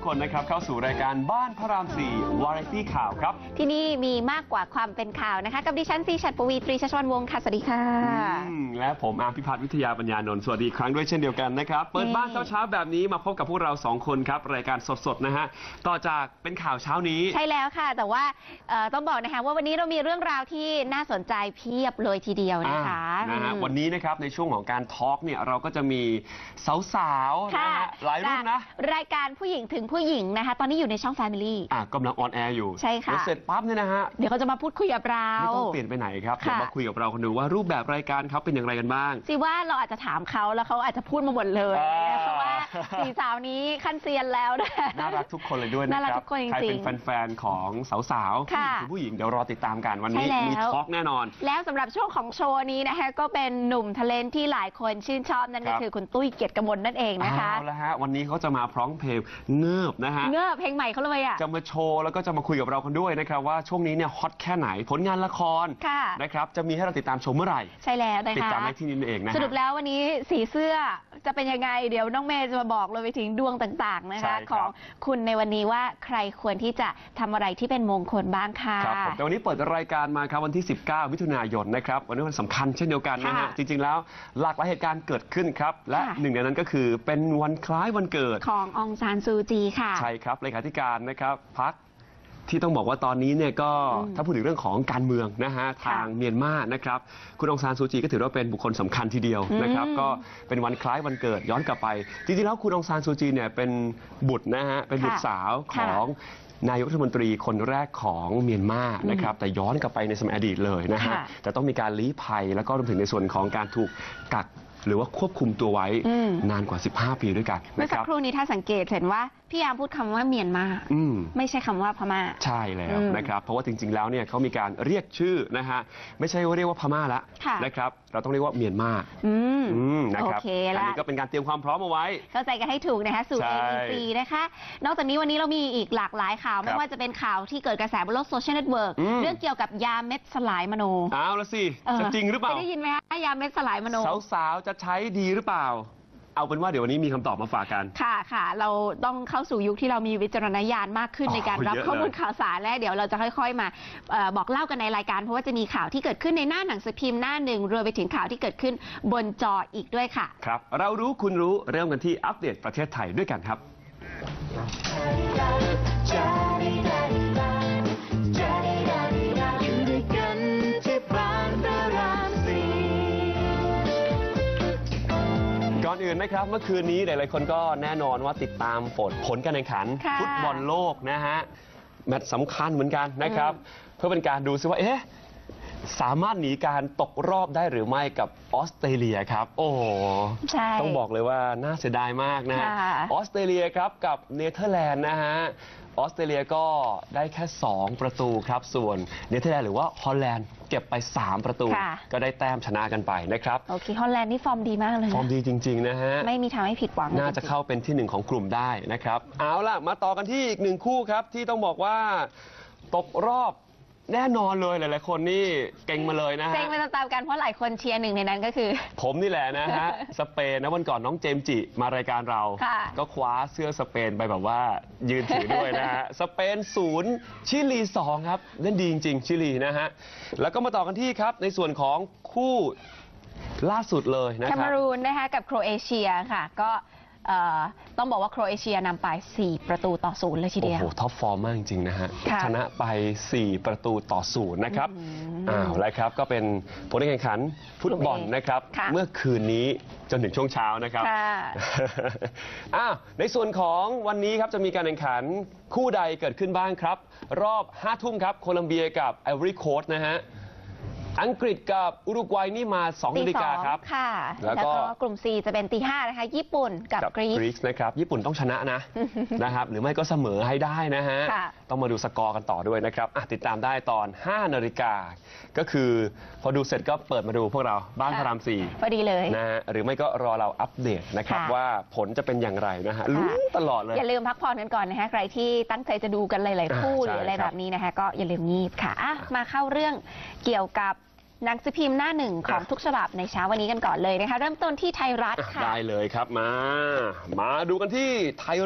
คนนะครับเข้าสู่รายการบ้านพระราม 4 วาไรตี้ข่าวครับที่นี่มีมากกว่าความเป็นข่าวนะคะกับดิฉันซีฉัตรปวีตรีชัชวรรณวงศ์ค่ะสวัสดีค่ะและผมอาร์มพิพัฒน์วิทยาปัญญานนท์สวัสดีครั้งด้วยเช่นเดียวกันนะครับเปิดบ้านเช้าๆแบบนี้มาพบกับพวกเรา2คนครับรายการสดๆนะฮะต่อจากเป็นข่าวเช้านี้ใช่แล้วค่ะแต่ว่าต้องบอกนะคะว่าวันนี้เรามีเรื่องราวที่น่าสนใจเพียบเลยทีเดียวนะคะวันนี้นะครับในช่วงของการทอล์กเนี่ยเราก็จะมีสาวๆนะฮะหลายรุ่นนะรายการผู้หญิงถึงผู้หญิงนะคะตอนนี้อยู่ในช่อง Family กำลังออนแอร์อยู่ใช่ค่ะเสร็จปั๊บเนี่ยนะฮะเดี๋ยวเขาจะมาพูดคุยกับเราไม่ต้องเปลี่ยนไปไหนครับเดี๋ยวมาคุยกับเรากันดูว่ารูปแบบรายการเขาเป็นอย่างไรกันบ้างสิว่าเราอาจจะถามเขาแล้วเขาอาจจะพูดมาหมดเลยเพราะว่าสี่สาวนี้ขั้นเซียนแล้วนะน่ารักทุกคนเลยด้วยนะครับใครเป็นแฟนๆของสาวๆผู้หญิงเดี๋ยวรอติดตามกันวันนี้มีทอล์กแน่นอนแล้วสำหรับช่วงของโชว์นี้นะคะก็เป็นหนุ่มทะเลนที่หลายคนชื่นชอบนั่นก็คือคุณตุ้ยเกียรติกมลนั่นเองนะคะเอาละฮะวันนี้เขาจะมาพร้อมเพลงเงิบนะฮะเงิบเพลงใหม่เขาเลยอ่ะจะมาโชว์แล้วก็จะมาคุยกับเรากันด้วยนะครับว่าช่วงนี้เนี่ยฮอตแค่ไหนผลงานละครนะครับจะมีให้เราติดตามชมเมื่อไหร่ใช่แล้วนะคะติดตามได้ที่นี่เองนะสรุปแล้ววันนี้สีเสื้อจะเป็นยังไงเดี๋ยวน้องเมย์จะมาบอกเลยไปถึงดวงต่างๆนะคะของคุณในวันนี้ว่าใครควรที่จะทำอะไรที่เป็นมงคลบ้างค่ะครับแต่วันนี้เปิดรายการมาครับวันที่19มิถุนายนนะครับวันนี้วันสำคัญเช่นเดียวกันนะฮะจริงๆแล้วหลากหลายเหตุการณ์เกิดขึ้นครับและหนึ่งในนั้นก็คือเป็นวันคล้ายวันเกิดขององซานซูจีค่ะใช่ครับเลขาธิการนะครับพรรคที่ต้องบอกว่าตอนนี้เนี่ยก็ถ้าพูดถึงเรื่องของการเมืองนะฮะทางเมียนมานะครับคุณองซานซูจีก็ถือว่าเป็นบุคคลสำคัญทีเดียวนะครับก็เป็นวันคล้ายวันเกิดย้อนกลับไปจริงๆแล้วคุณองซานซูจีเนี่ยเป็นบุตรนะฮะเป็นบุตรสาวของนายกรัฐมนตรีคนแรกของเมียนมานะครับแต่ย้อนกลับไปในสมัยอดีตเลยนะฮะแต่ต้องมีการลี้ภัยแล้วก็รวมถึงในส่วนของการถูกกักหรือว่าควบคุมตัวไว้นานกว่า15ปีด้วยกันเมื่อสักครู่นี้ถ้าสังเกตเห็นว่าพี่ยามพูดคำว่าเมียนมาไม่ใช่คำว่าพม่าใช่แล้วนะครับเพราะว่าจริงๆแล้วเนี่ยเขามีการเรียกชื่อนะฮะไม่ใช่ว่าเรียกว่าพม่าละนะครับเราต้องเรียกว่าเมียนมานะครับอันนี้ก็เป็นการเตรียมความพร้อมเอาไว้เข้าใจกันให้ถูกนะคะสู่ ABC นะคะนอกจากนี้วันนี้เรามีอีกหลากหลายข่าวไม่ว่าจะเป็นข่าวที่เกิดกระแสบนโลกโซเชียลเน็ตเวิร์กเรื่องเกี่ยวกับยาเม็ดสลายมโนเอาละสิจะจริงหรือเปล่าได้ยินไหมคะยาเม็ดสลายมโนสาวๆจะใช้ดีหรือเปล่าเอาเป็นว่าเดี๋ยววันนี้มีคำตอบมาฝากกันค่ะเราต้องเข้าสู่ยุคที่เรามีวิจารณญาณมากขึ้นในการรับข้อมูลข่าวสารและเดี๋ยวเราจะค่อยๆมาบอกเล่ากันในรายการเพราะว่าจะมีข่าวที่เกิดขึ้นในหน้าหนังสือพิมพ์หน้าหนึ่งรวมไปถึงข่าวที่เกิดขึ้นบนจออีกด้วยค่ะครับเรารู้คุณรู้เริ่มกันที่อัปเดตประเทศไทยด้วยกันครับก่อนอื่นนะครับเมื่อคืนนี้หลายๆคนก็แน่นอนว่าติดตามผลการแข่งขันฟุตบอลโลกนะฮะแมตช์สำคัญเหมือนกันนะครับเพื่อเป็นการดูซิว่าสามารถหนีการตกรอบได้หรือไม่กับออสเตรเลียครับโอ้ต้องบอกเลยว่าน่าเสียดายมากนะออสเตรเลียครับกับเนเธอร์แลนด์นะฮะออสเตรเลียก็ได้แค่2ประตูครับส่วนเนเธอร์แลนด์หรือว่าฮอลแลนด์เก็บไป3ประตูก็ได้แต้มชนะกันไปนะครับโอเคฮอลแลนด์นี่ฟอร์มดีมากเลยฟอร์มดีจริงๆนะฮะไม่มีทางให้ผิดหวังน่าจะเข้าเป็นที่1ของกลุ่มได้นะครับเอาล่ะมาต่อกันที่อีก1คู่ครับที่ต้องบอกว่าตกรอบแน่นอนเลยหลายๆคนนี่เก่งมาเลยนะฮะเก่งไปตามๆกันเพราะหลายคนเชียร์หนึ่งในนั้นก็คือผมนี่แหละนะฮะสเปนนะวันก่อนน้องเจมจิมารายการเราก็คว้าเสื้อสเปนไปแบบว่ายืนถือด้วยนะฮะสเปน0ชิลี2ครับเล่นดีจริงๆชิลีนะฮะแล้วก็มาต่อกันที่ครับในส่วนของคู่ล่าสุดเลยนะครับแคเมรูนนะคะกับโครเอเชียค่ะก็ต้องบอกว่าโครเอเชียนำไป4ประตูต่อ0เลยทีเดียวโอ้โหท็อปฟอร์มมากจริงๆนะฮะชนะไป4ประตูต่อ0นะครับแล้วครับก็เป็นผลการแข่งขันฟุตบอลนะครับเมื่อคืนนี้จนถึงช่วงเช้านะครับในส่วนของวันนี้ครับจะมีการแข่งขันคู่ใดเกิดขึ้นบ้างครับรอบ5 ทุ่มครับโคลัมเบียกับไอวอรี่โคสต์นะฮะอังกฤษกับอุรุกวัยนี่มา2 นาฬิกาครับค่ะแล้วก็กลุ่ม C จะเป็นตี 5นะคะญี่ปุ่นกับกรีซนะครับญี่ปุ่นต้องชนะนะครับหรือไม่ก็เสมอให้ได้นะฮะต้องมาดูสกอร์กันต่อด้วยนะครับติดตามได้ตอน5 นาฬิกาก็คือพอดูเสร็จก็เปิดมาดูพวกเราบ้านพระราม 4 พอดีเลยนะฮะหรือไม่ก็รอเราอัปเดตนะครับว่าผลจะเป็นอย่างไรนะฮะลุ้นตลอดเลยอย่าลืมพักผ่อนกันก่อนนะคะใครที่ตั้งใจจะดูกันหลายๆคู่หรืออะไรแบบนี้นะคะก็อย่าลืมงีบค่ะมาเข้าเรื่องเกี่ยวกับหนังสือพิมพ์หน้าหนึ่งของทุกฉบับในเช้าวันนี้กันก่อนเลยนะคะเริ่มต้นที่ไทยรัฐค่ะได้เลยครับมาดูกันที่ไทยรัฐ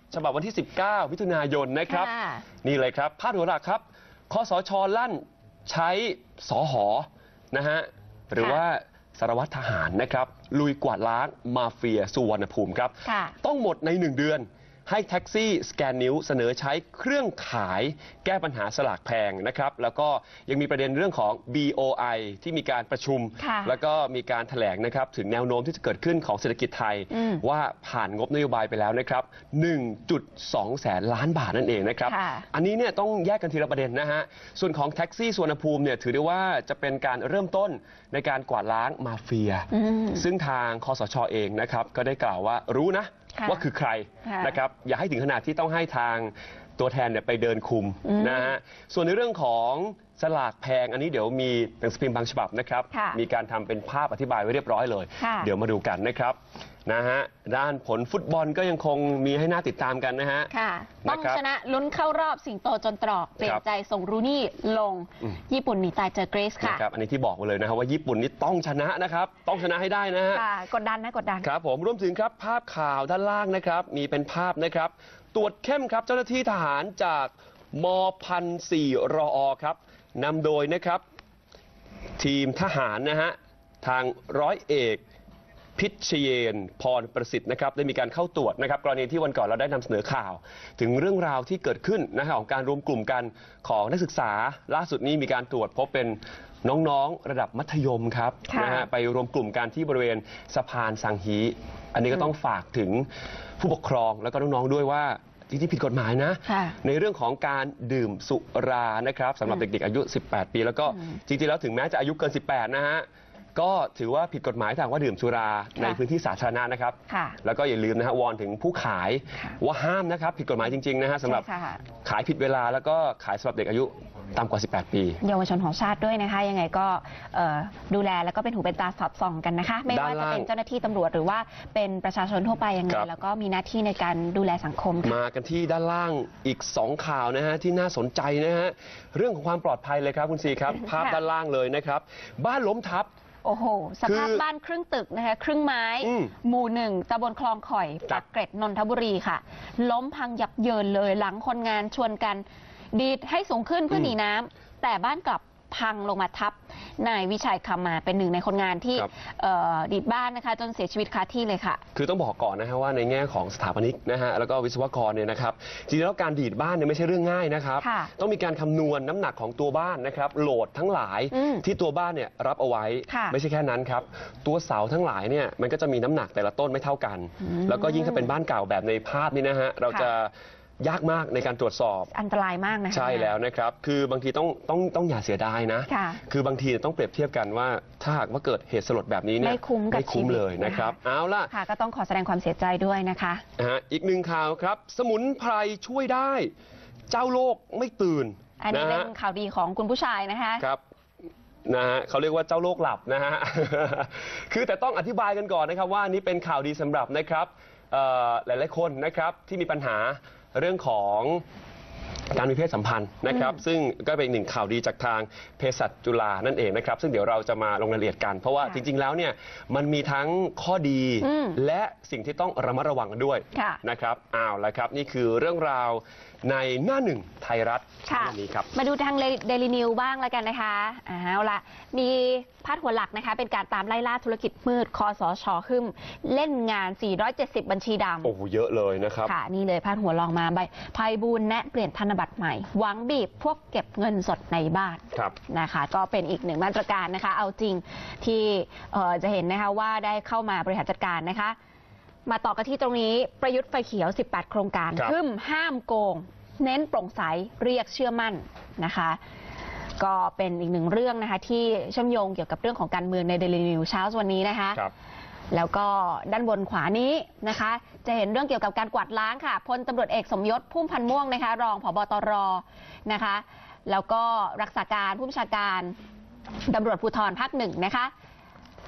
ฉบับวันที่ 19 มิถุนายนนะครับค่ะนี่เลยครับพาดหัวหลักครับคสช.ลั่นใช้สห.นะฮะหรือว่าสารวัตรทหารนะครับลุยกวาดล้างมาเฟียสุวรรณภูมิครับค่ะต้องหมดใน 1 เดือนให้แท็กซี่สแกนนิ้วเสนอใช้เครื่องขายแก้ปัญหาสลากแพงนะครับแล้วก็ยังมีประเด็นเรื่องของ BOI ที่มีการประชุมค่ะแล้วก็มีการแถลงนะครับถึงแนวโน้มที่จะเกิดขึ้นของเศรษฐกิจไทย ว่าผ่านงบนโยบายไปแล้วนะครับ 1.2 แสนล้านบาทนั่นเองนะครับค่ะอันนี้เนี่ยต้องแยกกันทีละประเด็นนะฮะส่วนของแท็กซี่สุวรรณภูมิเนี่ยถือได้ว่าจะเป็นการเริ่มต้นในการกวาดล้างมาเฟีย ซึ่งทางคสช.เองนะครับก็ได้กล่าวว่ารู้นะค่ะว่าคือใครค่ะนะครับอย่าให้ถึงขนาดที่ต้องให้ทางตัวแทนเนี่ยไปเดินคุมนะฮะส่วนในเรื่องของสลากแพงอันนี้เดี๋ยวมีหนังสือพิมพ์บางฉบับนะครับค่ะมีการทำเป็นภาพอธิบายไว้เรียบร้อยเลยค่ะเดี๋ยวมาดูกันนะครับนะฮะด้านผลฟุตบอลก็ยังคงมีให้น่าติดตามกันนะฮะค่ะ ต้องนะครับชนะลุ้นเข้ารอบสิงโตจนตรอกเปลี่ยนใจส่งรูนี่ลง ญี่ปุ่นหนีตายเจอเกรซค่ะนะครับอันนี้ที่บอกไว้เลยนะครับว่าญี่ปุ่นนี่ต้องชนะนะครับต้องชนะให้ได้นะฮะค่ะ กดดันนะกดดันครับผมรวมถึงครับภาพข่าวด้านล่างนะครับมีเป็นภาพนะครับตรวจเข้มครับเจ้าหน้าที่ทหารจากม.4 รอครับนำโดยนะครับทีมทหารนะฮะทางร้อยเอกพิชเยนพรประสิทธิ์นะครับได้มีการเข้าตรวจนะครับกรณีที่วันก่อนเราได้นำเสนอข่าว ถึงเรื่องราวที่เกิดขึ้นนะครับของการรวมกลุ่มกันของนักศึกษาล่าสุดนี้มีการตรวจพบเป็นน้องๆระดับมัธยมครับค่ะนะฮะไปรวมกลุ่มกันที่บริเวณสะพานสังฮีอันนี้ก็ต้องฝากถึงผู้ปกครองแล้วก็น้องๆด้วยว่าจริงๆผิดกฎหมายนะค่ะในเรื่องของการดื่มสุรานะครับสำหรับเด็กๆอายุ 18 ปี แล้วก็จริงๆแล้วถึงแม้จะอายุเกิน 18 นะฮะก็ถือว่าผิดกฎหมายถ้าหากว่าดื่มสุราในพื้นที่สาธารณะนะครับค่ะแล้วก็อย่าลืมนะฮะวอนถึงผู้ขายว่าห้ามนะครับผิดกฎหมายจริงๆนะฮะสำหรับใช่ค่ะขายผิดเวลาแล้วก็ขายสำหรับเด็กอายุต่ำกว่า 18 ปีเยาวชนของชาติด้วยนะคะ ยังไงก็ดูแลแล้วก็เป็นหูเป็นตาสอดส่องกันนะคะ ไม่ว่าด้านจะล่างเป็นเจ้าหน้าที่ตำรวจหรือว่าเป็นประชาชนทั่วไปยังไงครับแล้วก็มีหน้าที่ในการดูแลสังคมค่ะมากันที่ด้านล่างอีก 2 ข่าวนะฮะที่น่าสนใจนะฮะเรื่องของความปลอดภัยเลยครับคุณซีครับ ภาพด้านล่างเลยนะครับบ้านล้มทับโอ้โห สภาพบ้านครึ่งตึกนะคะครึ่งไม้ หมู่ 1ตำบลคลองข่อยครัปาบกเกร็ดนนทบุรีค่ะ ล้มพังยับเยินเลยหลังคนงานชวนกัน ดีดให้สูงขึ้นเพื่อหนีน้ำแต่บ้านกลับพังลงมาทับนายวิชัยคำมาเป็นหนึ่งในคนงานที่ครับดีดบ้านนะคะจนเสียชีวิตคาที่เลยค่ะคือต้องบอกก่อนนะฮะว่าในแง่ของสถาปนิกนะฮะแล้วก็วิศวกรเนี่ยนะครับจริงๆแล้วการดีดบ้านเนี่ยไม่ใช่เรื่องง่ายนะครับค่ะต้องมีการคำนวณน้ำหนักของตัวบ้านนะครับโหลดทั้งหลายอืมที่ตัวบ้านเนี่ยรับเอาไว้ค่ะไม่ใช่แค่นั้นครับตัวเสาทั้งหลายเนี่ยมันก็จะมีน้ำหนักแต่ละต้นไม่เท่ากัน แล้วก็ยิ่งถ้าเป็นบ้านเก่าแบบในภาพนี้นะฮะเราจะยากมากในการตรวจสอบอันตรายมากนะคะใช่แล้วนะครับ คือบางทีต้องอย่าเสียดายนะค่ะคือบางทีต้องเปรียบเทียบกันว่าถ้าหากว่าเกิดเหตุสลดแบบนี้เนี่ยไม่คุ้มกับไม่คุ้มชีวิตเลยนะครับ เอาล่ะค่ะ ก็ต้องขอแสดงความเสียใจด้วยนะคะนะฮะอีกหนึ่งข่าวครับ สมุนไพรช่วยได้ เจ้าโลกไม่ตื่นอันนี้นะเป็ฮะนข่าวดีของคุณผู้ชายนะคะครับนะฮะเขาเรียกว่าเจ้าโลกหลับนะฮ ะ คือแต่ต้องอธิบายกันก่อนนะครับว่านี่เป็นข่าวดีสำหรับนะครับหลายๆคนนะครับที่มีปัญหาเรื่องของการมีเพศสัมพันธ์นะครับ ซึ่งก็เป็นอีกหนึ่งข่าวดีจากทางเภสัชจุฬานั่นเองนะครับ ซึ่งเดี๋ยวเราจะมาลงรายละเอียดกัน เพราะว่าค่ะจริง ๆ แล้วเนี่ยมันมีทั้งข้อดี และสิ่งที่ต้องระมัดระวังกันด้วยค่ะนะครับอ้าวแล้วครับนี่คือเรื่องราวในหน้าหนึ่งไทยรัฐค่ะวันนี้ครับมาดูทางเดลินิวบ้างแล้วกันนะคะเอาละมีพาดหัวหลักนะคะ เป็นการตามไล่ล่าธุรกิจมืดคอสช.ขึ้นเล่นงาน 470 บัญชีดำโอ้โหเยอะเลยนะครับค่ะ นี่เลยพาดหัวรองมาใบไพบูลย์แนะเปลี่ยนธนบัตรใหม่ หวังบีบพวกเก็บเงินสดในบ้านครับนะคะ ก็เป็นอีกหนึ่งมาตรการนะคะ เอาจริงที่จะเห็นนะคะว่าได้เข้ามาบริหารจัดการนะคะ มาต่อกันที่ตรงนี้ประยุทธ์ไฟเขียว 18 โครงการครับขึ้นห้ามโกง เน้นโปร่งใสเรียกเชื่อมั่นนะคะ ก็เป็นอีกหนึ่งเรื่องนะคะที่เชื่อมโยงเกี่ยวกับเรื่องของการเมืองในเดลินิวเช้าวันนี้นะคะครับแล้วก็ด้านบนขวานี้นะคะ จะเห็นเรื่องเกี่ยวกับการกวาดล้างค่ะพลตำรวจเอกสมยศพุ่มพันธ์ม่วงนะคะ รองผบตรนะคะ แล้วก็รักษาการผู้บัญชาการตำรวจภูธรภาค 1นะคะ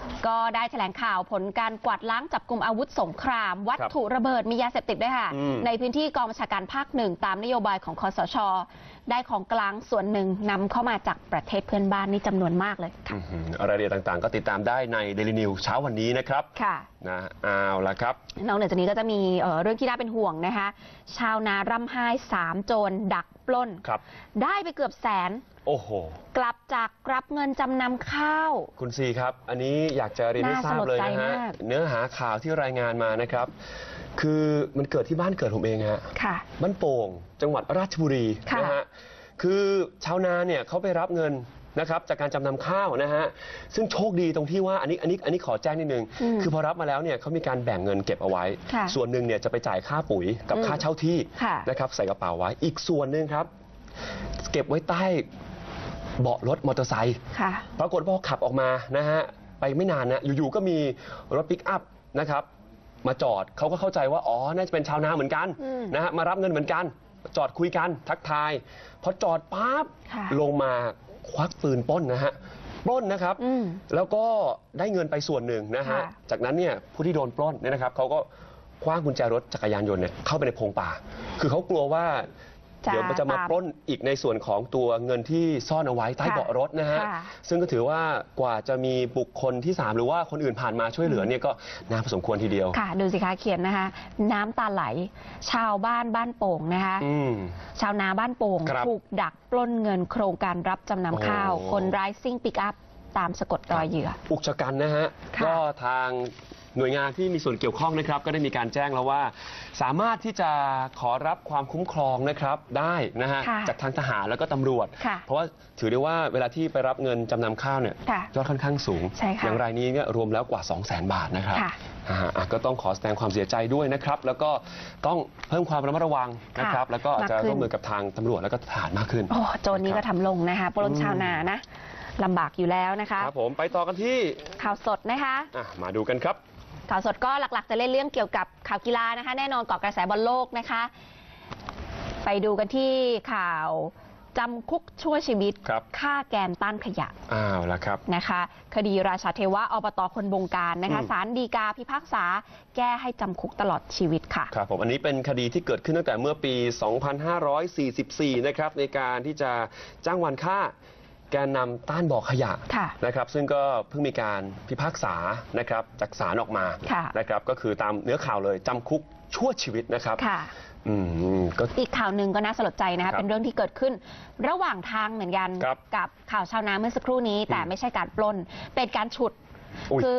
ก็ได้แถลงข่าวผลการกวาดล้างจับกลุ่มอาวุธสงคราม วัตถุระเบิดมียาเสพติดด้วยค่ะในพื้นที่กองบัญชาการภาค 1ตามนโยบายของคสช.ได้ของกลางส่วนหนึ่งนำเข้ามาจากประเทศเพื่อนบ้านนี่จำนวนมากเลยค่ะรายละเอียดต่างๆก็ติดตามได้ใน Daily News เช้าวันนี้นะครับค่ะนะเอาละครับนอกจากนี้ก็จะมีเรื่องที่น่าเป็นห่วงนะคะชาวนาร่ำไห้3 โจรดักปล้นได้ไปเกือบแสนโอ้โหกลับจากรับเงินจำนำข้าวคุณซีครับอันนี้อยากจะเรียนให้ทราบเลยนะฮะเนื้อหาข่าวที่รายงานมานะครับคือมันเกิดที่บ้านเกิดผมเองฮะบ้านโป่งจังหวัดราชบุรีนะฮะคือชาวนาเนี่ยเขาไปรับเงินนะครับจากการจำนำข้าวนะฮะซึ่งโชคดีตรงที่ว่าอันนี้ขอแจ้งนิดนึงคือพอรับมาแล้วเนี่ยเขามีการแบ่งเงินเก็บเอาไว้ส่วนหนึ่งเนี่ยจะไปจ่ายค่าปุ๋ยกับค่าเช่าที่นะครับใส่กระเป๋าไว้อีกส่วนหนึ่งครับเก็บไว้ใต้เบาะรถมอเตอร์ไซค์ปรากฏพอขับออกมานะฮะไปไม่นานนะอยู่ๆก็มีรถปิกอัพนะครับมาจอดเขาก็เข้าใจว่าอ๋อน่าจะเป็นชาวนาเหมือนกันนะฮะมารับเงินเหมือนกันจอดคุยกันทักทายพอจอดปั๊บลงมาควักปืนปล้นนะฮะปล้นนะครับแล้วก็ได้เงินไปส่วนหนึ่งนะฮะจากนั้นเนี่ยผู้ที่โดนปล้นเนี่ยนะครับเขาก็คว้างกุญแจรถจักรยานยนต์เนี่ยเข้าไปในพงป่าคือเขากลัวว่าเดี๋ยวมันจะมาปล้นอีกในส่วนของตัวเงินที่ซ่อนเอาไว้ใต้เบาะรถนะฮะซึ่งก็ถือว่ากว่าจะมีบุคคลที่3หรือว่าคนอื่นผ่านมาช่วยเหลือเนี่ยก็นานพอสมควรทีเดียวค่ะดูสิคะเขียนนะคะน้ำตาไหลชาวบ้านบ้านโป่งนะคะชาวนาบ้านโป่งถูกดักปล้นเงินโครงการรับจำนำข้าวคนร้ายซิ่งปิกอัพตามสะกดรอยเหยื่ออุกชะกันนะฮะก็ทางหน่วยงานที่มีส่วนเกี่ยวข้องนะครับก็ได้มีการแจ้งแล้วว่าสามารถที่จะขอรับความคุ้มครองนะครับได้นะฮะจากทางทหารแล้วก็ตำรวจเพราะว่าถือได้ว่าเวลาที่ไปรับเงินจำนำข้าวเนี่ยยอดค่อนข้างสูงอย่างรายนี้เนี่ยรวมแล้วกว่า 200,000 บาทนะครับก็ต้องขอแสดงความเสียใจด้วยนะครับแล้วก็ต้องเพิ่มความระมัดระวังนะครับแล้วก็อาจจะร่วมมือกับทางตำรวจแล้วก็ทหารมากขึ้นโอ้โจรนี้ก็ทำลงนะคะปล้นชาวนานะลำบากอยู่แล้วนะคะครับผมไปต่อกันที่ข่าวสดนะคะมาดูกันครับข่าวสดก็หลักๆจะเล่นเรื่องเกี่ยวกับข่าวกีฬานะคะแน่นอนเกาะกระแสบอลโลกนะคะไปดูกันที่ข่าวจำคุกชั่วชีวิตฆ่าแกนต้านขยะแล้วครับนะคะคดีราชาเทวะอบต.คนบงการนะคะศาลฎีกาพิพากษาแก้ให้จำคุกตลอดชีวิตค่ะครับผมอันนี้เป็นคดีที่เกิดขึ้นตั้งแต่เมื่อปี 2544 นะครับในการที่จะจ้างวานฆ่าแกนนำต้านบ่อขยะนะครับซึ่งก็เพิ่งมีการพิพากษานะครับจากศาลออกมานะครับก็คือตามเนื้อข่าวเลยจำคุกชั่วชีวิตนะครับอีกข่าวหนึ่งก็น่าสลดใจนะคะเป็นเรื่องที่เกิดขึ้นระหว่างทางเหมือนกันกับข่าวชาวนาเมื่อสักครู่นี้แต่ไม่ใช่การปล้นเป็นการฉุดคือ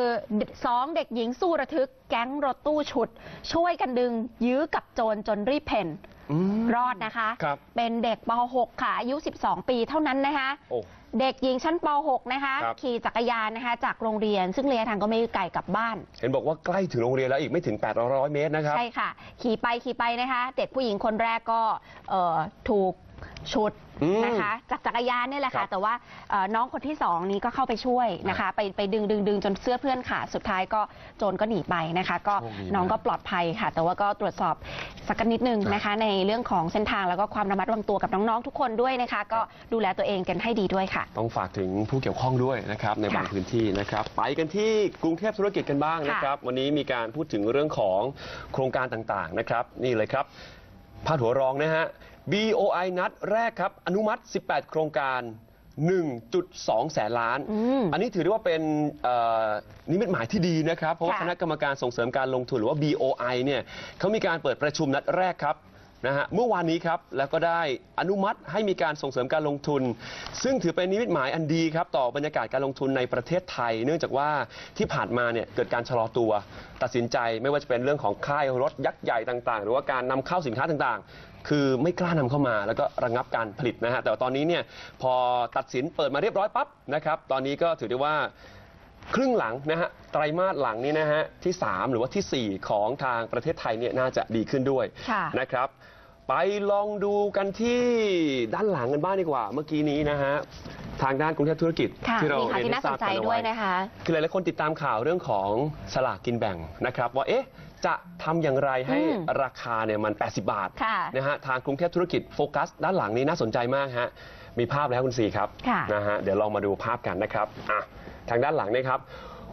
2 เด็กหญิงสู้ระทึกแก๊งรถตู้ฉุดช่วยกันดึงยื้อกับโจรจนรีบเพ่นรอดนะคะเป็นเด็กป .6 ค่ะอายุ12 ปีเท่านั้นนะคะเด็กหญิงชั้นป .6 นะคะขี่จักรยานนะคะจากโรงเรียนซึ่งระยะทางก็ไม่ไกลกลับบ้านเห็นบอกว่าใกล้ถึงโรงเรียนแล้วอีกไม่ถึง800 เมตรนะครับใช่ค่ะขี่ไปนะคะเด็กผู้หญิงคนแรกก็ถูกชุดนะคะจากจักรยานนี่แหละค่ะแต่ว่าน้องคนที่2นี้ก็เข้าไปช่วยนะคะไปดึงจนเสื้อเพื่อนขาดสุดท้ายก็โจรก็หนีไปนะคะก็น้องก็ปลอดภัยค่ะแต่ว่าก็ตรวจสอบสักนิดนึงนะคะในเรื่องของเส้นทางแล้วก็ความระมัดระวังตัวกับน้องๆทุกคนด้วยนะคะก็ดูแลตัวเองกันให้ดีด้วยค่ะต้องฝากถึงผู้เกี่ยวข้องด้วยนะครับในบางพื้นที่นะครับไปกันที่กรุงเทพธุรกิจกันบ้างนะครับวันนี้มีการพูดถึงเรื่องของโครงการต่างๆนะครับนี่เลยครับพาดหัวรองนะฮะBOI นัดแรกครับอนุมัติ18 โครงการ 1.2 แสนล้านอันนี้ถือได้ว่าเป็นนิมิตหมายที่ดีนะครับเพราะว่าคณะกรรมการส่งเสริมการลงทุนหรือว่า BOI เนี่ยเขามีการเปิดประชุมนัดแรกครับนะฮะเมื่อวานนี้ครับแล้วก็ได้อนุมัติให้มีการส่งเสริมการลงทุนซึ่งถือเป็นนิมิตหมายอันดีครับต่อบรรยากาศการลงทุนในประเทศไทยเนื่องจากว่าที่ผ่านมาเนี่ยเกิดการชะลอตัวตัดสินใจไม่ว่าจะเป็นเรื่องของค่ายรถยักษ์ใหญ่ต่างๆหรือว่าการนำเข้าสินค้าต่างๆคือไม่กล้านำเข้ามาแล้วก็ระงับการผลิตนะฮะแต่ตอนนี้เนี่ยพอตัดสินเปิดมาเรียบร้อยปั๊บนะครับตอนนี้ก็ถือได้ว่าครึ่งหลังนะฮะไตรมาสหลังนี้นะฮะที่3หรือว่าที่4ของทางประเทศไทยเนี่ยน่าจะดีขึ้นด้วยนะครับไปลองดูกันที่ด้านหลังกันบ้างดีกว่าเมื่อกี้นี้นะฮะทางด้านกรุงเทพธุรกิจที่เราเรียนให้ทราบกันเอาไว้คือหลายๆคนติดตามข่าวเรื่องของสลากกินแบ่งนะครับว่าจะทำอย่างไรให้ราคาเนี่ยมัน80 บาทนะฮะทางกรุงเทพธุรกิจโฟกัสด้านหลังนี้น่าสนใจมากฮะมีภาพแล้วคุณซีครับนะฮะเดี๋ยวลองมาดูภาพกันนะครับทางด้านหลังนี่ครับ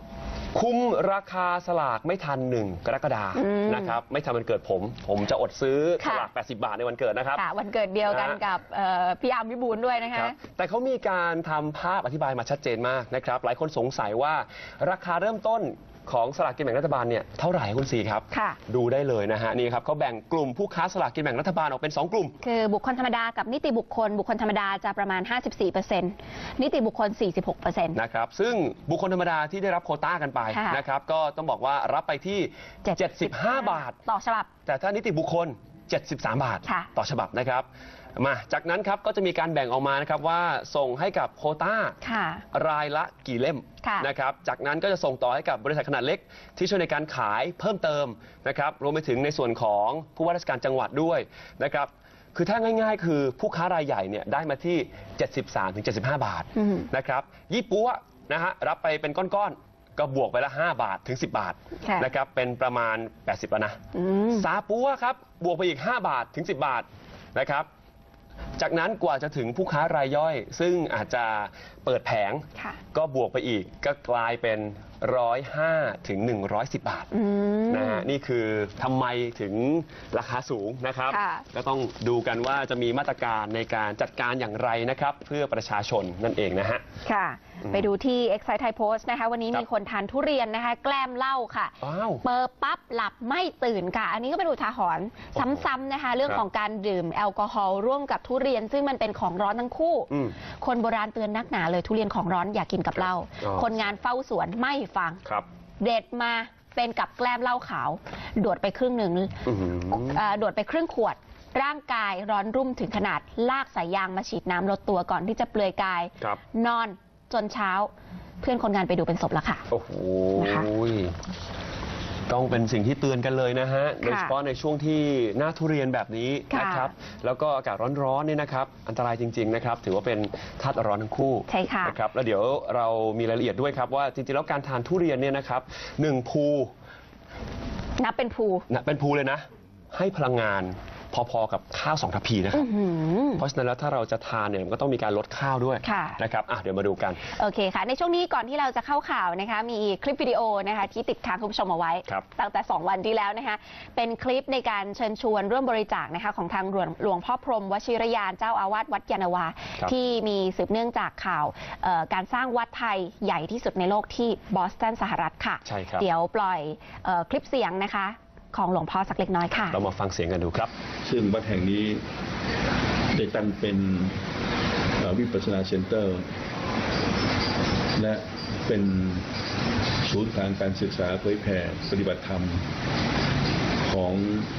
คุมราคาสลากไม่ทัน1 กรกฎาคมนะครับไม่ทันวันเกิดผมจะอดซื้อสลาก80 บาทในวันเกิดนะครับวันเกิดเดียวกันกับพี่อาร์มวิบูลย์ด้วยนะคะแต่เขามีการทำภาพอธิบายมาชัดเจนมากนะครับหลายคนสงสัยว่าราคาเริ่มต้นของสลากกินแบ่งรัฐบาลเนี่ยเท่าไหร่คุณซีครับดูได้เลยนะฮะนี่ครับเขาแบ่งกลุ่มผู้ค้าสลากกินแบ่งรัฐบาลออกเป็น2 กลุ่มคือบุคคลธรรมดากับนิติบุคคลธรรมดาจะประมาณ 54%นิติบุคคล 46% นะครับซึ่งบุคคลธรรมดาที่ได้รับโควต้ากันไปนะครับก็ต้องบอกว่ารับไปที่75 บาทต่อฉบับแต่ถ้านิติบุคคล73 บาทต่อฉบับนะครับมาจากนั้นครับก็จะมีการแบ่งออกมานะครับว่าส่งให้กับโควต้ารายละกี่เล่มนะครับจากนั้นก็จะส่งต่อให้กับบริษัทขนาดเล็กที่ช่วยในการขายเพิ่มเติมนะครับรวมไปถึงในส่วนของผู้ว่าราชการจังหวัดด้วยนะครับคือถ้าง่ายๆคือผู้ค้ารายใหญ่เนี่ยได้มาที่73-75 บาทนะครับยี่ปั๊วนะฮะรับไปเป็นก้อนๆก็บวกไปละ5 บาทถึง10 บาทนะครับเป็นประมาณ80แล้วนะซาปั๊วครับบวกไปอีก5 บาทถึง10 บาทนะครับจากนั้นกว่าจะถึงผู้ค้ารายย่อยซึ่งอาจจะเปิดแผงก็บวกไปอีกก็กลายเป็น105ถึง110 บาทนะฮะนี่คือทำไมถึงราคาสูงนะครับก็ต้องดูกันว่าจะมีมาตรการในการจัดการอย่างไรนะครับเพื่อประชาชนนั่นเองนะฮะค่ะไปดูที่ Excite Thai Post นะคะวันนี้มีคนทานทุเรียนนะคะแกล้มเหล้าค่ะเปิดปั๊บหลับไม่ตื่นค่ะอันนี้ก็เป็นอุทาหรณ์ซ้ำๆนะคะเรื่องของการดื่มแอลกอฮอล์ร่วมกับทุเรียนซึ่งมันเป็นของร้อนทั้งคู่คนโบราณเตือนนักหนาเลยทุเรียนของร้อนอย่ากินกับเหล้าคนงานเฝ้าสวนไม่ฟังเด็ดมาเป็นกับแกล้มเหล้าขาวดวดไปครึ่งหนึ่งดวดไปครึ่งขวดร่างกายร้อนรุ่มถึงขนาดลากสายยางมาฉีดน้ำลดตัวก่อนที่จะเปลือยกายนอนจนเช้าเพื่อนคนงานไปดูเป็นศพแล้วค่ะโอ้โหต้องเป็นสิ่งที่เตือนกันเลยนะฮะโดยเฉพาะในช่วงที่หน้าทุเรียนแบบนี้นะครับแล้วก็อากาศร้อนๆเนี่ยนะครับอันตรายจริงๆนะครับถือว่าเป็นธาตุร้อนทั้งคู่ใช่ค่ะนะครับแล้วเดี๋ยวเรามีรายละเอียดด้วยครับว่าจริงๆแล้วการทานทุเรียนเนี่ยนะครับ1 ภูนับเป็นภูเลยนะให้พลังงานพอๆกับข้าว2 ทัพพีนะครับเพราะฉะนั้นแล้วถ้าเราจะทานเนี่ยมันก็ต้องมีการลดข้าวด้วยนะครับเดี๋ยวมาดูกันโอเคค่ะในช่วงนี้ก่อนที่เราจะเข้าข่าวนะคะมีคลิปวิดีโอนะคะที่ติดค้างคุณผู้ชมเอาไว้ตั้งแต่2 วันที่แล้วนะคะเป็นคลิปในการเชิญชวนร่วมบริจาคนะคะของทางหลวงพ่อพรหมวชิรยานเจ้าอาวาสวัดยานนาวาที่มีสืบเนื่องจากข่าวการสร้างวัดไทยใหญ่ที่สุดในโลกที่บอสตันสหรัฐค่ะเดี๋ยวปล่อยคลิปเสียงนะคะของหลวงพ่อสักเล็กน้อยค่ะเรามาฟังเสียงกันดูครับซึ่งวัดแห่งนี้ได้ตั้งเป็นวิปัสสนาเซ็นเตอร์และเป็นศูนย์การศึกษาเผยแผ่ปฏิบัติธรรมของ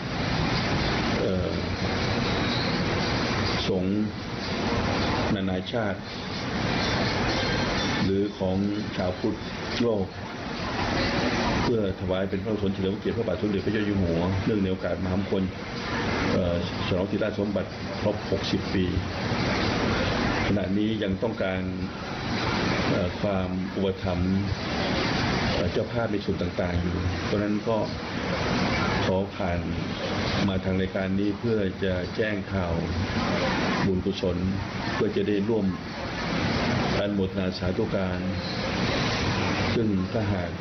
สงฆ์นานาชาติหรือของชาวพุทธโลกเพื่อถวายเป็นพระกุศลเฉลิมพระเกียรติพระบาทสมเด็จพระเจ้าอยู่หัวเนื่องในโอกาสมหามงคลฉลองทิราชสมบัติครบ60 ปีขณะนี้ยังต้องการความอุปถัมภ์เจ้าภาพในส่วนต่างๆอยู่เพราะนั้นก็ขอผ่านมาทางรายการนี้เพื่อจะแจ้งข่าวบุญกุศลเพื่อจะได้ร่วมการโมทนาสาธุการซึ่งถ้าหาก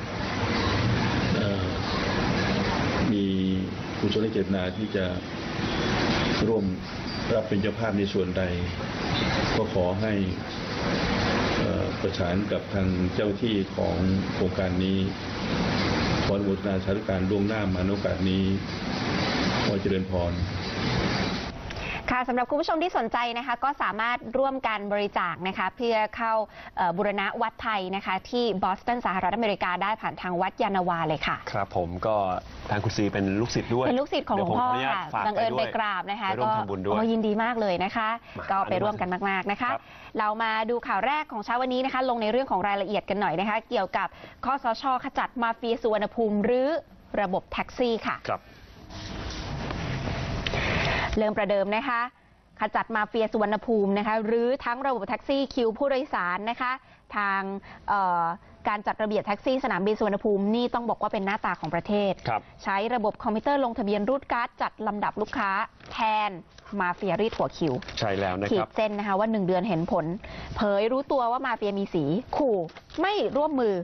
มีกุศลเจตนาที่จะร่วมรับเป็นเจ้าภาพในส่วนใดก็ขอให้ประสานกับทางเจ้าที่ของโครงการนี้ขออนุโมทนาสาธุการล่วงหน้ามาในโอกาสนี้ขอเจริญพรค่ะสำหรับคุณผู้ชมที่สนใจนะคะก็สามารถร่วมกันบริจาคนะคะเพื่อเข้าบูรณะวัดไทยนะคะที่บอสตันสหรัฐอเมริกาได้ผ่านทางวัดยานนาวาเลยค่ะครับผมก็ทางคุณซีเป็นลูกศิษย์ด้วยเป็นลูกศิษย์ของหลวงพ่อค่ะบังเอิญไปกราบนะคะก็ยินดีมากเลยนะคะก็ไปร่วมกันมากๆนะคะเรามาดูข่าวแรกของเช้าวันนี้นะคะลงในเรื่องของรายละเอียดกันหน่อยนะคะเกี่ยวกับคสช.ขจัดมาเฟียสุวรรณภูมิหรือระบบแท็กซี่ค่ะเริ่มประเดิมนะคะขจัดมาเฟียสุวรรณภูมินะคะหรือทั้งระบบแท็กซี่คิวผู้โดยสารนะคะทางการจัดระเบียบแท็กซี่สนามบินสุวรรณภูมินี่ต้องบอกว่าเป็นหน้าตาของประเทศใช้ระบบคอมพิวเตอร์ลงทะเบียนรูดการ์ดจัดลำดับลูกค้าแทนมาเฟียรีดหัวคิวใช่แล้วนะครับขีดเส้นนะคะว่า1 เดือนเห็นผลเผยรู้ตัวว่ามาเฟียมีสีขู่ไม่ร่วมมือ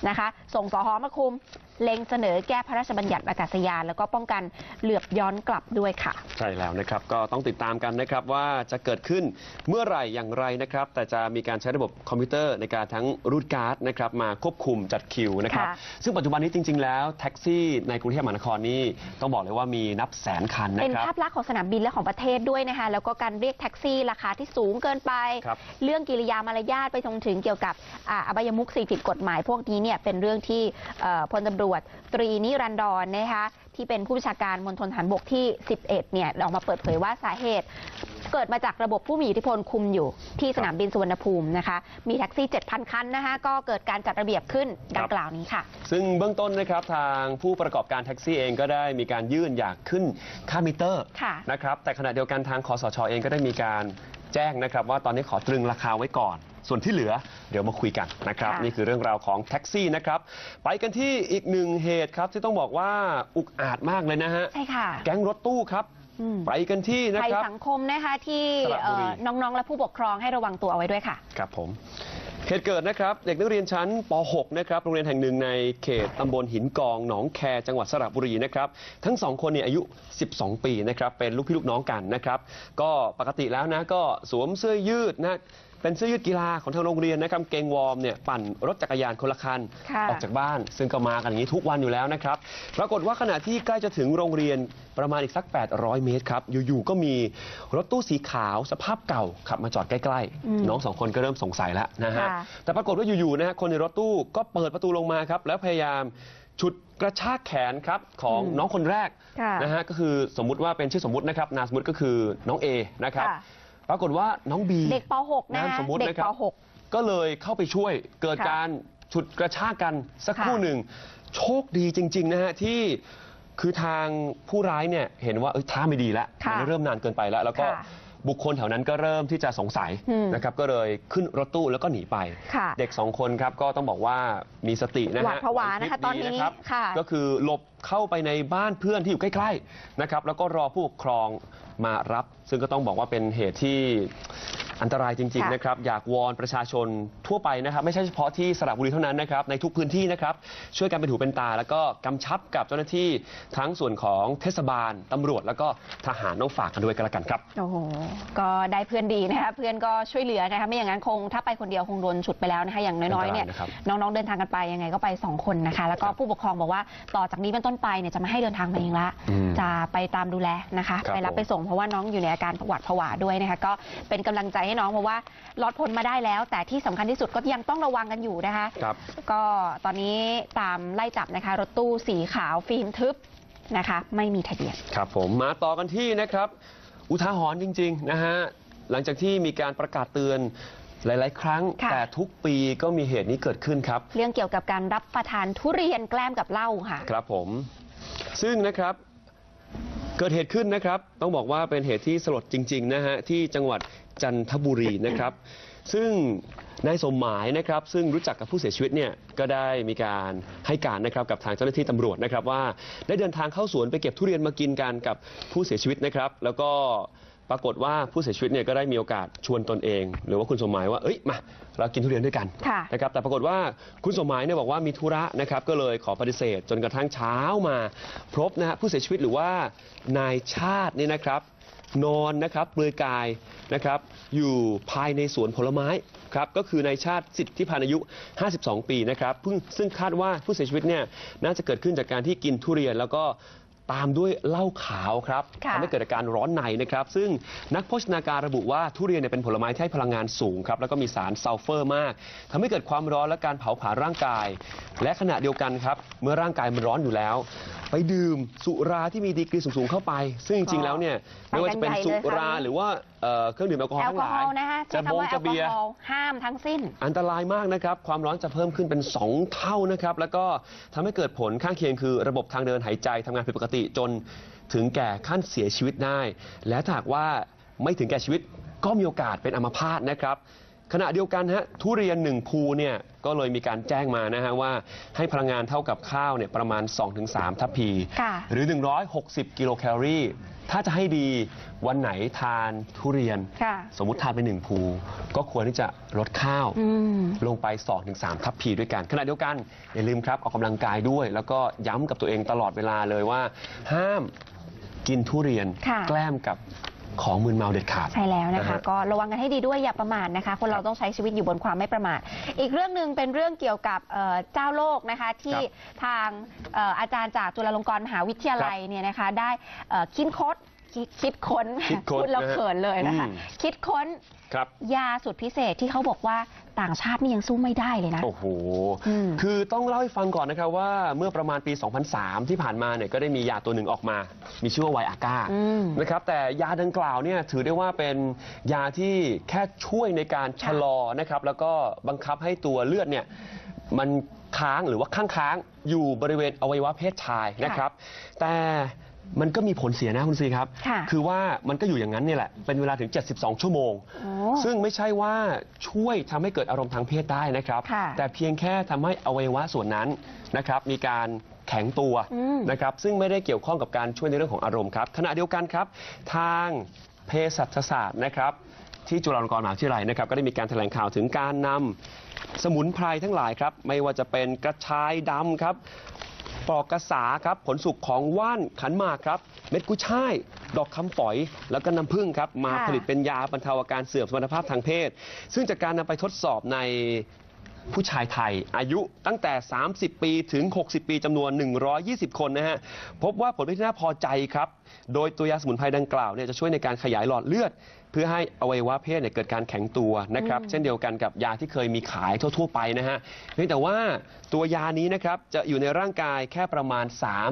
นะคะส่งสห.มาคุมเล็งเสนอแก้พระราชบัญญัติอากาศยานแล้วก็ป้องกันเหลือบย้อนกลับด้วยค่ะใช่แล้วนะครับก็ต้องติดตามกันนะครับว่าจะเกิดขึ้นเมื่อไหร่อย่างไรนะครับแต่จะมีการใช้ระบบคอมพิวเตอร์ในการทั้งรูดการ์ดนะครับมาควบคุมจัดคิวนะครับซึ่งปัจจุบันนี้จริงๆแล้วแท็กซี่ในกรุงเทพมหานครนี่ต้องบอกเลยว่ามีนับแสนคันนะครับเป็นภาพลักษณ์ของสนามบินและของประเทศด้วยนะคะแล้วก็การเรียกแท็กซี่ราคาที่สูงเกินไปเรื่องกิริยามารยาทไปจนถึงเกี่ยวกับอบายมุขสิ่งผิดกฎหมายพวกนี้เนี่ยเป็นเรื่องที่พลตำรวจตรีนิรันดรนะคะที่เป็นผู้บัญชาการมณฑลทหารบกที่ 11 เนี่ยออกมาเปิดเผยว่าสาเหตุเกิดมาจากระบบผู้มีอิทธิพลคุมอยู่ที่สนามบินสุวรรณภูมินะคะมีแท็กซี่ 7,000 คันนะคะก็เกิดการจัดระเบียบขึ้นดังกล่าวนี้ค่ะซึ่งเบื้องต้นนะครับทางผู้ประกอบการแท็กซี่เองก็ได้มีการยื่นอยากขึ้นค่ามิเตอร์นะครับแต่ขณะเดียวกันทางคสช.เองก็ได้มีการแจ้งนะครับว่าตอนนี้ขอตรึงราคาไว้ก่อนส่วนที่เหลือเดี๋ยวมาคุยกันนะครับนี่คือเรื่องราวของแท็กซี่นะครับไปกันที่อีกหนึ่งเหตุครับที่ต้องบอกว่าอุกอาจมากเลยนะฮะใช่ค่ะแก๊งรถตู้ครับไปกันที่นะครับภัยสังคมนะคะที่น้องๆและผู้ปกครองให้ระวังตัวเอาไว้ด้วยค่ะครับผมเหตุเกิดนะครับเด็กนักเรียนชั้นป .6 นะครับโรงเรียนแห่งหนึ่งในเขตตำบลหินกองหนองแคจังหวัดสระบุรีนะครับทั้งสองคนเนี่ยอายุ 12 ปีนะครับเป็นลูกพี่ลูกน้องกันนะครับก็ปกติแล้วนะก็สวมเสื้อยืดนะเป็นเสื้อยืดกีฬาของทางโรงเรียนนะครับเกงวอร์มเนี่ยปั่นรถจักรยานคนละคันออกจากบ้านซึ่งก็มากันอย่างนี้ทุกวันอยู่แล้วนะครับปรากฏว่าขณะที่ใกล้จะถึงโรงเรียนประมาณอีกสัก800 เมตรครับอยู่ๆก็มีรถตู้สีขาวสภาพเก่าขับมาจอดใกล้ๆน้องสองคนก็เริ่มสงสัยแล้วนะฮะแต่ปรากฏว่าอยู่ๆนะฮะคนในรถตู้ก็เปิดประตูลงมาครับแล้วพยายามฉุดกระชากแขนครับของน้องคนแรกนะฮะก็คือสมมุติว่าเป็นชื่อสมมุตินะครับนามสมมุติก็คือน้องเอนะครับปรากฏว่าน้องบีเด็กป .6 นะสมมุตินะครับก็เลยเข้าไปช่วยเกิดการฉุดกระชากกันสักครู่หนึ่งโชคดีจริงๆนะฮะที่คือทางผู้ร้ายเนี่ยเห็นว่าท่าไม่ดีแล้วมันเริ่มนานเกินไปแล้วก็บุคคลแถวนั้นก็เริ่มที่จะสงสัยนะครับก็เลยขึ้นรถตู้แล้วก็หนีไปเด็ก2 คนครับก็ต้องบอกว่ามีสตินะฮะหวาดผวานะคะตอนนี้ก็คือหลบเข้าไปในบ้านเพื่อนที่อยู่ใกล้ๆนะครับแล้วก็รอผู้ปกครองมารับซึ่งก็ต้องบอกว่าเป็นเหตุที่อันตรายจริงๆนะครับอยากวอนประชาชนทั่วไปนะครับไม่ใช่เฉพาะที่สระบุรีเท่านั้นนะครับในทุกพื้นที่นะครับช่วยกันเป็นหูเป็นตาแล้วก็กำชับกับเจ้าหน้าที่ทั้งส่วนของเทศบาลตำรวจแล้วก็ทหารต้องฝากกันด้วยกันละกันครับโอ้โหก็ได้เพื่อนดีนะคะเพื่อนก็ช่วยเหลือนะคะไม่อย่างนั้นคงถ้าไปคนเดียวคงโดนฉุดไปแล้วนะคะอย่างน้อยๆเนี่ยน้องๆเดินทางกันไปยังไงก็ไป2 คนนะคะแล้วก็ผู้ปกครองบอกว่าต่อจากนี้เป็นต้นไปเนี่ยจะไม่ให้เดินทางมาเองละจะไปตามดูแลนะคะไปรับไปส่งเพราะว่าน้องอยู่ในอาการหวาดผวาด้วยนะคะก็เป็นกำลังใจให้น้องเพราะว่ารอดพ้นมาได้แล้วแต่ที่สำคัญที่สุดก็ยังต้องระวังกันอยู่นะคะก็ตอนนี้ตามไล่จับนะคะรถตู้สีขาวฟิล์มทึบนะคะไม่มีทะเบียนครับผมมาต่อกันที่นะครับอุทาหรณ์จริงๆนะฮะหลังจากที่มีการประกาศเตือนหลายๆครั้งแต่ทุกปีก็มีเหตุนี้เกิดขึ้นครับเรื่องเกี่ยวกับการรับประทานทุเรียนแกล้มกับเหล้าค่ะครับผมซึ่งนะครับเกิดเหตุขึ้นนะครับต้องบอกว่าเป็นเหตุที่สลดจริงๆนะฮะที่จังหวัดจันทบุรีนะครับซึ่งนายสมหมายนะครับซึ่งรู้จักกับผู้เสียชีวิตเนี่ยก็ได้มีการให้การนะครับกับทางเจ้าหน้าที่ตำรวจนะครับว่าได้เดินทางเข้าสวนไปเก็บทุเรียนมากินกันกับผู้เสียชีวิตนะครับแล้วก็ปรากฏว่าผู้เสียชีวิตเนี่ยก็ได้มีโอกาสชวนตนเองหรือว่าคุณสมหมายว่าเอ้ยมาเรากินทุเรียนด้วยกันนะครับแต่ปรากฏว่าคุณสมหมายเนี่ยบอกว่ามีธุระนะครับก็เลยขอปฏิเสธจนกระทั่งเช้ามาพบนะฮะผู้เสียชีวิตหรือว่านายชาตินี่นะครับนอนนะครับเปลือยกายนะครับอยู่ภายในสวนผลไม้ครับก็คือนายชาติสิทธิพันธ์อายุ52 ปีนะครับซึ่งคาดว่าผู้เสียชีวิตเนี่ยน่าจะเกิดขึ้นจากการที่กินทุเรียนแล้วก็ตามด้วยเหล้าขาวครับทำให้เกิดอาการร้อนในนะครับซึ่งนักโภชนาการระบุว่าทุเรียนเป็นผลไม้ที่ให้พลังงานสูงครับแล้วก็มีสารซัลเฟอร์มากทำให้เกิดความร้อนและการเผาผลาญร่างกายและขณะเดียวกันครับเมื่อร่างกายมันร้อนอยู่แล้วไปดื่มสุราที่มีดีกรีสูงๆเข้าไปซึ่งจริงๆแล้วเนี่ยไม่ว่าจะเป็นสุราหรือว่าเครื่องดื่มแอลกอฮอล์ทั้งหลายจะบงจะเบียร์ห้ามทั้งสิ้นอันตรายมากนะครับความร้อนจะเพิ่มขึ้นเป็น2 เท่านะครับแล้วก็ทำให้เกิดผลข้างเคียงคือระบบทางเดินหายใจทำงานผิดปกติจนถึงแก่ขั้นเสียชีวิตได้และถ้าหากว่าไม่ถึงแก่ชีวิตก็มีโอกาสเป็นอัมพาตนะครับขณะเดียวกันฮะทุเรียน1ภูเนี่ยก็เลยมีการแจ้งมานะฮะว่าให้พลังงานเท่ากับข้าวเนี่ยประมาณ 2-3 ทัพพี หรือ 160 กิโลแคลอรี่ ถ้าจะให้ดีวันไหนทานทุเรียน สมมุติทานไป1ภูก็ควรที่จะลดข้าวลงไป 2-3 ทัพพีด้วยกันขณะเดียวกันอย่าลืมครับออกกำลังกายด้วย แล้วก็ย้ำกับตัวเองตลอดเวลาเลยว่าห้ามกินทุเรียนแกล้มกับของมึนเมาเด็ดขาดใช่แล้วนะคะก็ระวังกันให้ดีด้วยอย่าประมาทนะคะคนเราต้องใช้ชีวิตอยู่บนความไม่ประมาทอีกเรื่องหนึ่งเป็นเรื่องเกี่ยวกับเจ้าโลกนะคะที่ทางอาจารย์จากจุฬาลงกรณ์มหาวิทยาลัยเนี่ยนะคะได้คิดค้นพูดแล้วเขินเลยนะคะคิดค้นยาสุดพิเศษที่เขาบอกว่าต่างชาตินี่ยังสู้ไม่ได้เลยนะโอ้โหคือต้องเล่าให้ฟังก่อนนะครับว่าเมื่อประมาณปี 2003 ที่ผ่านมาเนี่ยก็ได้มียาตัวหนึ่งออกมามีชื่อว่าไวอาก้านะครับแต่ยาดังกล่าวเนี่ยถือได้ว่าเป็นยาที่แค่ช่วยในการชะลอนะครับแล้วก็บังคับให้ตัวเลือดเนี่ยมันค้างหรือว่าค้างอยู่บริเวณอวัยวะเพศชายนะครับแต่มันก็มีผลเสียนะคุณซีครับคือว่ามันก็อยู่อย่างนั้นนี่แหละเป็นเวลาถึง72 ชั่วโมงซึ่งไม่ใช่ว่าช่วยทำให้เกิดอารมณ์ทางเพศได้นะครับแต่เพียงแค่ทำให้อวัยวะส่วนนั้นนะครับมีการแข็งตัวนะครับซึ่งไม่ได้เกี่ยวข้องกับการช่วยในเรื่องของอารมณ์ครับขณะเดียวกันครับทางเภสัชศาสตร์นะครับที่จุฬาลงกรณ์มหาวิทยาลัยนะครับก็ได้มีการแถลงข่าวถึงการนำสมุนไพรทั้งหลายครับไม่ว่าจะเป็นกระชายดำครับปอกกระสาครับผลสุกของว่านขันหมากครับเม็ดกุ้ยช่ายดอกคำฝอยแล้วก็น้ำผึ้งครับมาผลิตเป็นยาบรรเทาอาการเสื่อมสมรรถภาพทางเพศซึ่งจากการนำไปทดสอบในผู้ชายไทยอายุตั้งแต่30 ปีถึง60 ปีจำนวน120 คนนะฮะพบว่าผลที่น่าพอใจครับโดยตัวยาสมุนไพรดังกล่าวเนี่ยจะช่วยในการขยายหลอดเลือดเพื่อให้อวัยวะเพศเนี่ยเกิดการแข็งตัวนะครับเช่นเดียวกันกับยาที่เคยมีขายทั่วๆไปนะฮะเพียงแต่ว่าตัวยานี้นะครับจะอยู่ในร่างกายแค่ประมาณ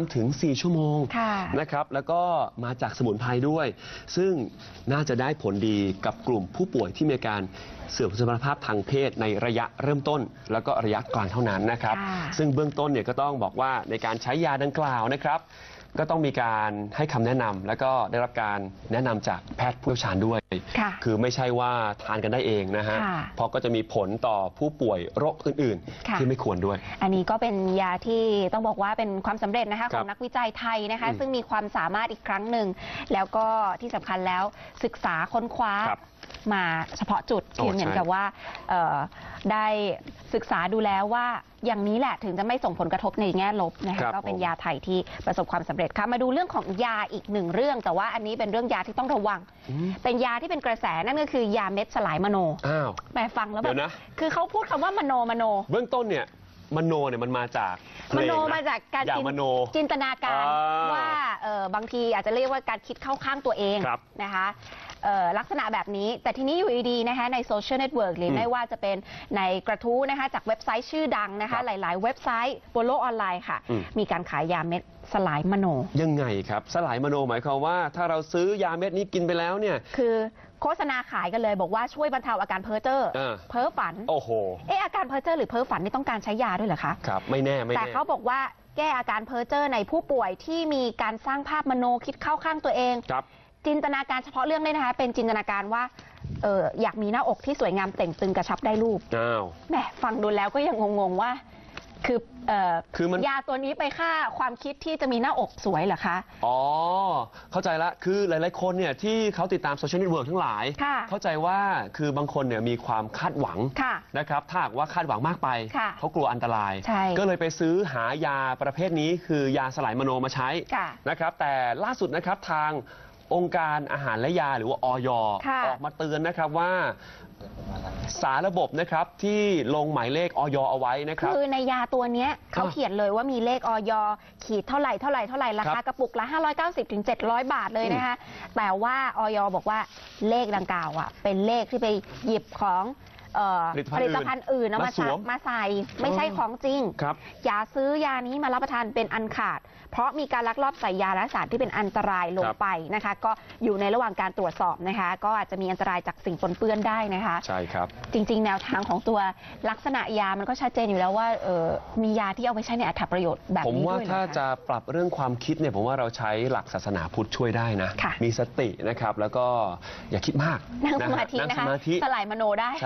3-4 ชั่วโมงนะครับแล้วก็มาจากสมุนไพรด้วยซึ่งน่าจะได้ผลดีกับกลุ่มผู้ป่วยที่มีอาการเสื่อมสมรรถภาพทางเพศในระยะเริ่มต้นแล้วก็ระยะกลางเท่านั้นนะครับซึ่งเบื้องต้นเนี่ยก็ต้องบอกว่าในการใช้ยาดังกล่าวนะครับก็ต้องมีการให้คำแนะนำแล้วก็ได้รับการแนะนำจากแพทย์ผู้เชี่ยวชาญด้วยคือไม่ใช่ว่าทานกันได้เองนะฮะเพราะก็จะมีผลต่อผู้ป่วยโรคอื่นๆที่ไม่ควรด้วยอันนี้ก็เป็นยาที่ต้องบอกว่าเป็นความสำเร็จนะคะของนักวิจัยไทยนะคะซึ่งมีความสามารถอีกครั้งหนึ่งแล้วก็ที่สำคัญแล้วศึกษาค้นคว้ามาเฉพาะจุดคือเหมือนกับว่าได้ศึกษาดูแล้วว่าอย่างนี้แหละถึงจะไม่ส่งผลกระทบในแง่ลบนะคะก็เป็นยาไทยที่ประสบความสำเร็จค่ะมาดูเรื่องของยาอีกหนึ่งเรื่องแต่ว่าอันนี้เป็นเรื่องยาที่ต้องระวังเป็นยาที่เป็นกระแสนั่นก็คือยาเม็ดสลายมโนแม่ฟังแล้วแบบคือเขาพูดคำว่ามโนเบื้องต้นเนี่ยมโนเนี่ยมันมาจากการจินตนาการว่าบางทีอาจจะเรียกว่าการคิดเข้าข้างตัวเองนะคะลักษณะแบบนี้แต่ทีนี้อยู่ดีๆนะคะในโซเชียลเน็ตเวิร์กหรือไม่ว่าจะเป็นในกระทู้นะคะจากเว็บไซต์ชื่อดังนะคะหลายๆเว็บไซต์บนโลกออนไลน์ค่ะมีการขายยาเม็ดสลายมโนยังไงครับสลายมโนหมายความว่าถ้าเราซื้อยาเม็ดนี้กินไปแล้วเนี่ยคือโฆษณาขายกันเลยบอกว่าช่วยบรรเทาอาการเพ้อเจ้อเพ้อฝันโอ้โหอาการเพ้อเจ้อหรือเพ้อฝันนี่ต้องการใช้ยาด้วยเหรอคะครับไม่แน่แต่เขาบอกว่าแก้อาการเพ้อเจ้อในผู้ป่วยที่มีการสร้างภาพมโนคิดเข้าข้างตัวเองจินตนาการเฉพาะเรื่องเลยนะคะเป็นจินตนาการว่าอยากมีหน้าอกที่สวยงามเต่งตึงกระชับได้รูปแหมฟังดูแล้วก็ยังงงๆว่าคือยาตัวนี้ไปฆ่าความคิดที่จะมีหน้าอกสวยเหรอคะอ๋อเข้าใจละคือหลายๆคนเนี่ยที่เขาติดตามโซเชียลเน็ตเวิร์กทั้งหลายเข้าใจว่าคือบางคนเนี่ยมีความคาดหวังนะครับถ้าหากว่าคาดหวังมากไปเขากลัวอันตรายก็เลยไปซื้อหายาประเภทนี้คือยาสลายมโนมาใช้นะครับแต่ล่าสุดนะครับทางองค์การอาหารและยาหรือว่าอย.ออกมาเตือนนะครับว่าสารระบบนะครับที่ลงหมายเลขอย.เอาไว้นะครับคือในยาตัวนี้เขาเขียนเลยว่ามีเลขอย.ขีดเท่าไหร่ราคากระปุกละ590 ถึง 700 บาทเลยนะคะแต่ว่าอย.บอกว่าเลขดังกล่าวอ่ะเป็นเลขที่ไปหยิบของผลิตภัณฑ์อื่นมาใส่ไม่ใช่ของจริงอย่าซื้อยานี้มารับประทานเป็นอันขาดเพราะมีการลักลอบใส่ยาและสารที่เป็นอันตรายลงไปนะคะก็อยู่ในระหว่างการตรวจสอบนะคะก็อาจจะมีอันตรายจากสิ่งปนเปื้อนได้นะคะใช่ครับจริงๆแนวทางของตัวลักษณะยามันก็ชัดเจนอยู่แล้วว่ามียาที่เอาไปใช้ในอัตประโยชน์แบบนี้ด้วยผมว่าถ้าจะปรับเรื่องความคิดเนี่ยผมว่าเราใช้หลักศาสนาพุทธช่วยได้นะมีสตินะครับแล้วก็อย่าคิดมากนั่งสมาธินะคะสลายมโนได้ใช่นะครับ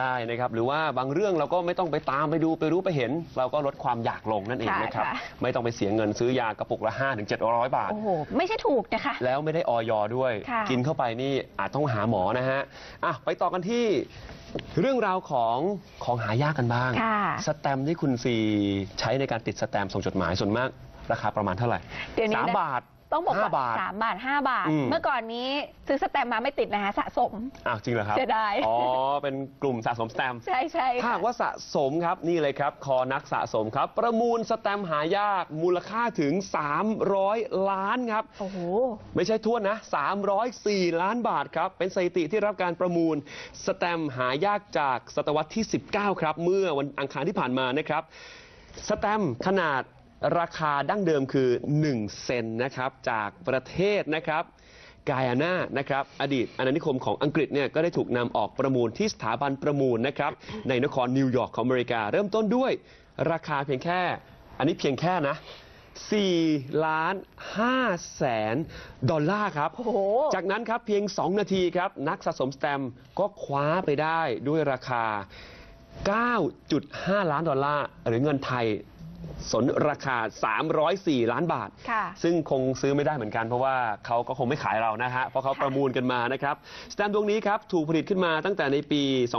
ครับหรือว่าบางเรื่องเราก็ไม่ต้องไปตามไปดูไปรู้ไปเห็น เราก็ลดความอยากลงนั่นเองนะครับไม่ต้องไปเสียเงินซื้อยากระปุกละ500-700 บาทโอ้โหไม่ใช่ถูกนะคะแล้วไม่ได้อย.ด้วยกินเข้าไปนี่อาจต้องหาหมอนะฮะไปต่อกันที่เรื่องราวของหายากกันบ้างสแตมป์ที่คุณซีใช้ในการติดสแตมป์ส่งจดหมายส่วนมากราคาประมาณเท่าไหร่3 บาทต้องบอกว่า 5 บาท 3 บาท 5 บาทเมื่อก่อนนี้ซื้อสแตมป์มาไม่ติดนะคะสะสมจริงเหรอครับเสียดายเป็นกลุ่มสะสมสแตมป์ใช่ถ้าว่าสะสมครับนี่เลยครับคอนักสะสมครับประมูลสแตมป์หายากมูลค่าถึง300 ล้านครับโอ้โหไม่ใช่ทั่วนะ304 ล้านบาทครับเป็นสถิติที่รับการประมูลสแตมป์หายากจากศตวรรษที่19ครับเมื่อวันอังคารที่ผ่านมานะครับสแตมป์ขนาดราคาดั้งเดิมคือ1 เซนนะครับจากประเทศนะครับไกอานานะครับอดีตอาณานิคมของอังกฤษเนี่ยก็ได้ถูกนำออกประมูลที่สถาบันประมูลนะครับในนครนิวยอร์กของอเมริกาเริ่มต้นด้วยราคาเพียงแค่นะ$4,500,000ครับจากนั้นครับเพียง2 นาทีครับนักสะสมสแตมป์ก็คว้าไปได้ด้วยราคา$9.5 ล้านหรือเงินไทยสนราคา304 ล้านบาทซึ่งคงซื้อไม่ได้เหมือนกันเพราะว่าเขาก็คงไม่ขายเรานะฮะเพราะเขาประมูลกันมานะครับสแตมป์ดวงนี้ครับถูกผลิตขึ้นมาตั้งแต่ในปี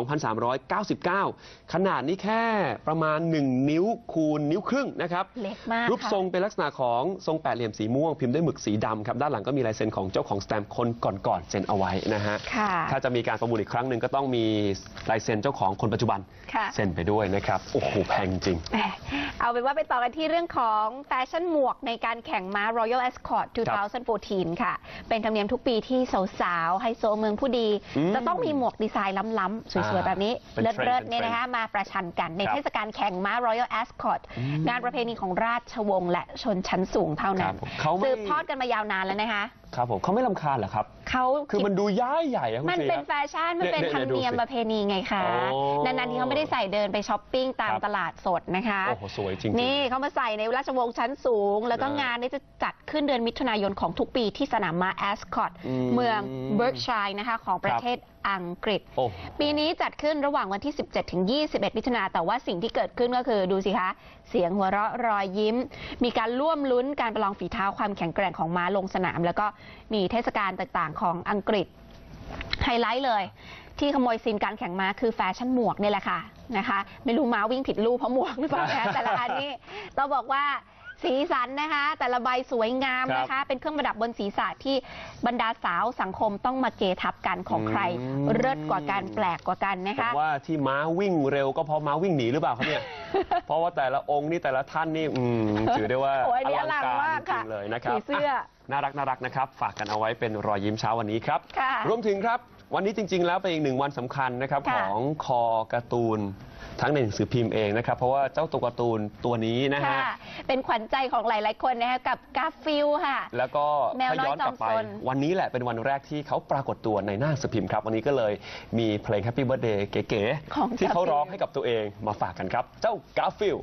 2399 ขนาดนี้แค่ประมาณ1 นิ้วคูณ1.5 นิ้วนะครับเล็กมากรูปทรงเป็นลักษณะของทรงแปดเหลี่ยมสีม่วงพิมพ์ด้วยหมึกสีดำครับด้านหลังก็มีลายเซ็นของเจ้าของสแตมป์คนก่อนๆเซ็นเอาไว้นะฮะถ้าจะมีการประมูลอีกครั้งหนึ่งก็ต้องมีลายเซ็นเจ้าของคนปัจจุบันเซ็นไปด้วยนะครับโอ้โหแพงจริงเอาเป็นว่าไปต่อกันที่เรื่องของแฟชั่นหมวกในการแข่งม้า Royal Ascot 2014 ค่ะเป็นธรรมเนียมทุกปีที่สาวๆไฮโซเมืองผู้ดีจะต้องมีหมวกดีไซน์ล้ำๆสวยๆแบบนี้เลิศๆเนี่ยนะคะมาประชันกันในเทศกาลแข่งม้า Royal Ascot งานประเพณีของราชวงศ์และชนชั้นสูงเท่านั้นสืบทอดกันมายาวนานแล้วนะคะครับผมเขาไม่รำคาญเหรอครับคือมันดูย้ายใหญ่มันเป็นแฟชั่นมันเป็นธรรมเนียมประเพณีไงคะนานๆทีเขาไม่ได้ใส่เดินไปช้อปปิ้งตามตลาดสดนะคะโอ้โหสวยจริงนี่เขามาใส่ในราชวงศ์ชั้นสูงแล้วก็งานนี้จะจัดขึ้นเดือนมิถุนายนของทุกปีที่สนามม้าแอสคอตเมืองเบิร์กชัยนะคะของประเทศอังกฤษปีนี้จัดขึ้นระหว่างวันที่ 17 ถึง 21 มิถุนายนแต่ว่าสิ่งที่เกิดขึ้นก็คือดูสิคะเสียงหัวเราะรอยยิ้มมีการร่วมลุ้นการประลองฝีเท้าความแข็งแกร่งของม้าลงสนามแล้วก็มีเทศกาลต่างๆของอังกฤษไฮไลท์เลยที่ขโมยซีนการแข่งม้าคือแฟชั่นหมวกนี่แหละค่ะนะคะไม่รู้ม้าวิ่งผิดรูปเพราะหมวกหรือเปล่าแต่ละอันนี้ต้องบอกว่าสีสันนะคะแต่ละใบสวยงามนะคะเป็นเครื่องประดับบนศีรษะที่บรรดาสาวสังคมต้องมาเกทับกันของใครเลิศกว่ากันแปลกกว่ากันนะคะว่าที่ม้าวิ่งเร็วก็เพราะม้าวิ่งหนีหรือเปล่าครับเนี่ย เพราะว่าแต่ละองค์นี่แต่ละท่านนี่ถือได้ว่าอลังการจริงเลยนะครับเสื้อน่ารักนะครับฝากกันเอาไว้เป็นรอยยิ้มเช้าวันนี้ครับรวมถึงครับวันนี้จริงๆแล้วเป็นอีก1 วันสำคัญนะครับของคอการ์ตูนทั้งในหนังสือพิมพ์เองนะครับเพราะว่าเจ้าตัวการ์ตูนตัวนี้นะฮะเป็นขวัญใจของหลายๆคนนะคะกับกาฟิลค่ะแล้วก็ถ้าย้อนกลับไปวันนี้แหละเป็นวันแรกที่เขาปรากฏตัวในหน้าหนังสือพิมพ์ครับวันนี้ก็เลยมีเพลง Happy Birthday เก๋ๆที่เขาร้องให้กับตัวเองมาฝากกันครับเจ้ากาฟิล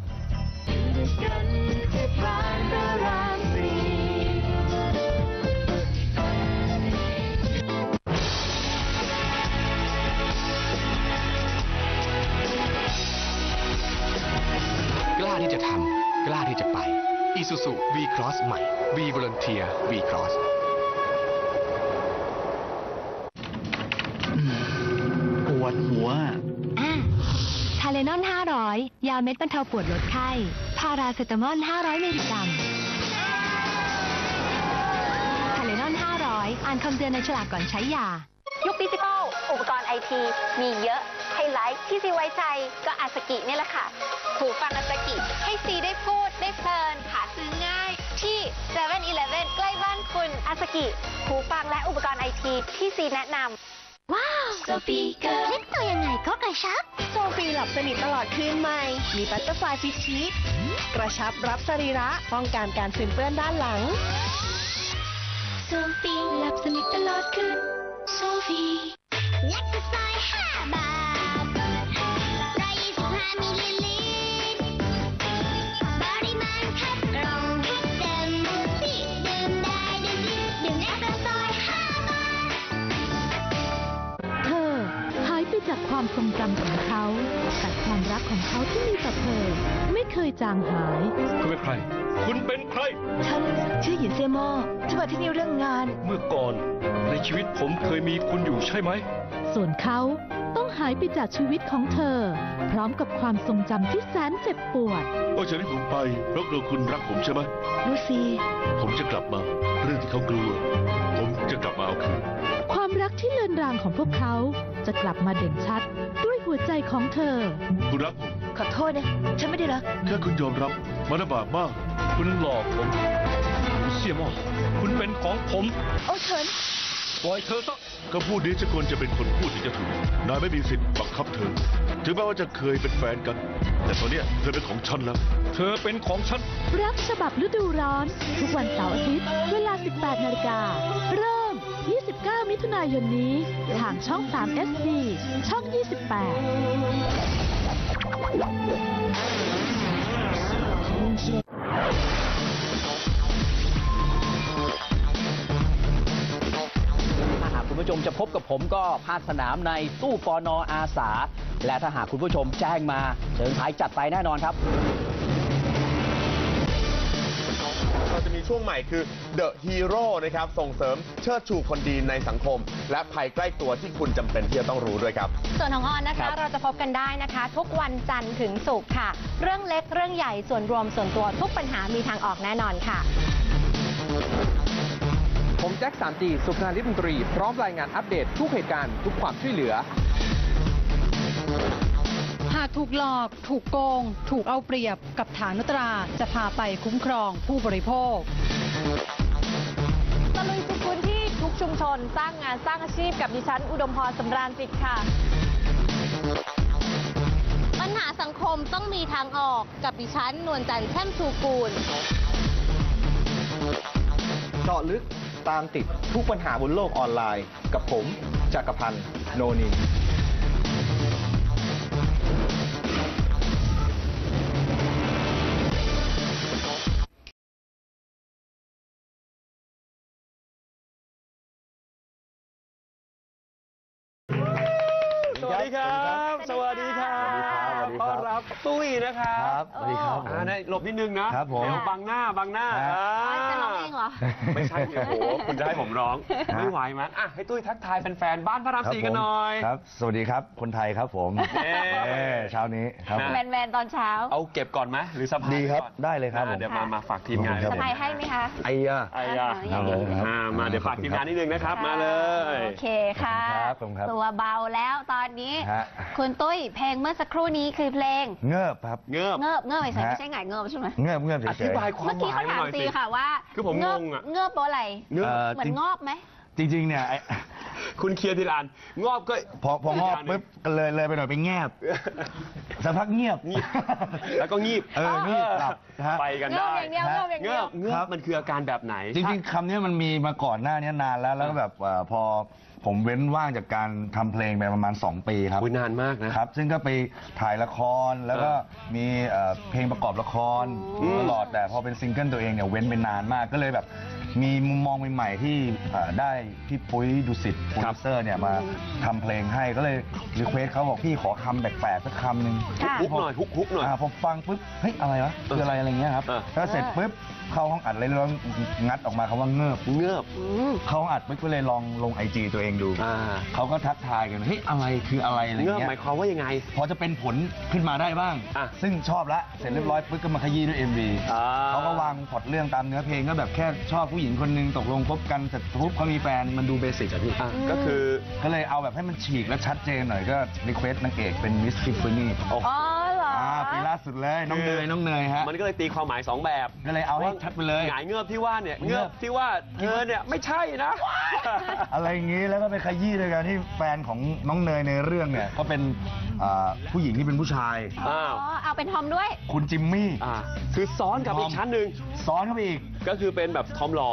กล้าที่จะทำกล้าที่จะไป Isuzu V-Cross ใหม่ V Volunteer V-Cross ปวดหัวทาเลนอน500 ยาเม็ดบรรเทาปวดลดไข้พาราเซตามอล500 มิลลิกรัมทาเลนอน500อ่านคำเตือนในฉลากก่อนใช้ยายุคดิจิทัลอุปกรณ์ไอทีมีเยอะไฮไลท์ที่ซีไว้ใจก็อาสกินี่แหละค่ะหูฟังอาสกิให้ซีได้พูดได้เพลินหาซื้อง่ายที่ 7-Eleven ใกล้บ้านคุณอาสกิหูฟังและอุปกรณ์ไอทีที่ซีแนะนำว้าวโซฟีเกิร์ลเล่นตัวยังไงก็กระชับโซฟีหลับสนิทตลอดคืนใหม่มีบัตเตอร์ฟลายฟิชชีทกระชับรับสรีระป้องกันการซึมเปื้อนด้านหลังโซฟีหลับสนิทตลอดคืนโซฟีแลคโตไซด์5 บาท125 มิลลิลิตรปริมาณคัดกรองให้เต็มที่ดื่มได้ดื่มแลคโตไซด์5 บาทเธอหายไปจากความความทรงจำของเขาแต่ความรักของเขาที่มีต่อเธอไม่เคยจางหายคุณเป็นใคร คุณเป็นใครฉันชื่อหยินเซี่ยม่อฉันมาที่นี่เรื่องงานเมื่อก่อนในชีวิตผมเคยมีคุณอยู่ใช่ไหมส่วนเขาต้องหายไปจากชีวิตของเธอ พร้อมกับความทรงจำที่แสนเจ็บปวดโอ้ฉันให้ผมไปเพราะกลัวคุณรักผมใช่ไหมลูซี่ผมจะกลับมา เรื่องที่เขากลัว ผมจะกลับมาเอาคืนความรักที่เลือนรางของพวกเขาจะกลับมาเด่นชัดด้วยหัวใจของเธอคุณรักผมขอโทษนะ ฉันไม่ได้รักแค่คุณยอมรับมันลำบากมาก คุณหลอกผมเสี่ยมอคุณเป็นของผมโอ้เฉินปล่อยเธอซะก็พูดนี้จะควรจะเป็นคนพูดถึงจะถูกนายไม่มีสิทธิ์บังคับเธอ ถึงแม้ว่าจะเคยเป็นแฟนกัน แต่ตอนเนี้ยเธอเป็นของฉันแล้ว เธอเป็นของฉันรักฉบับฤดูร้อน ทุกวันเสาร์อาทิตย์ เวลา 18 นาฬิกา เริ่ม 29 มิถุนายนนี้ ทางช่อง 3 SD ช่อง 28 ถ้าหากคุณผู้ชมจะพบกับผมก็ภาคสนามในตู้ปนอาสา และถ้าหากคุณผู้ชมแจ้งมาเชิญถ่ายจัดไปแน่นอนครับเราจะมีช่วงใหม่คือ The Hero นะครับ ส่งเสริมเชิดชูคนดีในสังคม และภัยใกล้ตัวที่คุณจำเป็นที่จะต้องรู้ด้วยครับส่วนของออนนะครัคะบเราจะพบกันได้นะคะ ทุกวันจันทร์ถึงศุกร์ค่ะ เรื่องเล็กเรื่องใหญ่ส่วนรวมส่วนตัวทุกปัญหามีทางออกแน่นอนค่ะผมแจ็ค 3G สุพนาลิปดนตรี พร้อมรายงานอัปเดตทุกเหตุการณ์ทุกความช่วยเหลือหากถูกหลอก ถูกโกง ถูกเอาเปรียบกับฐานุตราจะพาไปคุ้มครองผู้บริโภคตะลุยทุกพื้นที่ทุกชุมชน สร้างงานสร้างอาชีพกับดิฉันอุดมพรสำราญจิตค่ะ ปัญหาสังคมต้องมีทางออกกับดิฉันนวลจันทร์แช่มชูกูลเจาะลึกตามติดทุกปัญหาบนโลกออนไลน์ กับผมจักรพันธ์โนนินสวัสดีครับ สวัสดีครับต้อนรับตุ้ยนะครับสวัสดีครับได้หลบนิดนึงนะครับผมเดี๋ยวบังหน้าจะร้องเองเหรอไม่ใช่โอ้โหคุณจะให้ผมร้อง ไม่ไหวมั้ยอ่ะให้ตุ้ยทักทายแฟนๆบ้านพระราม4กันหน่อยครับ สวัสดีครับ คนไทยครับผมเย้เช้านี้ครับผมแมนๆตอนเช้าเอาเก็บก่อนไหมหรือสะพายดีครับก่อนได้เลยครับผมเดี๋ยวมาฝากทีมงานครับสบายให้ไหมคะไอ้ยะไอ้ยะเอาเลยครับมาเดี๋ยวฝากทีมงานนิดนึงนะครับ มาเลยโอเคค่ะขอบคุณครับตัวเบาแล้วตอนนี้ฮะคุณตุ้ยเพลงเมื่อสักครู่นี้คือเพลงเงิบครับเงือบเงิบไม่ใช่ไม่ใช่หงายเงิบใช่ไหมเงิบเฉยๆอธิบายความเมื่อกี้เขาถามซีค่ะว่าคือผมงงอ่ะเงิบโปอะไรเงือบเหมือนงอบไหมจริงๆเนี่ยไอ้คุณเคลียร์ทีละอันงอบก็พองอบปุ๊บก็เลยไปหน่อยไปแงบสักพักเงียบแล้วก็งีบงีบหลับฮะไปกันได้เงือบอย่างเดียวเงือบมันคืออาการแบบไหนจริงๆคำนี้มันมีมาก่อนหน้านี้นานแล้วก็แบบพอผมเว้นว่างจากการทำเพลงไปประมาณ2 ปีครับนานมากนะครับซึ่งก็ไปถ่ายละครแล้วก็มีเพลงประกอบละครตลอดแต่พอเป็นซิงเกิลตัวเองเนี่ยเว้นไปนานมากก็เลยแบบมีมุมมองใหม่ๆที่ได้พี่ปุ้ยดุสิตโปรดิวเซอร์เนี่ยมาทำเพลงให้ก็เลยรีเควสเขาบอกพี่ขอคำแปลกๆสักคำหนึ่งฮุกหน่อยฮุกหน่อยผมฟังปุ๊บเฮ้ยอะไรวะคืออะไรอะไรเงี้ยครับแล้วเสร็จปุ๊บเข้าห้องอัดเลยแล้วงัดออกมาคำว่าเงิบ เข้าห้องอัดปุ๊บก็เลยลองลง IG ตัวเองดูเขาก็ทักทายกันเฮ้ยอะไรคืออะไรอะไรเงี้ยเงิบหมายความว่ายังไงพอจะเป็นผลขึ้นมาได้บ้างซึ่งชอบละเสร็จเรียบร้อยปุ๊บก็มาขยี้ด้วย MV เขาก็วางพล็อตเรื่องตามเนื้อเพลงก็แบบแค่ชอบผู้หญิงคนนึงตกลงคบกันเสร็จปุ๊บเขามีแฟนมันดูเบสิกอะพี่ก็คือก็เลยเอาแบบให้มันฉีกและชัดเจนหน่อยก็รีเควสนางเอกเป็นมิสทิฟฟานี่อ๋อเหรอปีล่าสุดเลยน้องเนยฮะมันก็เลยตีความหมาย2 แบบก็เลยเอาให้ชัดไปเลยหงายเงือบที่ว่าเนี่ยเงือบที่ว่าเธอเนี่ยไม่ใช่นะอะไรอย่างงี้แล้วก็ไปขยี้ด้วยกันที่แฟนของน้องเนยในเรื่องเนี่ยก็เป็นผู้หญิงที่เป็นผู้ชายเอาเป็นทอมด้วยคุณจิมมี่คือซ้อนกับอีกชั้นหนึ่งซ้อนเข้าไปอีกก็คือเป็นแบบทอมหล่อ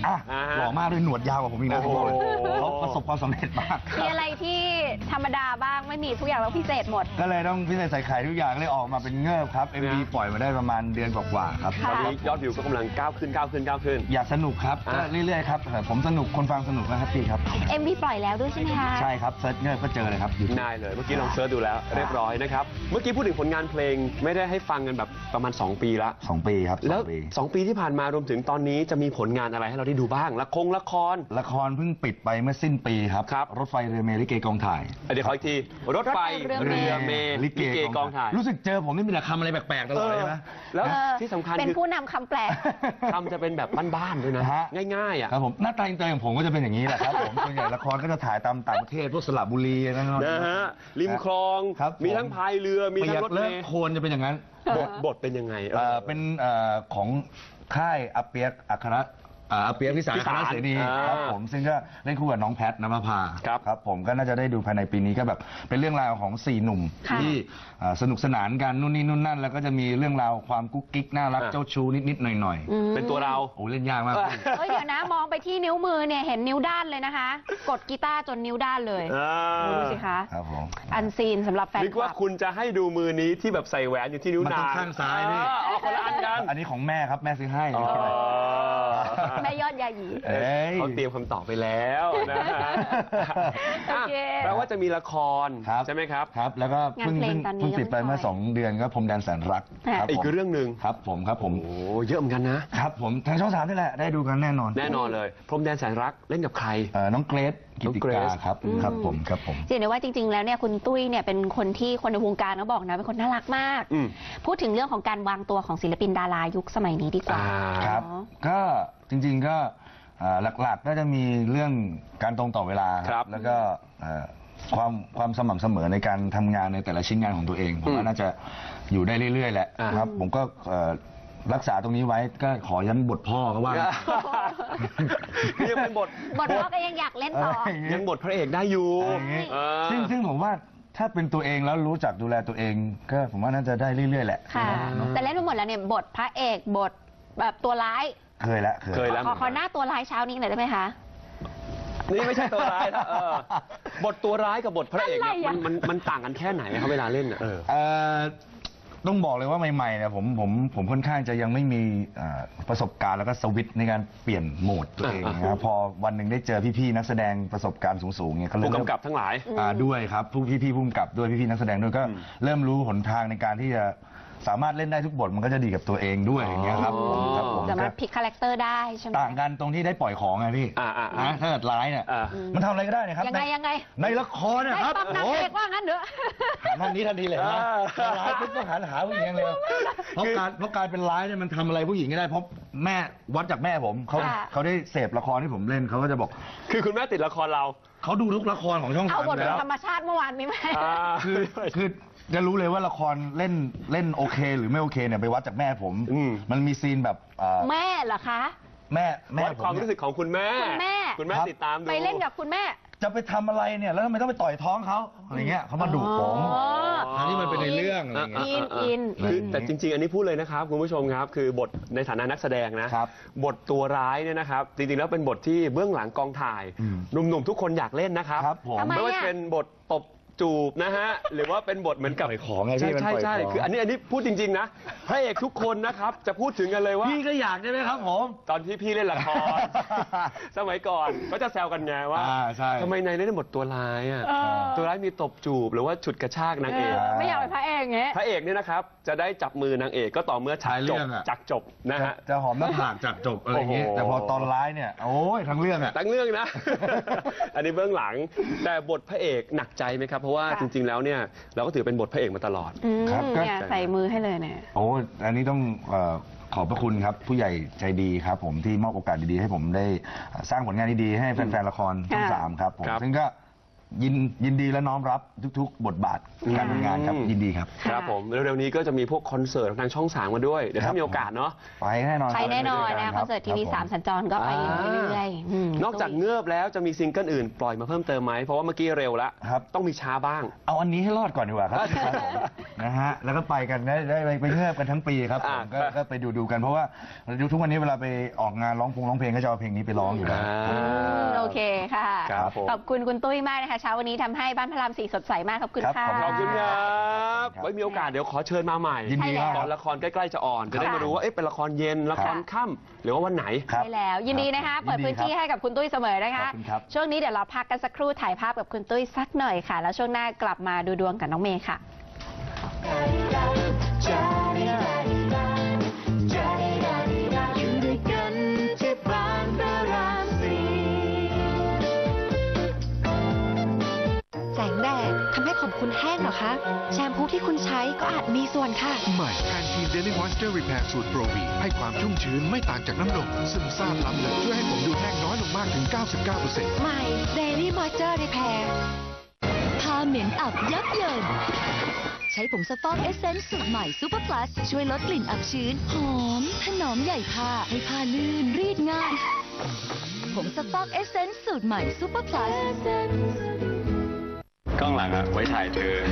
หล่อมากด้วยหนวดยาวกว่าผมอีกนะโอ้โหเขาประสบความสำเร็จมากมีอะไรที่ธรรมดาบ้างไม่มีทุกอย่างต้องพิเศษหมดก็เลยต้องพิเศษใส่ไข่ทุกอย่างเลยออกมาเป็นเงิบครับ MV ปล่อยมาได้ประมาณเดือนกว่าๆครับตอนนี้ยอดวิวก็กำลังก้าวขึ้นอยากสนุกครับก็เรื่อยๆครับผมสนุกคนฟังสนุกก็แฮปปี้ครับ MV ปล่อยแล้วด้วยใช่ไหมคะใช่ครับเซิร์ชเงิบก็เจอเลยครับได้เลยเมื่อกี้ลองเซิร์ชดูแล้วเรียบร้อยนะครับเมื่อกี้พูดถึงผลงานเพลงไม่ได้ให้ฟังกันแบบประมาณ2 ปีละ 2 ปีครับแล้ว 2 ปี 2 ปีที่ผ่านมารวมถึงตอนนี้จะมีผลงานอะไรให้เราได้ดูบ้างละครละครเพิ่งปิดไปเมื่อสิ้นปีครับครับรถไฟเรือเมลิเกกองถ่ายเดี๋ยวขออีกทีรถไฟเรือเมลิเกกองถ่ายรู้สึกเจอผมนี่มีแต่คำอะไรแปลกๆตลอดเลยนะแล้วที่สำคัญเป็นคือผู้นำคำแปลคำจะเป็นแบบบ้านๆด้วยนะฮะง่ายๆอ่ะครับผมหน้าตาอินเตอร์อย่างผมก็จะเป็นอย่างนี้แหละครับผมส่วนใหญ่ละครก็จะถ่ายตามต่างประเทศพวกสระบุรีนะนะฮะริมคลองครับมีทั้งพายเรือมีทั้งรถเลิเมกล์โคนจะเป็นอย่างนั้นบทเป็นยังไงเป็นของค่ายอาเปียกอัครอาเปียกพิสารคณะเสนีครับผมซึ่งก็เล่นคู่กับน้องแพทนภพาครับผมก็น่าจะได้ดูภายในปีนี้ก็แบบเป็นเรื่องราวของ4 หนุ่มที่สนุกสนานกันนู่นนี่นู่นนั่นแล้วก็จะมีเรื่องราวความกุ๊กกิ๊กน่ารักเจ้าชู้นิดๆหน่อยเป็นตัวเราโอ้เล่นยากมากเฮ้ยเดี๋ยวนะมองไปที่นิ้วมือเนี่ยเห็นนิ้วด้านเลยนะคะ กดกีตาร์จนนิ้วด้านเลยดูสิคะครับผมอันซีนสำหรับแฟนนึกว่าคุณจะให้ดูมือนี้ที่แบบใส่แหวนอยู่ที่นิ้วมันนาต้องงข้างซ้ายนี่เอาคนละอันกันอันนี้ของแม่ครับแม่ซื้อให้แม่ยอดยาหยีเขาเตรียมคำตอบไปแล้วนะฮะโอเคแปลว่าจะมีละครใช่ไหมครับครับแล้วก็เพิ่งงานเพลงตอนนี้ปิดไปเมื่อยังไม่ปล่อย 2 เดือนก็พรมแดนแสนรักครับอีกผมเรื่องหนึ่งครับผมโอ้เยอะเหมือนกันนะครับผมทางช่อง3นี่แหละได้ดูกันแน่นอนแน่นอนเลย พรหมแดนแสนรักเล่นกับใครน้องเกรซกิติกาครับครับผมเห็นได้ว่าจริง ๆ แล้วเนี่ยคุณตุ้ยเนี่ยเป็นคนที่คนในวงการเขาบอกนะเป็นคนน่ารักมาก พูดถึงเรื่องของการวางตัวของศิลปินดารายุคสมัยนี้ดีกว่าครับเนาะก็จริงๆก็หลักๆก็จะมีเรื่องการตรงต่อเวลาครับแล้วก็ความสม่ำเสมอในการทำงานในแต่ละชิ้นงานของตัวเองผมว่าน่าจะอยู่ได้เรื่อยๆแหละครับผมก็รักษาตรงนี้ไว้ก็ขอยันบทพ่อก็ว่ายังเป็นบทพ่อก็ยังอยากเล่นต่อยังบทพระเอกได้อยู่ซึ่งผมว่าถ้าเป็นตัวเองแล้วรู้จักดูแลตัวเองก็ผมว่าน่าจะได้เรื่อยๆแหละค่ะ แต่เล่นมาหมดแล้วเนี่ยบทพระเอกบทแบบตัวร้ายเคยแล้วขอหน้าตัวร้ายเช้านี้หน่อยได้ไหมคะนี่ไม่ใช่ตัวร้ายนะบทตัวร้ายกับบทพระเอกเนี่ยอะไรอะมันต่างกันแค่ไหนครับเวลาเล่นอ่ะต้องบอกเลยว่าใหม่ๆเนี่ยผมค่อนข้างจะยังไม่มีประสบการณ์แล้วก็สวิตช์ในการเปลี่ยนโหมดตัวเองนะครับพอวันหนึ่งได้เจอพี่ๆนักแสดงประสบการณ์สูงๆเนี่ยเขาเริ่ผู้มกำกับทั้งหลายด้วยครับพี่ๆผู้กำกับด้วยพี่ๆนักแสดงด้วยก็เริ่มรู้หนทางในการที่จะสามารถเล่นได้ทุกบทมันก็จะดีกับตัวเองด้วยอย่างเงี้ยครับผมจะมาพลิกคาแรคเตอร์ได้ใช่ไหมต่างกันตรงที่ได้ปล่อยของไงพี่นะถ้าเกิดร้ายเนี่ยมันทำอะไรก็ได้นะครับยังไงในละครนะครับได้ปั๊บนางเอกว่างั้นเถอะหันทันทีเลยนะร้ายปุ๊บก็หันหาผู้หญิงอย่างเดียวเพราะการเป็นร้ายเนี่ยมันทำอะไรผู้หญิงไม่ได้เพราะแม่วัดจากแม่ผมเขาได้เสพละครที่ผมเล่นเขาก็จะบอกคือคุณแม่ติดละครเราเขาดูทุกละครของช่องเอา 3 บทแล้วธรรมชาติเมื่อวานมีไหมคือจะรู้เลยว่าละครเล่นโอเคหรือไม่โอเคเนี่ยไปวัดจากแม่ผมมันมีซีนแบบแม่เหรอคะแม่วัดความรู้สึกของคุณแม่ คุณแม่ติดตามดูไปเล่นกับคุณแม่จะไปทำอะไรเนี่ยแล้วทำไมต้องไปต่อยท้องเขาอะไรเงี้ยเขามาดุผมอันนี้มันเป็นในเรื่องอะไรเงี้ยอินคือแต่จริงๆ อันนี้พูดเลยนะครับคุณผู้ชมครับคือบทในฐานะนักแสดงนะบทตัวร้ายเนี่ยนะครับจริงๆแล้วเป็นบทที่เบื้องหลังกองถ่ายหนุ่มๆทุกคนอยากเล่นนะครับไม่ว่าจะเป็นบทตบจูบนะฮะหรือว่าเป็นบทเหมือนกับของไงพี่มันปล่อยของใช่คืออันนี้พูดจริงๆนะพระเอกทุกคนนะครับจะพูดถึงกันเลยว่าพี่ก็อยากใช่ไหมครับผมตอนที่พี่เล่นละคร สมัยก่อนก็จะแซวกันไงว่าทำไมนายเล่นบทตัวร้ายอ่ะตัวร้ายมีตบจูบหรือว่าฉุดกระชากนางเอกไม่อยากเป็นพระเอกไงพระเอกเนี่ยนะครับจะได้จับมือนางเอกก็ต่อเมื่อฉากจบจากจบนะฮะจะหอมหน้าผากจากจบอะไรอย่างเงี้ยแต่พอตอนร้ายเนี่ยโอ้ยทั้งเรื่องอ่ะทั้งเรื่องนะ อันนี้เบื้องหลังแต่บทพระเอกหนักใจไหมครับเพราะว่าจริงๆแล้วเนี่ยเราก็ถือเป็นบทพระเอกมาตลอดครับเนี่ยใส่มือให้เลยเนี่ยโอ้อันนี้ต้องขอบพระคุณครับผู้ใหญ่ใจดีครับผมที่มอบโอกาสดีๆให้ผมได้สร้างผลงานดีๆให้แฟนๆละครช่อง 3ครับผมซึ่งก็ยินดีและน้อมรับทุกๆ บทบาทการทำงานครับยินดีครับครับผมเร็วๆนี้ก็จะมีพวกคอนเสิร์ตทางช่อง3มาด้วยเดี๋ยวถ้ามีโอกาสเนาะไปแน่นอนไปแน่นอนนะคอนเสิร์ตทีวี3สัญจรก็ไปเรื่อยๆนอกจากเงือบแล้วจะมีซิงเกิลอื่นปล่อยมาเพิ่มเติมไหมเพราะว่าเมื่อกี้เร็วแล้วต้องมีช้าบ้างเอาอันนี้ให้รอดก่อนดีกว่าครับนะฮะแล้วก็ไปกันได้ไปเงือบกันทั้งปีครับผมก็ไปดูกันเพราะว่าทุกวันนี้เวลาไปออกงานร้องเพลงก็จะเอาเพลงนี้ไปร้องอยู่แล้วโอเคค่ะครับผมขอบคุณคุณตุ้ยมากนะคะเช้าวันนี้ทำให้บ้านพระราม4สดใสมากขอบคุณค่ะขอบคุณครับไว้มีโอกาสเดี๋ยวขอเชิญมาใหม่ยินดีครับตอนละครใกล้ๆจะอ่อนจะได้มารู้ว่าเป็นละครเย็นละครค่ำหรือว่าวันไหนใช่แล้วยินดีนะคะเปิดพื้นที่ให้กับคุณตุ้ยเสมอนะคะขอบคุณครับช่วงนี้เดี๋ยวเราพักกันสักครู่ถ่ายภาพกับคุณตุ้ยสักหน่อยค่ะ แล้วช่วงหน้ากลับมาดูดวงกับน้องเมย์ค่ะแสงแดดทำให้ผมคุณแห้งเหรอคะ แชมพูที่คุณใช้ก็อาจมีส่วนค่ะใหม่แพนทีนเดลี่มอยส์เจอร์รีแพร์สูตรโปรวีให้ความชุ่มชื้นไม่ต่างจากน้ำนมซึมซาบล้ำลึกช่วยให้ผมดูแห้งน้อยลงมากถึง 99% ใหม่ Daily Moisture Repair ผ้าเหม็นอับยับเยินใช้ผงซักฟอกเอสเซนส์สูตรใหม่ซูเปอร์พลัสช่วยลดกลิ่นอับชื้นหอมถนอมใหญ่ผ้าให้ผ้าลื่นรีดง่ายผงซักฟอกเอสเซนส์สูตรใหม่ซูเปอร์พลัสกล้องหลังอะไว้ถ่ายเธอ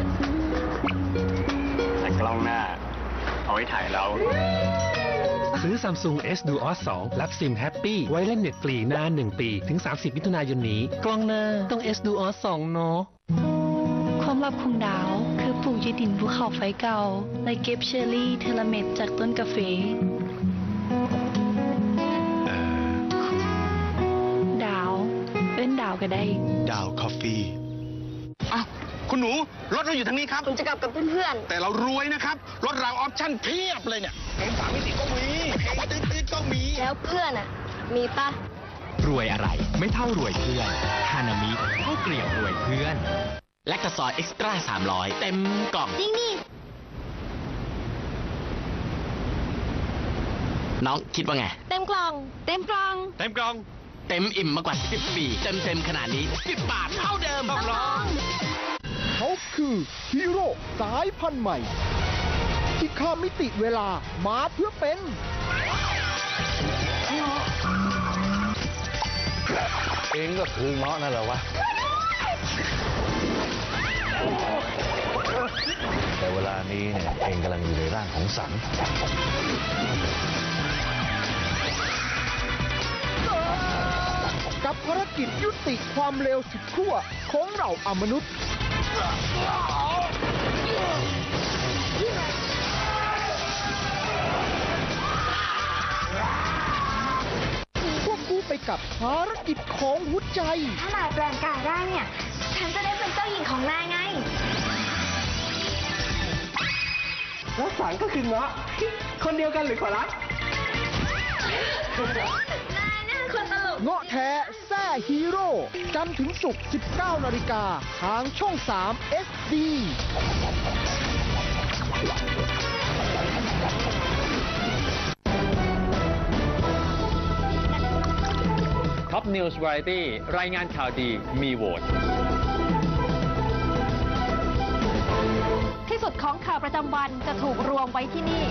แต่กล้องหน้าเอาไว้ถ่ายเราซื้อ Samsung S Duo 2 รับซิมแฮปปี้ไว้เล่นเน็ตฟรีนาน1 ปีถึง 30 มิถุนายนนี้ กล้องหน้าต้อง S Duo 2 เนาะความลับของดาวคือปลูกยึดดินภูเขาไฟเก่าและเก็บเชอร์รี่เทเลเม็ดจากต้นกาแฟดาวเป็นดาวก็ได้ดาวคอฟฟี่คุณหนูรถเราอยู่ทางนี้ครับผมจะกลับกับเพื่อนๆแต่เรารวยนะครับรถเราออปชั่นเพียบเลยเนี่ยเพลง3 มิติก็มีเพลงตื้นๆก็มีแล้วเพื่อนอ่ะมีปะรวยอะไรไม่เท่ารวยเพื่อนฮานามิข้าวเกลียวรวยเพื่อน แลคตาซอยเอ็กซ์ตร้า300 เต็มกล่องจริงนี่น้องคิดว่าไงเต็มกล่อง เต็มกล่องเต็มกล่อง เต็มอิ่มมากกว่า10 ปี เต็มขนาดนี้10 บาทเท่าเดิมต้องลองเขาคือฮีโร่สายพันธุ์ใหม่ ที่ข้ามมิติเวลามาเพื่อเป็นเองก็คือเงาะนั่นเหรอวะแต่เวลานี้เนี่ยเองกำลังอยู่ในร่างของสังกับภารกิจยุติความเร็วสุดขั้วของเราอมนุษย์ควบคู่ไปกับภารกิจของหัวใจถ้านายแปลงกายได้เนี่ย ฉันจะได้เป็นเจ้าหญิงของนายไงแล้วสังก็คือเงาะคนเดียวกันหรือขอรับ เงาะแท้แซ่ฮีโร่จันทร์ถึงศุกร์ 19 นาฬิกาทางช่อง 3 SD Top News Variety รายงานข่าวดีมีโหวตที่สุดของข่าวประจำวันจะถูกรวมไว้ที่นี่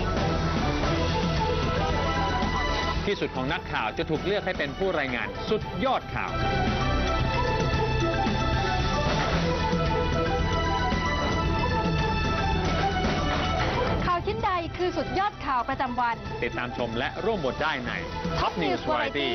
ที่สุดของนักข่าวจะถูกเลือกให้เป็นผู้รายงานสุดยอดข่าวข่าวชิ้นใดคือสุดยอดข่าวประจำวันติดตามชมและร่วมโหวตได้ใน Top News Variety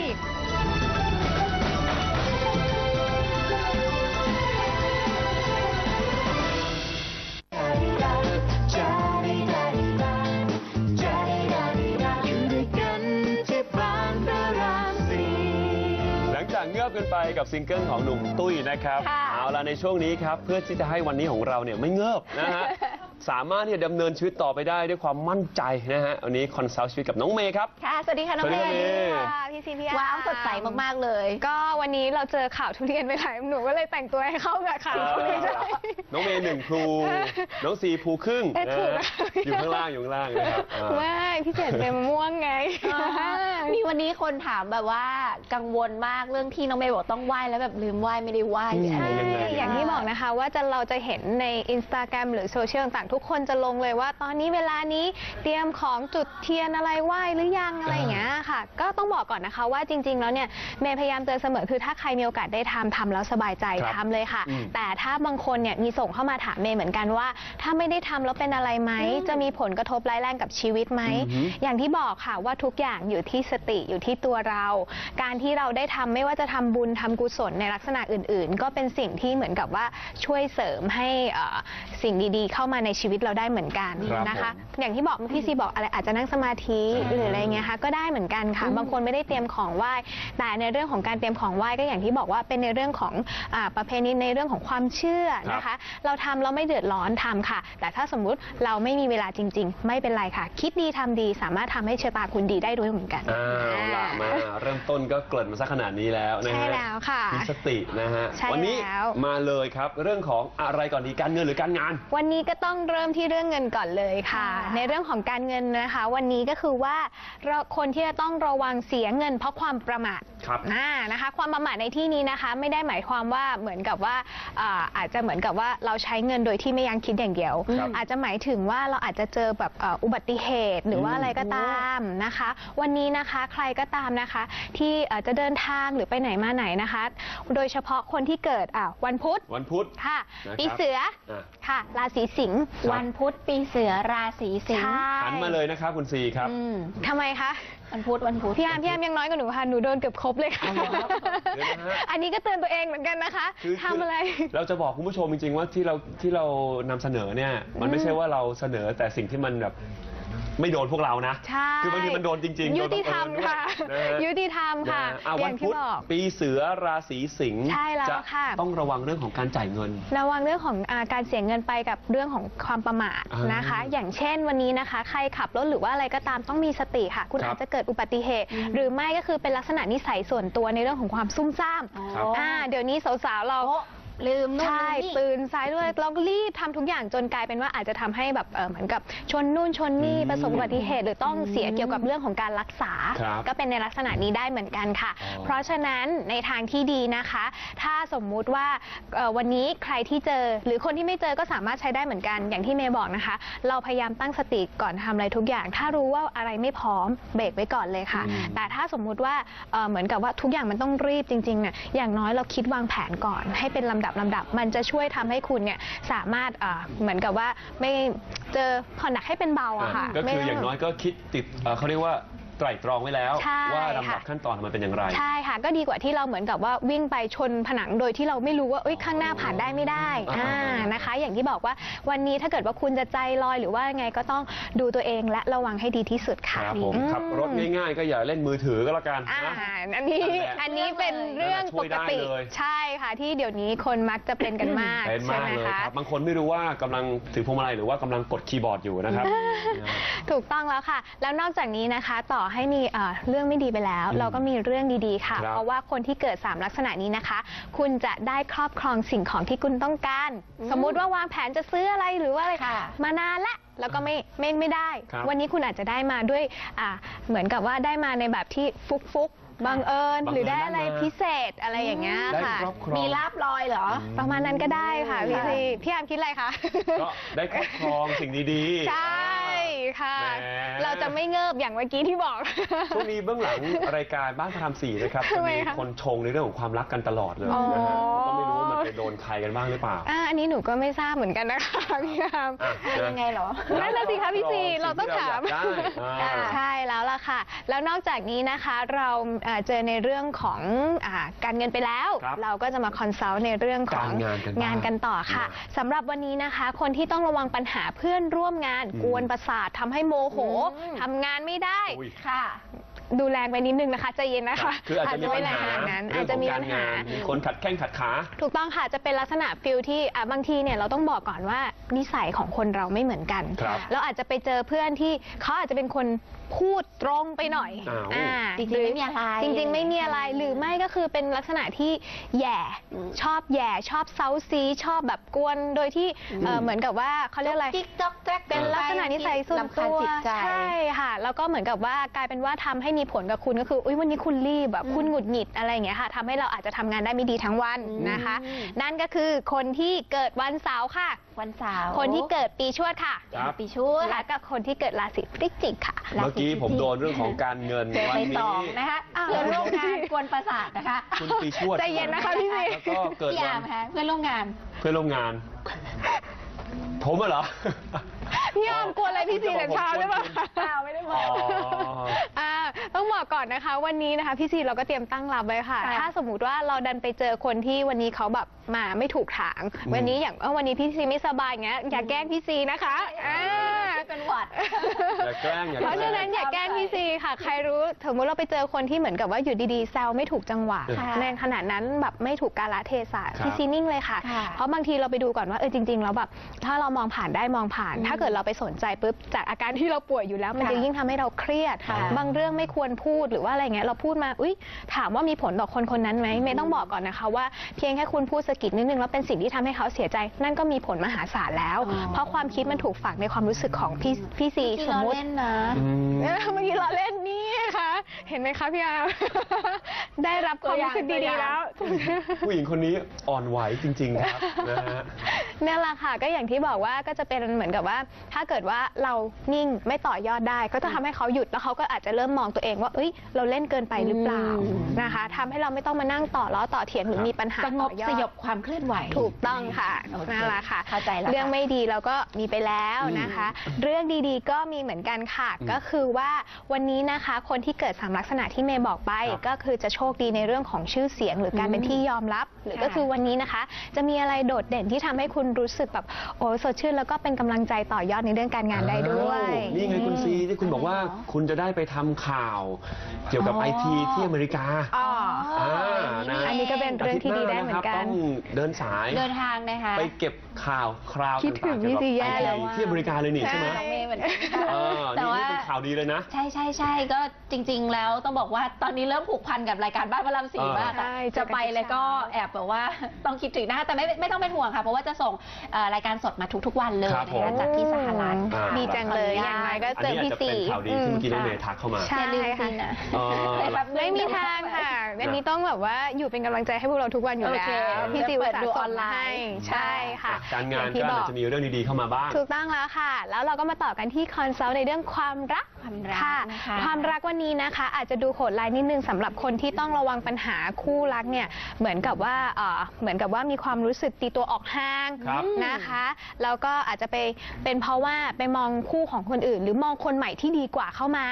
เงือบกันไปกับซิงเกิลของหนุ่มตุ้ยนะครับเอาละในช่วงนี้ครับเพื่อที่จะให้วันนี้ของเราเนี่ยไม่เงือบนะฮะ สามารถที่จะดำเนินชีวิตต่อไปได้ด้วยความมั่นใจนะฮะวันนี้คอนซัลท์ชีวิตกับน้องเมย์ครับค่ะสวัสดีค่ะน้องเมย์ค่ะพี่ซีพี่ว้าวสดใสมากๆเลยก็วันนี้เราเจอข่าวทุเรียนไปหลายหนูก็เลยแต่งตัวให้เข้ากับข่าวทุเรียนน้องเมย์1 ภูน้อง4 ภูครึ่งอยู่ข้างล่างนะครับไม่พี่เจดเป็นมะม่วงไงมีวันนี้คนถามแบบว่ากังวลมากเรื่องที่น้องเมย์บอกต้องไหว้แล้วแบบลืมไหว้ไม่ได้ไหว้อะไรอย่างเงี้ยอย่างที่บอกนะคะว่าเราจะเห็นใน Instagram หรือโซเชียลต่างๆทุกคนจะลงเลยว่าตอนนี้เวลานี้เตรียมของจุดเทียนอะไรไหว้หรือยังอะไรอย่างเงี้ยค่ะก็ต้องบอกก่อนนะคะว่าจริงๆแล้วเนี่ยเมย์พยายามเตือนเสมอคือถ้าใครมีโอกาสได้ทำแล้วสบายใจทำเลยค่ะแต่ถ้าบางคนเนี่ยมีส่งเข้ามาถามเมย์เหมือนกันว่าถ้าไม่ได้ทำแล้วเป็นอะไรไหมจะมีผลกระทบร้ายแรงกับชีวิตไหมอย่างที่บอกค่ะว่าทุกอย่างอยู่ที่สติอยู่ที่ตัวเราการที่เราได้ทำไม่ว่าจะทำบุญทำกุศลในลักษณะอื่นๆก็เป็นสิ่งที่เหมือนกับว่าช่วยเสริมให้สิ่งดีๆเข้ามาในชีวิตเราได้เหมือนกันนะคะอย่างที่บอกพี่ซีบอกอะไรอาจจะนั่งสมาธิหรืออะไรเงี้ยค่ะก็ได้เหมือนกันค่ะบางคนไม่ได้เตรียมของไหว้แต่ในเรื่องของการเตรียมของไหว้ก็อย่างที่บอกว่าเป็นในเรื่องของประเพณีในเรื่องของความเชื่อนะคะเราทำเราไม่เดือดร้อนทำค่ะแต่ถ้าสมมุติเราไม่มีเวลาจริงๆไม่เป็นไรค่ะคิดดีทำดีสามารถทำให้ชะตาคุณดีได้ด้วยเหมือนกันเอาล่ะมาเริ่มต้นก็เกริ่นมาสักขนาดนี้แล้วนะฮะใช่แล้วค่ะมีสตินะฮะวันนี้มาเลยครับเรื่องของอะไรก่อนดีการเงินหรือการงานวันนี้ก็ต้องเริ่มที่เรื่องเงินก่อนเลยค่ะในเรื่องของการเงินนะคะวันนี้ก็คือว่าคนที่จะต้องระวังเสียเงินเพราะความประมาทนะคะความประมาทในที่นี้นะคะไม่ได้หมายความว่าเหมือนกับว่าอาจจะเหมือนกับว่าเราใช้เงินโดยที่ไม่ยังคิดอย่างเดียวอาจจะหมายถึงว่าเราอาจจะเจอแบบอุบัติเหตุหรือว่าอะไรก็ตามนะคะวันนี้นะคะใครก็ตามนะคะที่จะเดินทางหรือไปไหนมาไหนนะคะโดยเฉพาะคนที่เกิดวันพุธค่ะปีเสือค่ะราศีสิงห์วันพุธปีเสือราศีสิงห์หันมาเลยนะครับคุณซีครับทำไมคะวันพุธพี่อาร์มยังน้อยกว่าหนูค่ะหนูโดนเกือบครบเลยค่ะอันนี้ก็เตือนตัวเองเหมือนกันนะคะทำอะไรเราจะบอกคุณผู้ชมจริงๆว่าที่เรานำเสนอเนี่ยมันไม่ใช่ว่าเราเสนอแต่สิ่งที่มันแบบไม่โดนพวกเรานะคือบางทีมันโดนจริงๆยุติธรรมค่ะยุติธรรมค่ะวันพุธปีเสือราศีสิงห์จะต้องระวังเรื่องของการจ่ายเงินระวังเรื่องของการเสียเงินไปกับเรื่องของความประมาทนะคะอย่างเช่นวันนี้นะคะใครขับรถหรือว่าอะไรก็ตามต้องมีสติค่ะคุณอาจจะเกิดอุบัติเหตุหรือไม่ก็คือเป็นลักษณะนิสัยส่วนตัวในเรื่องของความซุ่มซ่ามเดี๋ยวนี้สาวๆเราลืมนู่นใช่ตื่นสายด้วยเราก็รีบทำทุกอย่างจนกลายเป็นว่าอาจจะทำให้แบบเหมือนกับชนนู่นชนนี่ประสบอุบัติเหตุหรือต้องเสียเกี่ยวกับเรื่องของการรักษาก็เป็นในลักษณะนี้ได้เหมือนกันค่ะเพราะฉะนั้นในทางที่ดีนะคะถ้าสมมุติว่าวันนี้ใครที่เจอหรือคนที่ไม่เจอก็สามารถใช้ได้เหมือนกันอย่างที่เมย์บอกนะคะเราพยายามตั้งสติก่อนทำอะไรทุกอย่างถ้ารู้ว่าอะไรไม่พร้อมเบรกไว้ก่อนเลยค่ะแต่ถ้าสมมุติว่าเหมือนกับว่าทุกอย่างมันต้องรีบจริงๆเนี่ยอย่างน้อยเราคิดวางแผนก่อนให้เป็นลำดับมันจะช่วยทำให้คุณเนี่ยสามารถเหมือนกับว่าไม่เจอผ่อนหนักให้เป็นเบาอะค่ะก็คืออย่างน้อยก็คิดติดเขาเรียกว่าไตร่ตรองไว้แล้วว่าลำดับขั้นตอนมันเป็นอย่างไรใช่ค่ะก็ดีกว่าที่เราเหมือนกับว่าวิ่งไปชนผนังโดยที่เราไม่รู้ว่าข้างหน้าผ่านได้ไม่ได้นะคะอย่างที่บอกว่าวันนี้ถ้าเกิดว่าคุณจะใจลอยหรือว่าไงก็ต้องดูตัวเองและระวังให้ดีที่สุดค่ะผมขับรถง่ายๆก็อย่าเล่นมือถือก็แล้วกันอันนี้เป็นเรื่องปกติใช่ค่ะที่เดี๋ยวนี้คนมักจะเป็นกันมากใช่ไหมคะบางคนไม่รู้ว่ากำลังถือพวงมาลัยหรือว่ากำลังกดคีย์บอร์ดอยู่นะครับถูกต้องแล้วค่ะแล้วนอกจากนี้นะคะต่อให้มีเรื่องไม่ดีไปแล้วเราก็มีเรื่องดีๆค่ะเพราะว่าคนที่เกิด3ลักษณะนี้นะคะคุณจะได้ครอบครองสิ่งของที่คุณต้องการสมมุติว่าวางแผนจะซื้ออะไรหรือว่าอะไรมานานละแล้วก็ไม่ได้วันนี้คุณอาจจะได้มาด้วยเหมือนกับว่าได้มาในแบบที่ฟุกบังเอิญหรือได้อะไรพิเศษอะไรอย่างเงี้ยค่ะมีลาบลอยเหรอประมาณนั้นก็ได้ค่ะพี่อามคิดอะไรคะก็ได้ครอบครองสิ่งดีๆใช่ค่ะเราจะไม่เงิบอย่างเมื่อกี้ที่บอกช่วงนี้เบื้องหลังรายการบ้านพระราม4นะครับจะมีคนชงในเรื่องของความรักกันตลอดเลยนะฮะก็ไม่รู้ว่ามันไปโดนใครกันบ้างหรือเปล่าอันนี้หนูก็ไม่ทราบเหมือนกันนะคะพี่อามยังไงเหรอนั่นน่ะสิคะพี่ซีเราต้องถามใช่แล้วล่ะค่ะแล้วนอกจากนี้นะคะเราเจอในเรื่องของการเงินไปแล้วเราก็จะมาคอนซัลท์ในเรื่องของงานกันต่อค่ะสำหรับวันนี้นะคะคนที่ต้องระวังปัญหาเพื่อนร่วมงานกวนประสาททำให้โมโหทำงานไม่ได้ค่ะดูแลไปนิดนึงนะคะใจเย็นนะคะคืออาจจะมีปัญหาอาจจะมีปัญหามีคนขัดแข้งขัดขาถูกต้องค่ะจะเป็นลักษณะฟิลที่บางทีเนี่ยเราต้องบอกก่อนว่านิสัยของคนเราไม่เหมือนกันเราอาจจะไปเจอเพื่อนที่เขาอาจจะเป็นคนพูดตรงไปหน่อยจริงๆไม่มีอะไรจริงๆไม่มีอะไรหรือไม่ก็คือเป็นลักษณะที่แย่ชอบแย่ชอบเซาซีชอบแบบกวนโดยที่เหมือนกับว่าเขาเรียกอะไรจ๊อกแจ๊กเป็นลักษณะนิสัยส่วนตัวใช่ค่ะแล้วก็เหมือนกับว่ากลายเป็นว่าทำให้มีมีผลกับคุณก็คืออุ๊ยวันนี้คุณรีบแบบคุณหงุดหงิดอะไรอย่างเงี้ยค่ะทำให้เราอาจจะทำงานได้ไม่ดีทั้งวันนะคะ นั่นก็คือคนที่เกิดวันเสาร์ค่ะวันเสาร์คนที่เกิดปีชวดค่ะครับปีชวดแล้วก็คนที่เกิดราศีพฤศจิกค่ะเมื่อกี้ผมโดนเรื่องของการเงินเจอวันไปนี้ต่อนะคะเพื่อนร่วมงานกวนประสาทนะคะคุณปีชวดใจเย็นนะคะพี่ซีแล้วก็เกิดพี่วัอามนคะเพื่อนร่วมงานเพื่อนร่วมงาน ผมเหรอพี่ออมกลัวอะไรพี่ซีแต่เช้าใช่ปะไม่ได้บอกต้องบอกก่อนนะคะ วันนี้นะคะพี่ซีเราก็เตรียมตั้งรับไว้ค่ะ ถ้าสมมุติว่าเราดันไปเจอคนที่วันนี้เขาแบบมาไม่ถูกทาง วันนี้อย่างวันนี้พี่ซีไม่สบายอย่างเงี้ยอย่าแกล้งพี่ซีนะคะเป็นหวัดอย่าแกล้งอย่าเพแกล้งราะฉะนั้นอย่าแกล้งพี่ซีค่ะ ใครรู้สมมติเราไปเจอคนที่เหมือนกับว่าอยู่ดีๆแซวไม่ถูกจังหวะค่ะในขณะนั้นแบบไม่ถูกกาลเทศะครับพี่ซีนิ่งเลยค่ะค่ะเพราะบางทีเราไปดูก่อนว่าจริงๆแล้วแบบถ้าเรามองผ่านได้มองผ่าน ถ้าเกิดเราไปสนใจปุ๊บจากอาการที่เราป่วยอยู่แล้วมันจะยิ่งทำให้เราเครียดค่ะบางเรื่องไม่ควรพูดหรือว่าอะไรเงี้ยเราพูดมาถามว่ามีผลต่อคนคนนั้นไหมไม่ต้องบอกก่อนนะคะว่าเพียงแค่คุณพูดสะกิดนิดนึงแล้วเป็นสิ่งที่ทำให้เขาเสียใจ นั่นก็มีผลมหาศาลแล้ว เพราะความคิดมันถูกฝังในความรู้สึกของพี่ซีที่สมเรามติเล่นนะเมื่อกี้เราเล่นนี่ค่ะ เห็นไหมคะพี่อาร์ม ได้รับความรู้สึกดีๆแล้วผู้หญิงคนนี้อ่อนไหวจริง ๆ ครับนะฮะนั่นแหละค่ะก็อย่างที่บอกว่าก็จะเป็นเหมือนกับว่า ถ้าเกิดว่าเรานิ่งไม่ต่อยอดได้ ก็จะทำให้เขาหยุดแล้วเขาก็อาจจะเริ่มมองตัวเองว่าเราเล่นเกินไปหรือเปล่านะคะทำให้เราไม่ต้องมานั่งต่อล้อต่อเถียงหรือมีปัญหาสงบต่อยอดสยบความเคลื่อนไหวถูกต้องค่ะโอเคนั่นแหละค่ะเข้าใจแล้วเรื่องค่ะไม่ดีเราก็มีไปแล้วนะคะ เรื่องดีๆก็มีเหมือนกันค่ะ ก็คือว่าวันนี้นะคะคนที่เกิด3ลักษณะที่เมย์บอกไป ก็คือจะโชคดีในเรื่องของชื่อเสียง หรือการเป็นที่ยอมรับ หรือก็คือวันนี้นะคะ จะมีอะไรโดดเด่นที่ทำให้คุณรู้สึกแบบโอ้สดชื่นแล้วก็เป็นกำลังใจต่อยอดในเรื่องการงานได้ด้วยนี่ไงคุณซีที่คุณบอกว่าคุณจะได้ไปทำข่าว เกี่ยวกับไอทีที่อเมริกา นะอันนี้ก็เป็นเรื่องที่ดีได้เหมือนกันต้องเดินสายเดินทางนะคะไปเก็บข่าวคราวคิดถึงต่างๆพี่ซีเกี่ยวแย่กับแล้ว IT ที่อเมริกาเลยนี่ใช่ไหมน้องเมย์เหมือนกันค่ะนี่เป็นข่าวดีเลยนะใช่ก็จริง ๆ แล้วต้องบอกว่าตอนนี้เริ่มผูกพันกับรายการบ้านพระรามสี่มากใช่จะไปเลยก็แอบแบบว่าต้องคิดถึงนะคะแต่ไม่ต้องเป็นห่วงค่ะ เพราะว่าจะส่งรายการสดมาทุกๆวันเลยครับนะผมคะจากที่สหรัฐดีจังเลยอย่างไรก็อันเจอนี้อาจพี่จะซีเป็นข่าวดีที่เมื่อกี้น้องเมย์ทักเข้ามาใช่อย่าลืมค่ะสินะไม่มีทางค่ะอันนี้ต้องแบบว่าอยู่เป็นกำลังใจให้พวกเราทุกวันอยู่แล้โอเควพี่ซีเปิดดูส่งออนไลน์ให้ใช่ค่ะการงานอย่ที่ก็บอาจจะมีเรื่องดีๆเข้ามาบ้างถูกต้องแล้วค่ะ แล้วเราก็มาต่อกันที่คอนซัลท์ในเรื่องความรัก ค่ะนะคะความรักวันนี้นะคะ อาจจะดูโหดร้ายนิดนึงสำหรับคนที่ต้องระวังปัญหาคู่รักเนี่ยเหมือนกับว่ามีความรู้สึกตีตัวออกห่างครับนะคะแล้วก็อาจจะเป็นเพราะว่าไปมองคู่ของคนอื่น หรือมองคนใหม่ที่ดีกว่าเข้ามา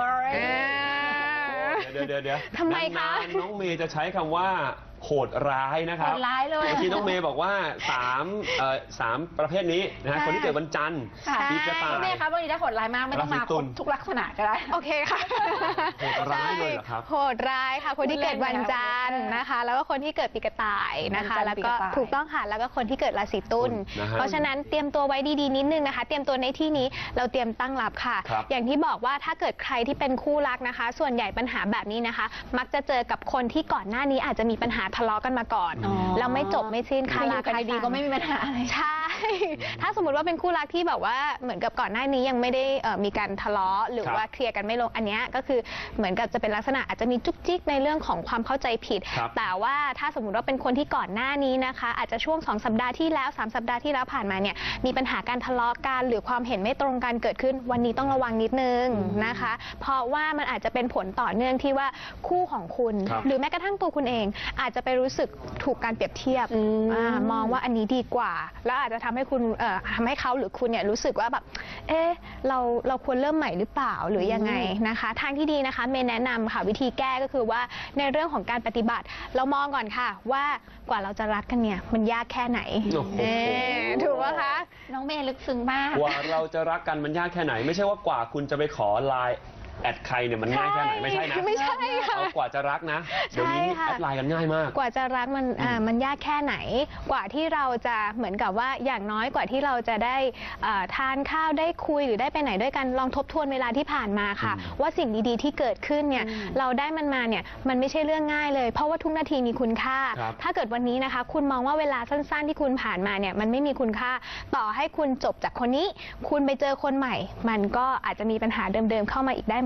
เดี๋ยวทำไมคะนานๆน้องเมย์จะใช้คำว่าโหดร้ายนะครับโหดร้ายเลยเมื่อกี้น้องเมย์บอกว่าสามประเภทนี้นะฮะใช่คนที่เกิดวันจันทร์ค่ะปีกระต่ายแม่คะวันนี้ถ้าโหดร้ายมากไม่ต้องมาราศีตุลทุกลักษณะก็ได้โอเคค่ะโหดร้ายเลยเหรอครับโหดร้ายค่ะ คนที่เกิดวันจันทร์นะคะ แล้วก็คนที่เกิดปีกระต่ายนะคะวันจันทร์แล้วปีก็กระต่ายถูกต้องค่ะ แล้วก็คนที่เกิดราศีตุลนะฮะเพราะฉะนั้นเตรียมตัวไว้ดีๆนิดนึงนะคะ เตรียมตัวในที่นี้เราเตรียมตั้งรับค่ะครับอย่างที่บอกว่าถ้าเกิดใครที่เป็นคู่รักนะคะ ส่วนใหญ่ปัญหาแบบนี้นะคะ มักจะเจอกับคนที่ก่อนหน้านี้อาจจะมีปัญหาทะเลาะกันมาก่อน แล้วไม่จบไม่สิ้นคืออยู่กันดีๆก็ไม่มีปัญหาอะไรใช่ ถ้าสมมติว่าเป็นคู่รักที่แบบว่าเหมือนกับก่อนหน้านี้ยังไม่ได้มีการทะเลาะหรือครับว่าเคลียร์กันไม่ลงอันเนี้ยก็คือเหมือนกับจะเป็นลักษณะอาจจะมีจุกจิกในเรื่องของความเข้าใจผิดครับแต่ว่าถ้าสมมติว่าเป็นคนที่ก่อนหน้านี้นะคะ อาจจะช่วง2 สัปดาห์ที่แล้ว3 สัปดาห์ที่แล้วผ่านมาเนี่ยมีปัญหาการทะเลาะกันหรือความเห็นไม่ตรงกันเกิดขึ้น วันนี้ต้องระวังนิดนึงนะคะ เพราะว่ามันอาจจะเป็นผลต่อเนื่องที่ว่าคู่ของคุณครับหรือแม้กระทั่งตัวคุณเอง อาจจะไปรู้สึกถูกการเปรียบเทียบมองว่าอันนี้ดีกว่า แล้วอาจจะทำให้คุณทำให้เขาหรือคุณเนี่ยรู้สึกว่าแบบเราควรเริ่มใหม่หรือเปล่าหรือยังไงนะคะ ทางที่ดีนะคะเมย์แนะนำค่ะวิธีแก้ก็คือว่าในเรื่องของการปฏิบัติ เรามองก่อนค่ะว่ากว่าเราจะรักกันเนี่ยมันยากแค่ไหนโอ้โหถูกไหมคะน้องเมย์ลึกซึ้งมากกว่าเราจะรักกันมันยากแค่ไหน ไม่ใช่ว่ากว่าคุณจะไปขอไลน์แอดใครเนี่ยมันง่ายแค่ไหนไม่ใช่นะไม่ใช่ค่ะเอากว่าจะรักนะเดี๋ยวนี้ใช่ค่ะแอดไลน์กันง่ายมากกว่าจะรักมันยากแค่ไหน กว่าที่เราจะเหมือนกับว่าอย่างน้อยกว่าที่เราจะได้ทานข้าวได้คุยหรือได้ไปไหนด้วยกันลองทบทวนเวลาที่ผ่านมาค่ะ ว่าสิ่งดีๆที่เกิดขึ้นเนี่ยเราได้มันมาเนี่ยมันไม่ใช่เรื่องง่ายเลย เพราะว่าทุกนาทีมีคุณค่าครับถ้าเกิดวันนี้นะคะ คุณมองว่าเวลาสั้นๆที่คุณผ่านมาเนี่ยมันไม่มีคุณค่า ต่อให้คุณจบจากคนนี้ คุณไปเจอคนใหม่ มันก็อาจจะมีปัญหาเดิมๆเข้ามาอีกได้เหมือน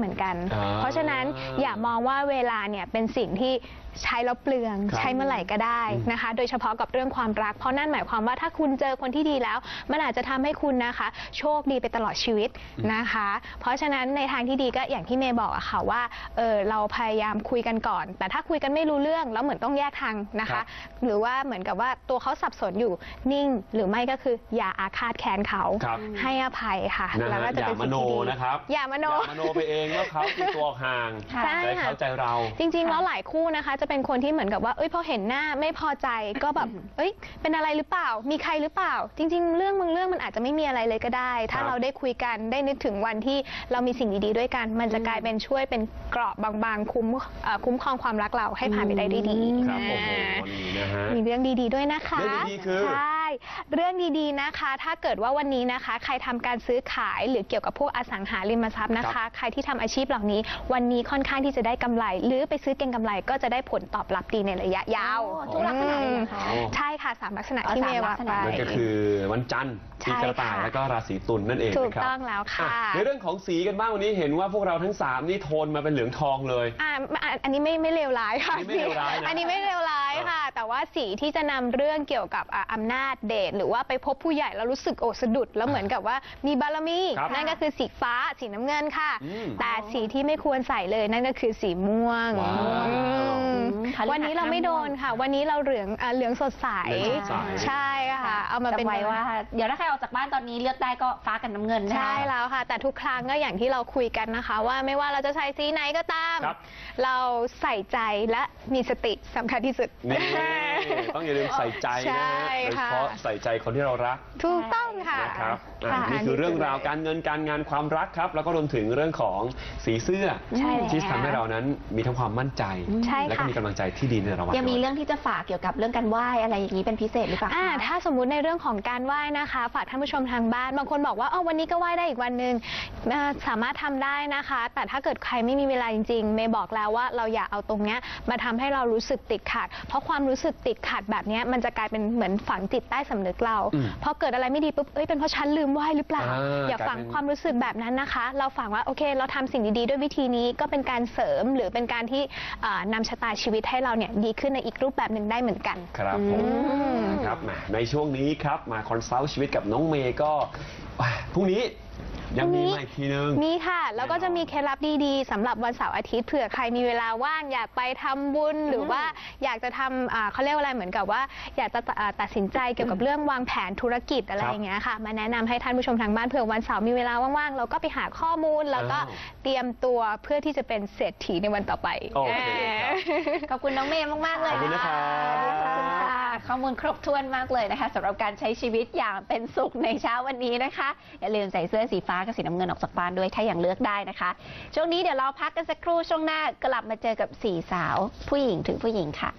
เหมือนกัน เพราะฉะนั้นอย่ามองว่าเวลาเนี่ยเป็นสิ่งที่ใช้แล้วเปลืองใช้เมื่อไหร่ก็ได้นะคะโดยเฉพาะกับเรื่องความรักเพราะนั่นหมายความว่าถ้าคุณเจอคนที่ดีแล้วมันอาจจะทำให้คุณนะคะโชคดีไปตลอดชีวิตนะคะเพราะฉะนั้นในทางที่ดีก็อย่างที่เมย์บอกอะค่ะว่าเราพยายามคุยกันก่อนแต่ถ้าคุยกันไม่รู้เรื่องแล้วเหมือนต้องแยกทางนะคะหรือว่าเหมือนกับว่าตัวเขาสับสนอยู่นิ่งหรือไม่ก็คืออย่าอาฆาตแค้นเขาให้อภัยค่ะแล้วก็จะเป็นสิ่งที่ดีนะครับอย่ามโนไปเองว่าเขาคือตัวห่างได้เข้าใจเราจริงๆแล้วหลายคู่นะคะจะเป็นคนที่เหมือนกับว่าพอเห็นหน้าไม่พอใจก็แบบเป็นอะไรหรือเปล่ามีใครหรือเปล่าจริงๆเรื่องบางเรื่องมันอาจจะไม่มีอะไรเลยก็ได้ถ้าเราได้คุยกันได้นึกถึงวันที่เรามีสิ่งดีๆด้วยกันมันจะกลายเป็นช่วยเป็นเกราะบางๆคุ้มครองความรักเราให้ผ่านไปได้ดีมีเรื่องดีๆด้วยนะคะเรื่องดีๆคือใช่เรื่องดีๆนะคะถ้าเกิดว่าวันนี้นะคะใครทำการซื้อขายหรือเกี่ยวกับพวกอสังหาริมทรัพย์นะคะใครที่ทำอาชีพเหล่านี้วันนี้ค่อนข้างที่จะได้กำไรหรือไปซื้อเก็งกำไรก็จะได้ผลตอบรับดีในระยะยาวทุกลักษณะเลยนะคะใช่ค่ะ3ลักษณะที่เมย์ว่าไปนั่นก็คือวันจันทร์ปีกระต่ายแล้วก็ราศีตุลนั่นเองถูกต้องแล้วค่ะในเรื่องของสีกันบ้างวันนี้เห็นว่าพวกเราทั้ง3นี่โทนมาเป็นเหลืองทองเลยอันนี้ไม่เลวร้ายค่ะอันนี้ไม่เลวร้ายค่ะแต่ว่าสีที่จะนำเรื่องเกี่ยวกับอำนาจเดชหรือว่าไปพบผู้ใหญ่แล้วรู้สึกสะดุดแล้วเหมือนกับว่ามีบารมีนั่นก็คือสีฟ้าสีน้ำเงินค่ะแต่สีที่ไม่ควรใส่เลยนั่นก็คือสีม่วงวันนี้เราไม่โดนค่ะวันนี้เราเหลืองสดใสใช่ค่ะเอามาเป็นไว้ว่าเดี๋ยวถ้าใครออกจากบ้านตอนนี้เลือกได้ก็ฟ้ากับน้ำเงินใช่แล้วค่ะแต่ทุกครั้งก็อย่างที่เราคุยกันนะคะว่าไม่ว่าเราจะใช้สีไหนก็ตามเราใส่ใจและมีสติสำคัญที่สุดต้องอย่าลืมใส่ใจนะฮะโดยเฉพาะใส่ใจคนที่เรารักถูกต้องค่ะนะครับนี่คือเรื่องราวการเงินการงานความรักครับแล้วก็รวมถึงเรื่องของสีเสื้อที่ทำให้เรานั้นมีทั้งความมั่นใจและก็มีกำลังใจที่ดีในระหว่างยังมีเรื่องที่จะฝากเกี่ยวกับเรื่องการไหว้อะไรอย่างนี้เป็นพิเศษหรือเปล่าถ้าสมมุติในเรื่องของการไหว้นะคะฝากท่านผู้ชมทางบ้านบางคนบอกว่าวันนี้ก็ไหว้ได้อีกวันนึงสามารถทำได้นะคะแต่ถ้าเกิดใครไม่มีเวลาจริงๆเมย์บอกแล้วว่าเราอย่าเอาตรงเนี้ยมาทำให้เรารู้สึกติดขัดเพราะความรู้สึกติดขัดแบบนี้มันจะกลายเป็นเหมือนฝังจิตใต้สำนึกเราพอเกิดอะไรไม่ดีปุ๊บเป็นเพราะฉันลืมไหว้หรือเปล่าอย่าฝังความรู้สึกแบบนั้นนะคะเราฝังว่าโอเคเราทำสิ่งดีๆด้วยวิธีนี้ก็เป็นการเสริมหรือเป็นการที่นำชะตาชีวิตให้เราเนี่ยดีขึ้นในอีกรูปแบบหนึ่งได้เหมือนกันครับผมครับในช่วงนี้ครับมาคอนซัลท์ชีวิตกับน้องเมย์ก็พรุ่งนี้ยังมีอีกทีนึงมีค่ะแล้วก็จะมีเคล็ดลับดีๆสำหรับวันเสาร์อาทิตย์เผื่อใครมีเวลาว่างอยากไปทำบุญหรือว่าอยากจะทำเขาเรียกว่าอะไรเหมือนกับว่าอยากจะตัดสินใจเกี่ยวกับเรื่องวางแผนธุรกิจอะไรอย่างเงี้ยค่ะมาแนะนำให้ท่านผู้ชมทางบ้านเผื่อวันเสาร์มีเวลาว่างๆเราก็ไปหาข้อมูลแล้วก็เตรียมตัวเพื่อที่จะเป็นเศรษฐีในวันต่อไปขอบคุณน้องเมย์มากๆเลยขอบคุณนะคะข้อมูลครบถ้วนมากเลยนะคะสำหรับการใช้ชีวิตอย่างเป็นสุขในเช้าวันนี้นะคะอย่าลืมใส่เสื้อสีฟ้ากับสีน้ำเงินออกจากบ้านด้วยถ้าอย่างเลือกได้นะคะช่วงนี้เดี๋ยวเราพักกันสักครู่ช่วงหน้ากลับมาเจอกับ4สาวผู้หญิงถึงผู้หญิงค่ะ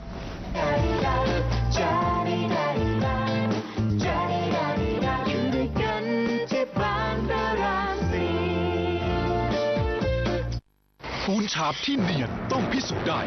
ปูนฉาบที่เนียนต้องพิสูจน์ได้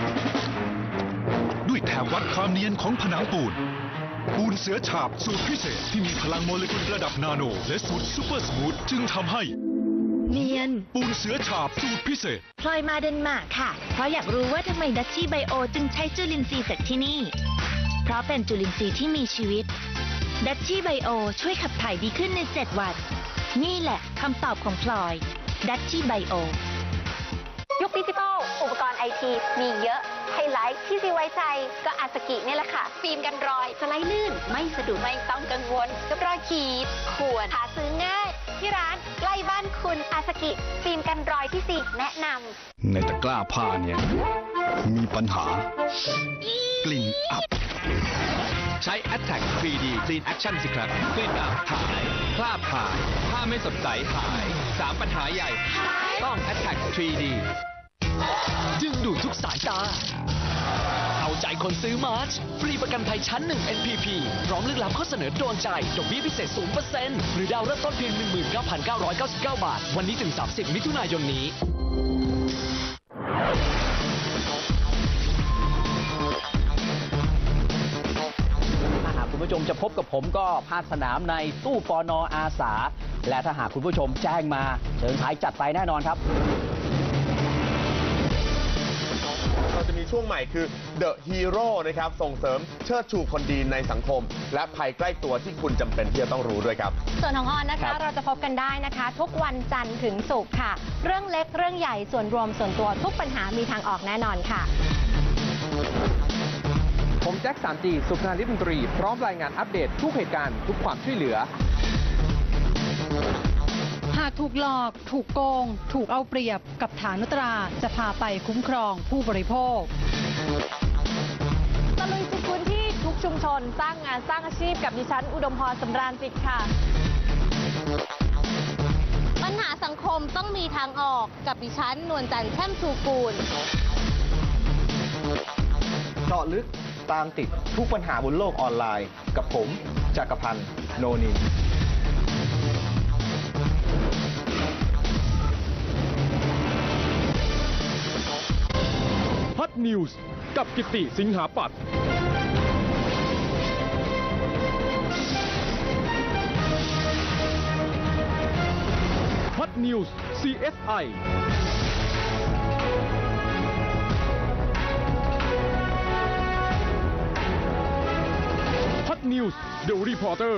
ด้วยแถบวัดความเนียนของผนังปูนปูนเสือฉาบสูตรพิเศษที่มีพลังโมเลกุลระดับนาโนและสูตรซูเปอร์สมูทจึงทำให้เนียนปูนเสือฉาบสูตรพิเศษพลอยมาเดนมาร์กค่ะเพราะอยากรู้ว่าทำไมดัชชี่ไบโอจึงใช้จุลินทรีย์จากที่นี่เพราะเป็นจุลินทรีย์ที่มีชีวิตดัชชี่ไบโอช่วยขับถ่ายดีขึ้นใน7 วันนี่แหละคำตอบของพลอยดัชชี่ไบโอยุคดิจิทัลอุปกรณ์ไอทีมีเยอะไฮไลท์ที่ซีไว้ใจก็อาสกินี่แหละค่ะฟิล์มกันรอยสไลด์ลื่นไม่สะดุดไม่ต้องกังวลกับรอยขีดข่วนหาซื้อง่ายที่ร้านใกล้บ้านคุณอาสกิฟิล์มกันรอยที่ซีแนะนำในตะกร้าผ้าเนี่ยมีปัญหากลิ่นอับใช้ Attack 3D Clean Action สิครับกลิ่นอับหายคราบหายผ้าไม่สดใสหาย3ปัญหาใหญ่ต้อง Attack 3D ดึงดูดทุกสายตาเอาใจคนซื้อมาร์ชฟรีประกันภัยชั้น 1 NPP พร้อมลึกลับข้อเสนอโดนใจดอกเบี้ยพิเศษ 0% หรือดาวเริ่มต้นเพียง 19,999 บาทวันนี้ถึง 30 มิถุนายนนี้คุณผู้ชชมจะพบกับผมก็ภาคสนามในตู้ปนอาสาและถ้าหากคุณผู้ชมแจ้งมาเชิญท้ายจัดไปแน่นอนครับเราจะมีช่วงใหม่คือ The Hero นะครับส่งเสริมเชิดชูคนดีในสังคม และภัยใกล้ตัวที่คุณจำเป็นที่จะต้องรู้ด้วยครับส่วนของออนนะครัคะบเราจะพบกันได้นะคะ ทุกวันจันทร์ถึงศุกร์ค่ะ เรื่องเล็กเรื่องใหญ่ส่วนรวมส่วนตัวทุกปัญหามีทางออกแน่นอนค่ะผมแจ็ค 3G สุพนาลิศดนตรีพร้อมรายงานอัปเดตทุกเหตุการณ์ทุกความช่วยเหลือหากถูกหลอก ถูกโกง ถูกเอาเปรียบกับฐานุตราจะพาไปคุ้มครองผู้บริโภคตะลุยทุกพื้นที่ทุกชุมชน สร้างงานสร้างอาชีพกับดิฉันอุดมพรสำราญจิตค่ะปัญหาสังคมต้องมีทางออกกับดิฉันนวลจันทร์แช่มชูกูลเจาะลึกตามติดทุกปัญหาบนโลกออนไลน์ กับผมจักรพันธ์โนนินฮอตนิวส์กับกิตติสิงหาปัตย์ฮอตนิวส์ CSIฮอตนิวส์ The Reporter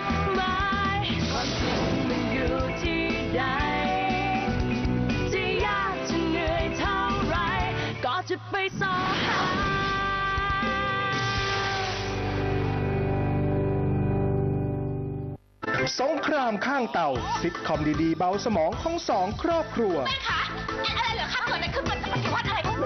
อยู่ที่ใดจะยากจะเหนื่อยเท่าไรก็จะไปสอหาสงครามข้างเตาซิทคอมดีๆเบาสมองของสองครอบครัวอะไรเหรอคะเกิดอะไรขึ้นมันปฏิวัติอะไรกัน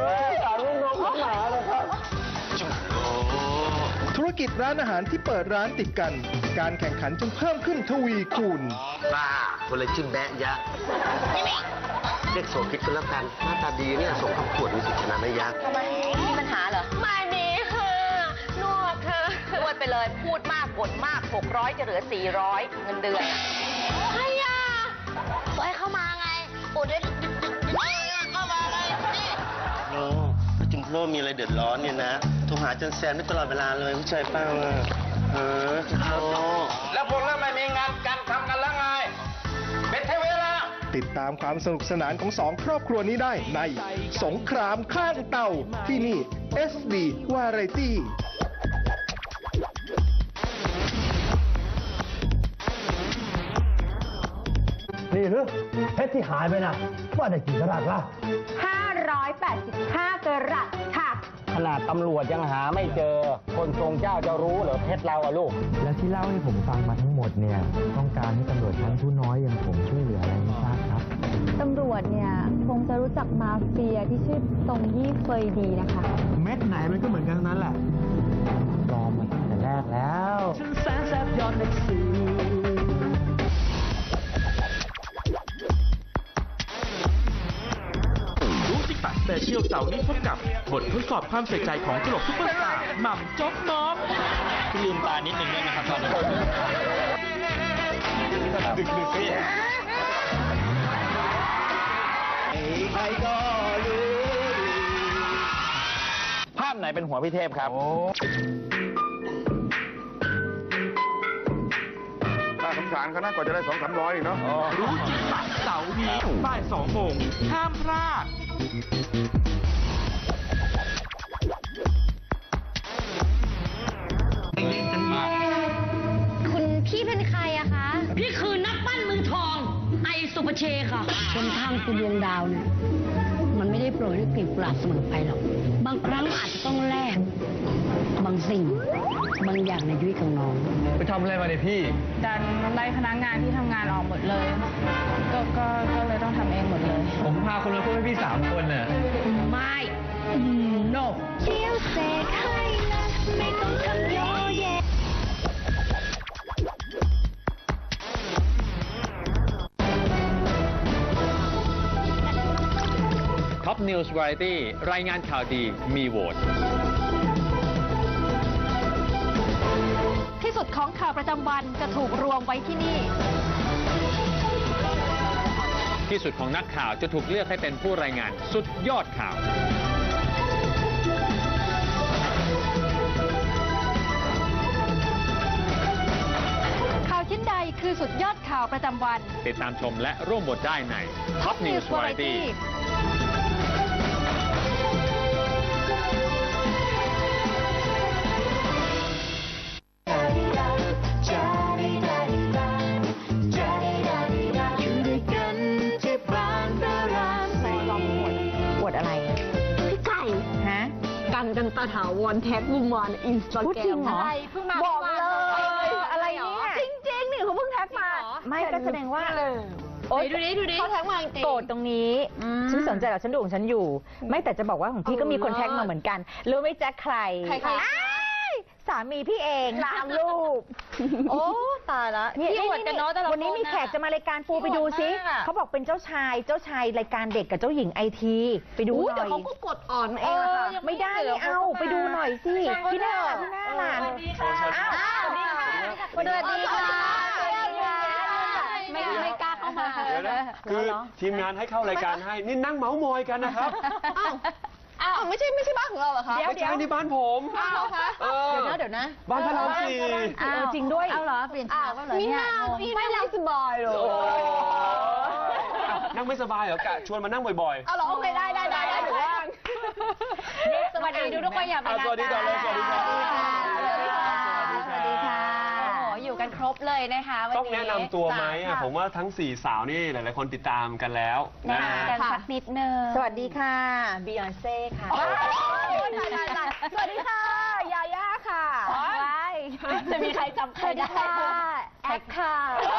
ธุรกิจร้านอาหารที่เปิดร้านติดกัน การแข่งขันจึงเพิ่มขึ้นทวีคูณบ้าคนเลยชื่อแบะยะเรียกโสคิดก็แล้วกัน หน้าตาดีเนี่ยส่งประกวดมีสิทธิชนะนะยักษ์ทำไมมีปัญหาเหรอ ไม่มีค่ะนวดค่ะนวดไปเลยพูดมากบ่นมาก600จะเหลือ400เงินเดือนใครอ่ะปล่อยเข้ามาไงปวดด้วยเข้ามาเลยนี่โน้ถ้าจุมโพลมีอะไรเดือดร้อนเนี่ยนะโทรหาจันแซนไม่ตลอดเวลาเลยผู้ชายเป้าอ่ะจุมโพลแล้วพวกเราไม่มีงานการทำกันแล้วไง เป็นเทเวลาติดตามความสนุกสนานของสองครอบครัวนี้ได้ในสงครามข้างเตาที่นี่ SD Variety นี่หรือเพชรที่หายไปนะว่าได้กี่กะรัตล่ะ 585กะรัตค่ะขนาดตำรวจยังหาไม่เจอ คนทรงเจ้าจะรู้เหรอเพชรเราอะลูกแล้วที่เล่าให้ผมฟังมาทั้งหมดเนี่ยต้องการให้ตำรวจชั้นผู้น้อยอย่างผมช่วยเหลืออะไรไม่ทราบครับตำรวจเนี่ยคงจะรู้จักมาเฟียที่ชื่อตรงยี่เฟยดีนะคะเม็ดไหนมันก็เหมือนกันทั้งนั้นแหละปลอมมาตั้งแต่แรกแล้วฉันแสนแสบยอดนักสืบรู้จิกปะสเปเชียลเสาร์นี้พบกับบททดสอบความใส่ใจของตลกซุปเปอร์สตาร์หม่ำจ๊อกน้องลืมตานิดนึงด้วยนะครับตอนนี้ดึกๆก็อย่างใครก็รู้ภาพไหนเป็นหัวพี่เทพครับน่าสงสารเขานะกว่าจะได้200-300อีกเนาะรู้จิกปะเสาร์นี้บ่าย2 โมงห้ามพลาดคุณพี่เป็นใครอะคะ พี่คือนักปั้นมือทอง ไอสุปเชค่ะคนข้างคุณดวงดาวเนี่ยมันไม่ได้โปรยด้วยกลีบกุหลาบเสมอไปหรอก บางครั้งอาจจะต้องแลกบางสิ่ง บางอย่างในชีวิตของน้องไปทำอะไรมาเนี่ยพี่ดันไล่พนักงานที่ทำงานออกหมดเลย ก็เลยต้องทำเองหมดเลยผมพาคนมาพูดให้พี่3 คนน่ะไม่ no เที่ยวเสกให้นะไม่ต้องทำโยเยท็อปนิวส์วาไรตี้รายงานข่าวดีมีโหวตที่สุดของข่าวประจำวันจะถูกรวมไว้ที่นี่ที่สุดของนักข่าวจะถูกเลือกให้เป็นผู้รายงานสุดยอดข่าวคือสุดยอดข่าวประจำวันติดตามชมและร่วมบทได้ใน Top News Variety กันตาถาวรแท็กมุมมอนอินสตาแกรมอะไรเพิ่งมาบอกเลยอะไรเนี่ยจริงๆนี่เขาเพิ่งแท็กมาไม่ก็แสดงว่าโอ้ยดูดิเขาแท็กมาจริงโกรธตรงนี้ฉันสนใจกับฉันดูของฉันอยู่ไม่แต่จะบอกว่าของพี่ก็มีคนแท็กมาเหมือนกันรู้ไหมแจ็คใครสามีพี่เองตามรูปโอ้ตายละนี่วันนี้มีแขกจะมารายการปูไปดูซิเขาบอกเป็นเจ้าชายรายการเด็กกับเจ้าหญิงไอทีไปดูหน่อยแต่เขาก็กดอ่อนเองไม่ได้ไม่เอาไปดูหน่อยสิพี่หน้าหลานสวัสดีค่ะสวัสดีค่ะไม่กล้าเข้ามาคือทีมงานให้เข้ารายการให้นี่นั่งเมาส์มอยกันนะครับอ้าวไม่ใช่บ้านของเราเหรอคะไม่ใช่นี่บ้านผมอ้าวคะเดี๋ยวนะบ้านพระราม4 จริงด้วยเอาเหรอเปลี่ยนฉากแล้วเหรอเนี่ยไม่นั่งสบายเลยนั่งไม่สบายเหรอกะชวนมานั่งบ่อยๆเอาเหรอโอเคได้หรือว่าสวัสดีทุกคนอยากไปสวัสดีค่ะสวัสดีค่ะอยู่กันครบเลยนะคะวันนี้ต้องแนะนำตัวไหมผมว่าทั้ง4สาวนี่หลายๆคนติดตามกันแล้วนะกันสักนิดนึงสวัสดีค่ะบียอนเซ่ค่ะสวัสดีค่ะยาย่าค่ะจะมีใครจำใครได้แอคค่ะ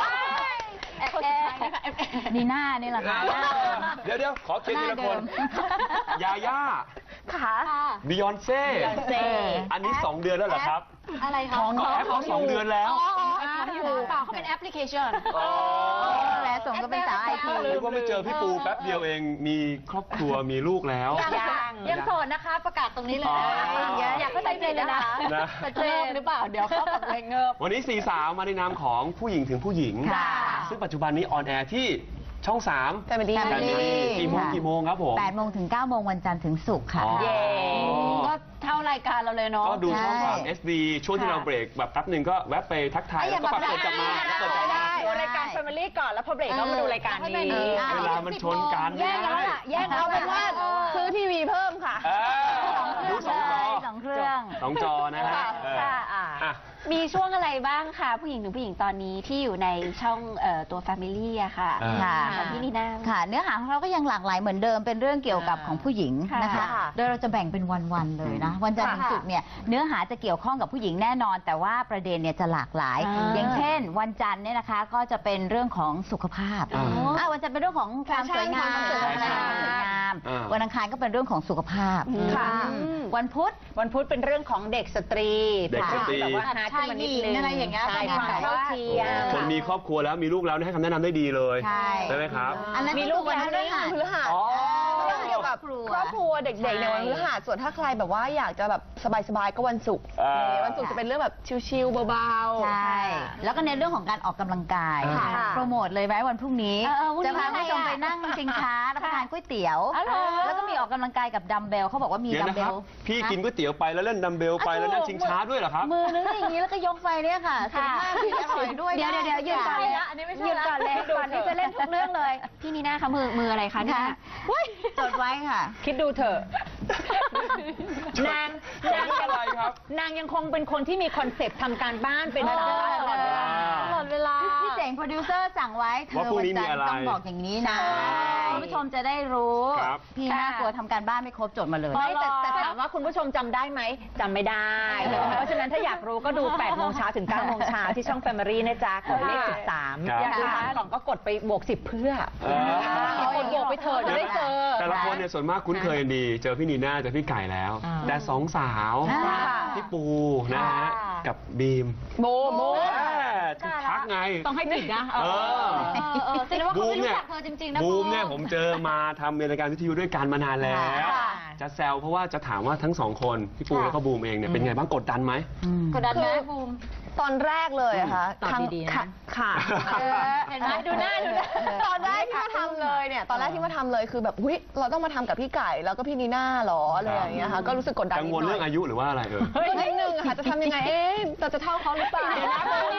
นีน่านี่แหละค่ะเดี๋ยวขอเช็คทีละคนยาย่าค่ะบียอนเซ่อันนี้2 เดือนแล้วเหรอครับอะไรคะท้อง2 เดือนแล้วเปล่าเขาเป็นแอปพลิเคชันแล้วสมก็เป็นสาวไอทีนึกว่าไม่เจอพี่ปูแป๊บเดียวเองมีครอบครัวมีลูกแล้วยังโสดนะคะประกาศตรงนี้เลยอยากเข้าใจเลยนะจะเจอหรือเปล่าเดี๋ยวเข้ากับเพลงเงิบวันนี้4 สาวมาในนามของผู้หญิงถึงผู้หญิงซึ่งปัจจุบันนี้ออนแอร์ที่ช่อง3 Family กี่โมงครับผม 8 โมงถึง 9 โมงวันจันทร์ถึงศุกร์ค่ะก็เท่ารายการเราเลยเนาะก็ดูช่อง3 SD ช่วงที่เราเบรกแบบแป๊บนึงก็แวะไปทักทายแล้วก็ปรับตัวกลับมาดูรายการ Family ก่อนแล้วพอเบรกก็มาดูรายการนี้เวลามันชนกันแย่งเอาเป็นว่าซื้อทีวีเพิ่มค่ะดู 2 เครื่อง 2 จอนะฮะมีช่วงอะไรบ้างคะผู้หญิงถึงผู้หญิงตอนนี้ที่อยู่ในช่องตัว Family อะค่ะของพี่นีน่าค่ะเนื้อหาของเราก็ยังหลากหลายเหมือนเดิมเป็นเรื่องเกี่ยวกับของผู้หญิงนะคะโดยเราจะแบ่งเป็นวันๆเลยนะวันจันทร์ถึงศุกร์เนี่ยเนื้อหาจะเกี่ยวข้องกับผู้หญิงแน่นอนแต่ว่าประเด็นเนี่ยจะหลากหลายอย่างเช่นวันจันทร์เนี่ยนะคะก็จะเป็นเรื่องของสุขภาพวันจันทร์เป็นเรื่องของความสวยงามวันอังคารก็เป็นเรื่องของสุขภาพวันพุธเป็นเรื่องของเด็กสตรีแบบว่าหาขึ้นมานิดนึงอะไรอย่างเงี้ยความเท่าเทียมคนมีครอบครัวแล้วมีลูกแล้วให้คำแนะนำได้ดีเลยใช่ไหมครับมีลูกแล้วได้ค่ะพฤหัสเรื่องเกี่ยวกับครอบครัวเด็กๆในวันพฤหัสส่วนถ้าใครแบบว่าอยากจะแบบสบายๆก็วันศุกร์จะเป็นเรื่องแบบชิลๆเบาๆใช่แล้วก็ในเรื่องของการออกกำลังกายโปรโมทเลยไหมวันพรุ่งนี้จะพาคุณผู้ชมไปนั่งชิงช้ารับประทานก๋วยเตี๋ยวแล้วก็มีออกกำลังกายกับดัมเบลเขาบอกว่ามีดัมเบลพี่กินก๋วยเตี๋ยวไปแล้วเล่นดัมเบลไปแล้วนั่งชิงช้าด้วยเหรอครับมือนึงอย่างนี้แล้วก็ยกไปเนี่ยค่ะสุขภาพดีอร่อยด้วยเดี๋ยวยืนก่อนเลยยืนก่อนเลยก่อนที่จะเล่นทุกเรื่องเลยพี่นีน่าคะมืออะไรคะเนี่ยจดไว้ค่ะคิดดูเถอะนางอะไรครับนางยังคงเป็นคนที่มีคอนเซ็ปต์ทำการบ้านเป็นตลอดเวลาพี่เจ๋งโปรดิวเซอร์สั่งไว้เธอวันจันทร์ต้องบอกอย่างนี้นะคุณผู้ชมจะได้รู้พี่น่ากลัวทำการบ้านไม่ครบจดมาเลยแต่ถามว่าคุณผู้ชมจำได้ไหมจำไม่ได้เพราะฉะนั้นถ้าอยากรู้ก็ดู8 โมงเช้าถึง 9 โมงเช้าที่ช่อง Family นะจ๊ะกดเลข13อยากดูทางกล่องก็กดไปบวก10เพื่อกดบวกไปเถอะจะได้เจอแต่ละคนเนี่ยส่วนมากคุ้นเคยดีเจอพี่นีน่าเจอพี่ไก่แล้วแต่2 สาวพี่ปูนะฮะกับบีมโมทักไงต้องให้ติดนะบูมเนี่ยผมเจอมาทำในรายการวิทยุด้วยกันมานานแล้วจะแซวเพราะว่าจะถามว่าทั้ง2 คนพี่ปูแล้วก็บูมเองเนี่ยเป็นไงบ้างกดดันไหมกดดันไหมบูมตอนแรกเลยอะค่ะตอบดีๆนะค่ะเห็นไหมดูหน้าตอนแรกที่มาทำเลยเนี่ยตอนแรกที่มาทำเลยคือแบบเราต้องมาทำกับพี่ไก่แล้วก็พี่นีน่าหรออะไรอย่างเงี้ยค่ะก็รู้สึกกดดันกังวลเรื่องอายุหรือว่าอะไรนิดนึงค่ะจะทำยังไงเราจะเท่าเขาหรือเปล่า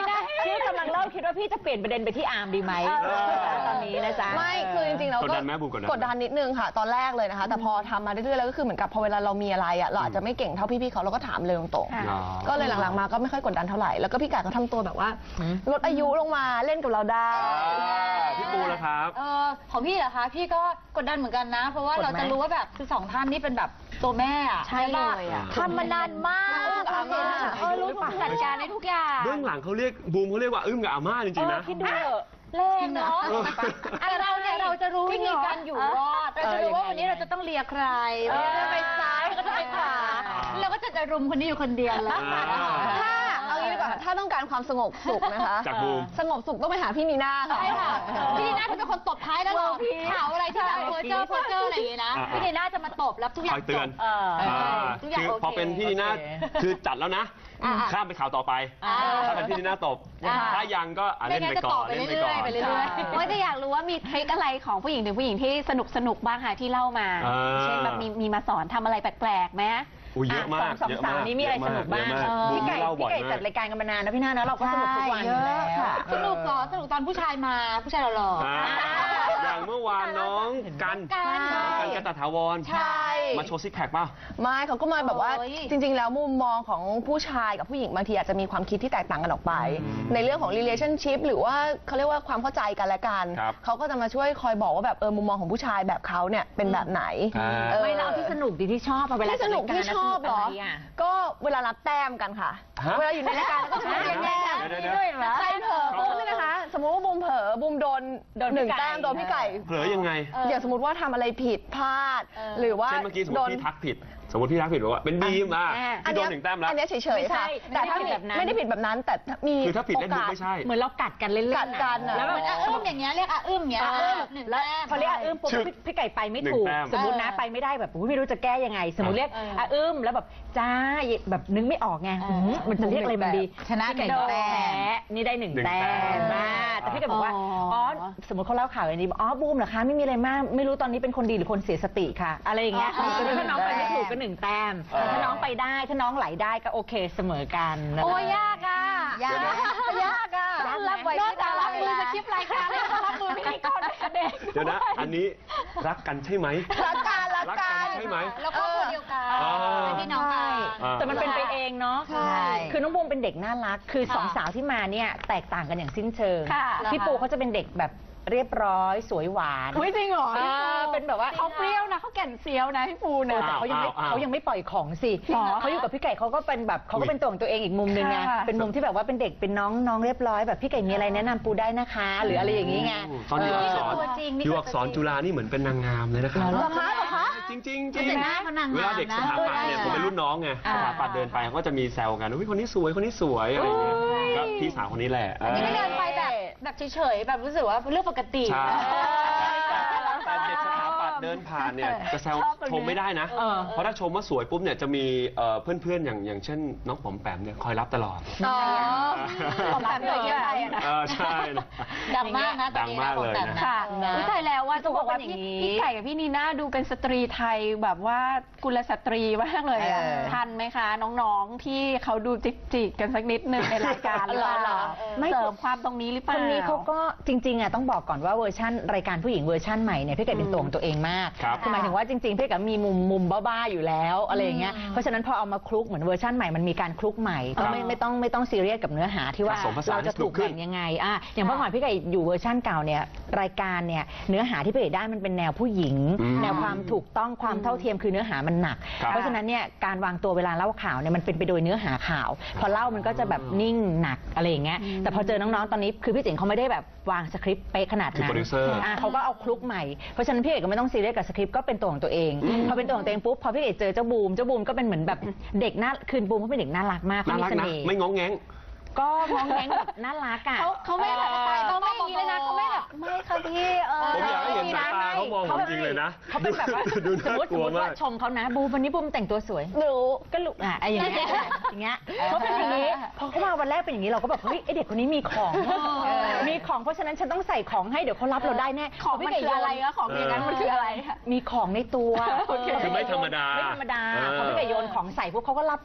พี่กำลังเล่าคิดว่าพี่จะเปลี่ยนประเด็นไปที่อาร์มดีไหมตอนนี้นะจ๊ะไม่คือจริงๆเราก็กดดันไหมบูมกดดันนิดนึงค่ะตอนแรกเลยนะคะแต่พอทำมาเรื่อยๆแล้วก็คือเหมือนกับพอเวลาเรามีอะไรอ่ะเราอาจจะไม่เก่งเท่าพี่ๆเขาเราก็ถามเลยตรงๆก็เลยหลังๆมาก็ไม่ค่อยกดดันเท่าไหร่แล้วก็พี่กาก็ทำตัวแบบว่าลดอายุลงมาเล่นกับเราได้พี่ปูแล้วครับของพี่เหรอคะ พี่ก็กดดันเหมือนกันนะ เพราะว่าเราจะรู้ว่าแบบคือสองท่านนี่เป็นแบบตัวแม่อะใช่เลยอะทำมานานมากรู้จัดการได้ทุกอย่างเบื้องหลังเขาเรียกบูมเขาเรียกว่าอึ้มกับอาม่าจริงๆนะคิดดูเถอะแรงเนาะเราเนี่ยเราจะรู้วิธีการอยู่รอด เราจะรู้ว่าวันนี้เราจะต้องเลียใครจะไปซ้ายก็จะไปขวาเราก็จะรุมคนนี้อยู่คนเดียวแล้วถ้าเอางี้ดีกว่าถ้าต้องการความสงบสุขนะคะจากบูมสงบสุขต้องไปหาพี่นีน่าค่ะใช่ค่ะพี่นีน่าจะเป็นคนตบท้ายแล้วหรอข่าวอะไรที่แบบเพอเจอร์อะไรอย่างงี้นะพี่นีน่าจะมาตบแล้วทุกอย่างคอยเตือนทุกอย่างคือโอเคพอเป็นพี่นีน่าคือจัดแล้วนะ ข้ามไปข่าวต่อไป ถ้าเป็นพี่นีน่าตบ ถ้ายังก็เล่นไปก่อนไปเรื่อยๆว่าจะอยากรู้ว่ามีทริคอะไรของผู้หญิงถึงผู้หญิงที่สนุกบ้างค่ะที่เล่ามาเช่นแบบมีมาสอนทำอะไรแปลกๆไหมเยอะมากสองสาวนี้มีอะไรสนุกบ้างพี่ไก่จัดรายการกันมานานนะพี่น่านะเราก็สนุกทุกวันอยู่แล้วสนุกตอนผู้ชายมาผู้ชายหล่ออย่างเมื่อวานน้องกันตถาวรใช่มาโชว์ซิกแพคป่ะไม่เขาก็มาแบบว่าจริงๆแล้วมุมมองของผู้ชายกับผู้หญิงบางทีอาจจะมีความคิดที่แตกต่างกันออกไปในเรื่องของ relationship หรือว่าเขาเรียกว่าความเข้าใจกันและกันเขาก็จะมาช่วยคอยบอกว่าแบบมุมมองของผู้ชายแบบเขาเนี่ยเป็นแบบไหนไม่เราที่สนุกดีที่ชอบเวลาสนุกที่ชอบเหรอก็เวลารับแต้มกันค่ะเวลาอยู่ในรายการแล้วก็จะเรียนแต้มใครเผลอปุ๊บเนี่ยนะคะสมมติว่าบูมเผลอบูมโดน1 แต้มโดนพี่ไก่เผลอยังไงอย่างสมมติว่าทำอะไรผิดพลาดหรือว่าเช่นเมื่อกี้สมมติพี่ทักผิดบอกว่าเป็นบีมพี่โดน1 แต้มแล้วอันนี้เฉยๆค่ะแต่ถ้าไม่ได้ผิดแบบนั้นแต่มีคือถ้าผิดเล่นมุกไม่ใช่เหมือนเรากัดกันเล่นๆกัดกันแล้วมันอย่างเงี้ยเรียกอย่างเงี้ยแล้วพอเรียกปุ๊บพี่ไก่ไปไม่ถูกสมมตินะไปไม่ได้แบบไม่รู้จะแก้ยังไงสมมติเรียกแล้วแบบจ้าแบบนึกไม่ออกไงมันจะเรียกอะไรมันดีชนะ1 แต้มนี่ได้1 แต้มแต่พี่ไก่บอกว่าสมมติเขาเล่าข่าวอย่างนี้บูมเหรอคะไม่มีอะไรมากไม่รู้ตอนนี้เป็นคนดีหรือคนเสียสติค่ะอะไรอย่างเงี้ยถ้าน้องไปไม่ถูกก็1 แต้มถ้าน้องไปได้ถ้าน้องไหลได้ก็โอเคเสมอกันโอ้ยากอ่ะยากอ่ะรับไว้ที่ตารับมือสคริปต์รายการแล้วรับมือพิธีกรเด็กเดี๋ยวนะอันนี้รักกันใช่ไหมรักกันใช่ไหมแล้วก็คนเดียวกันพี่น้องกันแต่มันเป็นไปเองเนาะคือน้องบูมเป็นเด็กน่ารักคือ2 สาวที่มาเนี่ยแตกต่างกันอย่างสิ้นเชิงพี่ปูเขาจะเป็นเด็กแบบเรียบร้อยสวยหวานจริงเหรอเป็นแบบว่าเขาเปรี้ยวนะเขาแก่นเซียวนะพี่ปูนะแต่เขายังไม่ปล่อยของสิเขาอยู่กับพี่ไก่เขาก็เป็นแบบเขาก็เป็นตัวของตัวเองอีกมุมนึงไงเป็นมุมที่แบบว่าเป็นเด็กเป็นน้องเรียบร้อยแบบพี่ไก่มีอะไรแนะนำปูได้นะคะหรืออะไรอย่างนี้ไงตอนอยู่อักษรจุฬานี่เหมือนเป็นนางงามเลยนะครับเหรอคะจริงเวลาเด็กสถาปัตย์เนี่ยผมเป็นรุ่นน้องไงสถาปัตย์เดินไปเขาก็จะมีแซวกันคนนี้สวยอะไรอย่างเงี้ยก็พี่สาวคนนี้แหละนี่ไม่เดินไปแบบเฉยๆแบบรู้สึกว่าเรื่องปกติแต่เด็กสถาปัตย์เดินผ่านเนี่ยจะแซวชมไม่ได้นะเพราะถ้าชมว่าสวยปุ๊บเนี่ยจะมีเพื่อนๆอย่างเช่นน้องป๋อมแปมเนี่ยคอยรับตลอดป๋อมแปมเลยใช่ไหมใช่ดังมากนะดังมากเลยนะค่ะใช่แล้วว่าจะบอกว่าพี่ไก่กับพี่นีน่าดูเป็นสตรีไทยแบบว่ากุลสตรีมากเลยทันไหมคะน้องๆที่เขาดูจิกกันสักนิดนึงในรายการหรือเปล่าไม่เสริมความตรงนี้หรือเปล่าคนนี้เขาก็จริงๆต้องบอกก่อนว่าเวอร์ชันรายการผู้หญิงเวอร์ชันใหม่เนี่ยพี่ไก่เป็นตัวของตัวเองมากคือหมายถึงว่าจริงๆพี่ไก่มีมุมบ้าๆอยู่แล้วอะไรอย่างเงี้ยเพราะฉะนั้นพอเอามาคลุกเหมือนเวอร์ชันใหม่มันมีการคลุกใหม่ก็ไม่ต้องซีเรียสกับเนื้อหาที่ว่าเราจะถูกแบ่งยังไงอย่างเมื่อก่อนพี่ไก่อยู่เวอร์ชันเก่าเนี่ยรายการเนี่ยเนื้อหาที่พี่ไก่ได้มันเป็นแนวผู้หญิงแนวความถูกต้องความเท่าเทียมคือเนื้อหามันหนักเพราะฉะนั้นเนี่ยการวางตัวเวลาเล่าข่าวเนี่ยมันเป็นไปโดยเนื้อหาข่าวพอเล่ามันก็จะแบบนิ่งหนักอะไรอย่างเงี้ยแต่พอเจอน้องๆตอนนี้คือพี่เจ๋งเขาไม่ได้แบบวางสคริปต์เป๊ะขนาดนั้นเขาก็เอาคลุกใหม่เพราะฉะนั้นพี่เอกก็ไม่ต้องซีเรียสกับสคริปต์ก็เป็นตัวของตัวเองพอเป็นตัวของตัวเองปุ๊บพอพี่เอกเจอเจ้าบูมก็เป็นเหมือนแบบเด็กน่าคืนบูมเขาเป็นเด็กน่ารักมากเขามีเสน่ห์ไม่ง้องแง้งก็มองแง้งแบบน่ารักอ่ะเขาไม่แบบตายเขาไม่อย่างนี้เลยนะเขาไม่แบบไม่ค่ะพี่ผมอยากให้เห็นสายตาเขามองผมจริงเลยนะเขาเป็นแบบว่าสมมติว่าชมเขานะบูมวันนี้บูมแต่งตัวสวยรู้ก็ลุกอย่างเงี้ยเขาเป็นอย่างนี้พอเขามาวันแรกเป็นอย่างนี้เราก็แบบเฮ้ยไอเด็กคนนี้มีของเพราะฉะนั้นฉันต้องใส่ของให้เดี๋ยวเขารับเราได้แน่ของมันคืออะไรอะของอย่างนั้นมันคืออะไรมีของในตัวคือไม่ธรรมดาพอพี่ไก่โยนของใส่ปุ๊บเขาก็รับปุ๊บ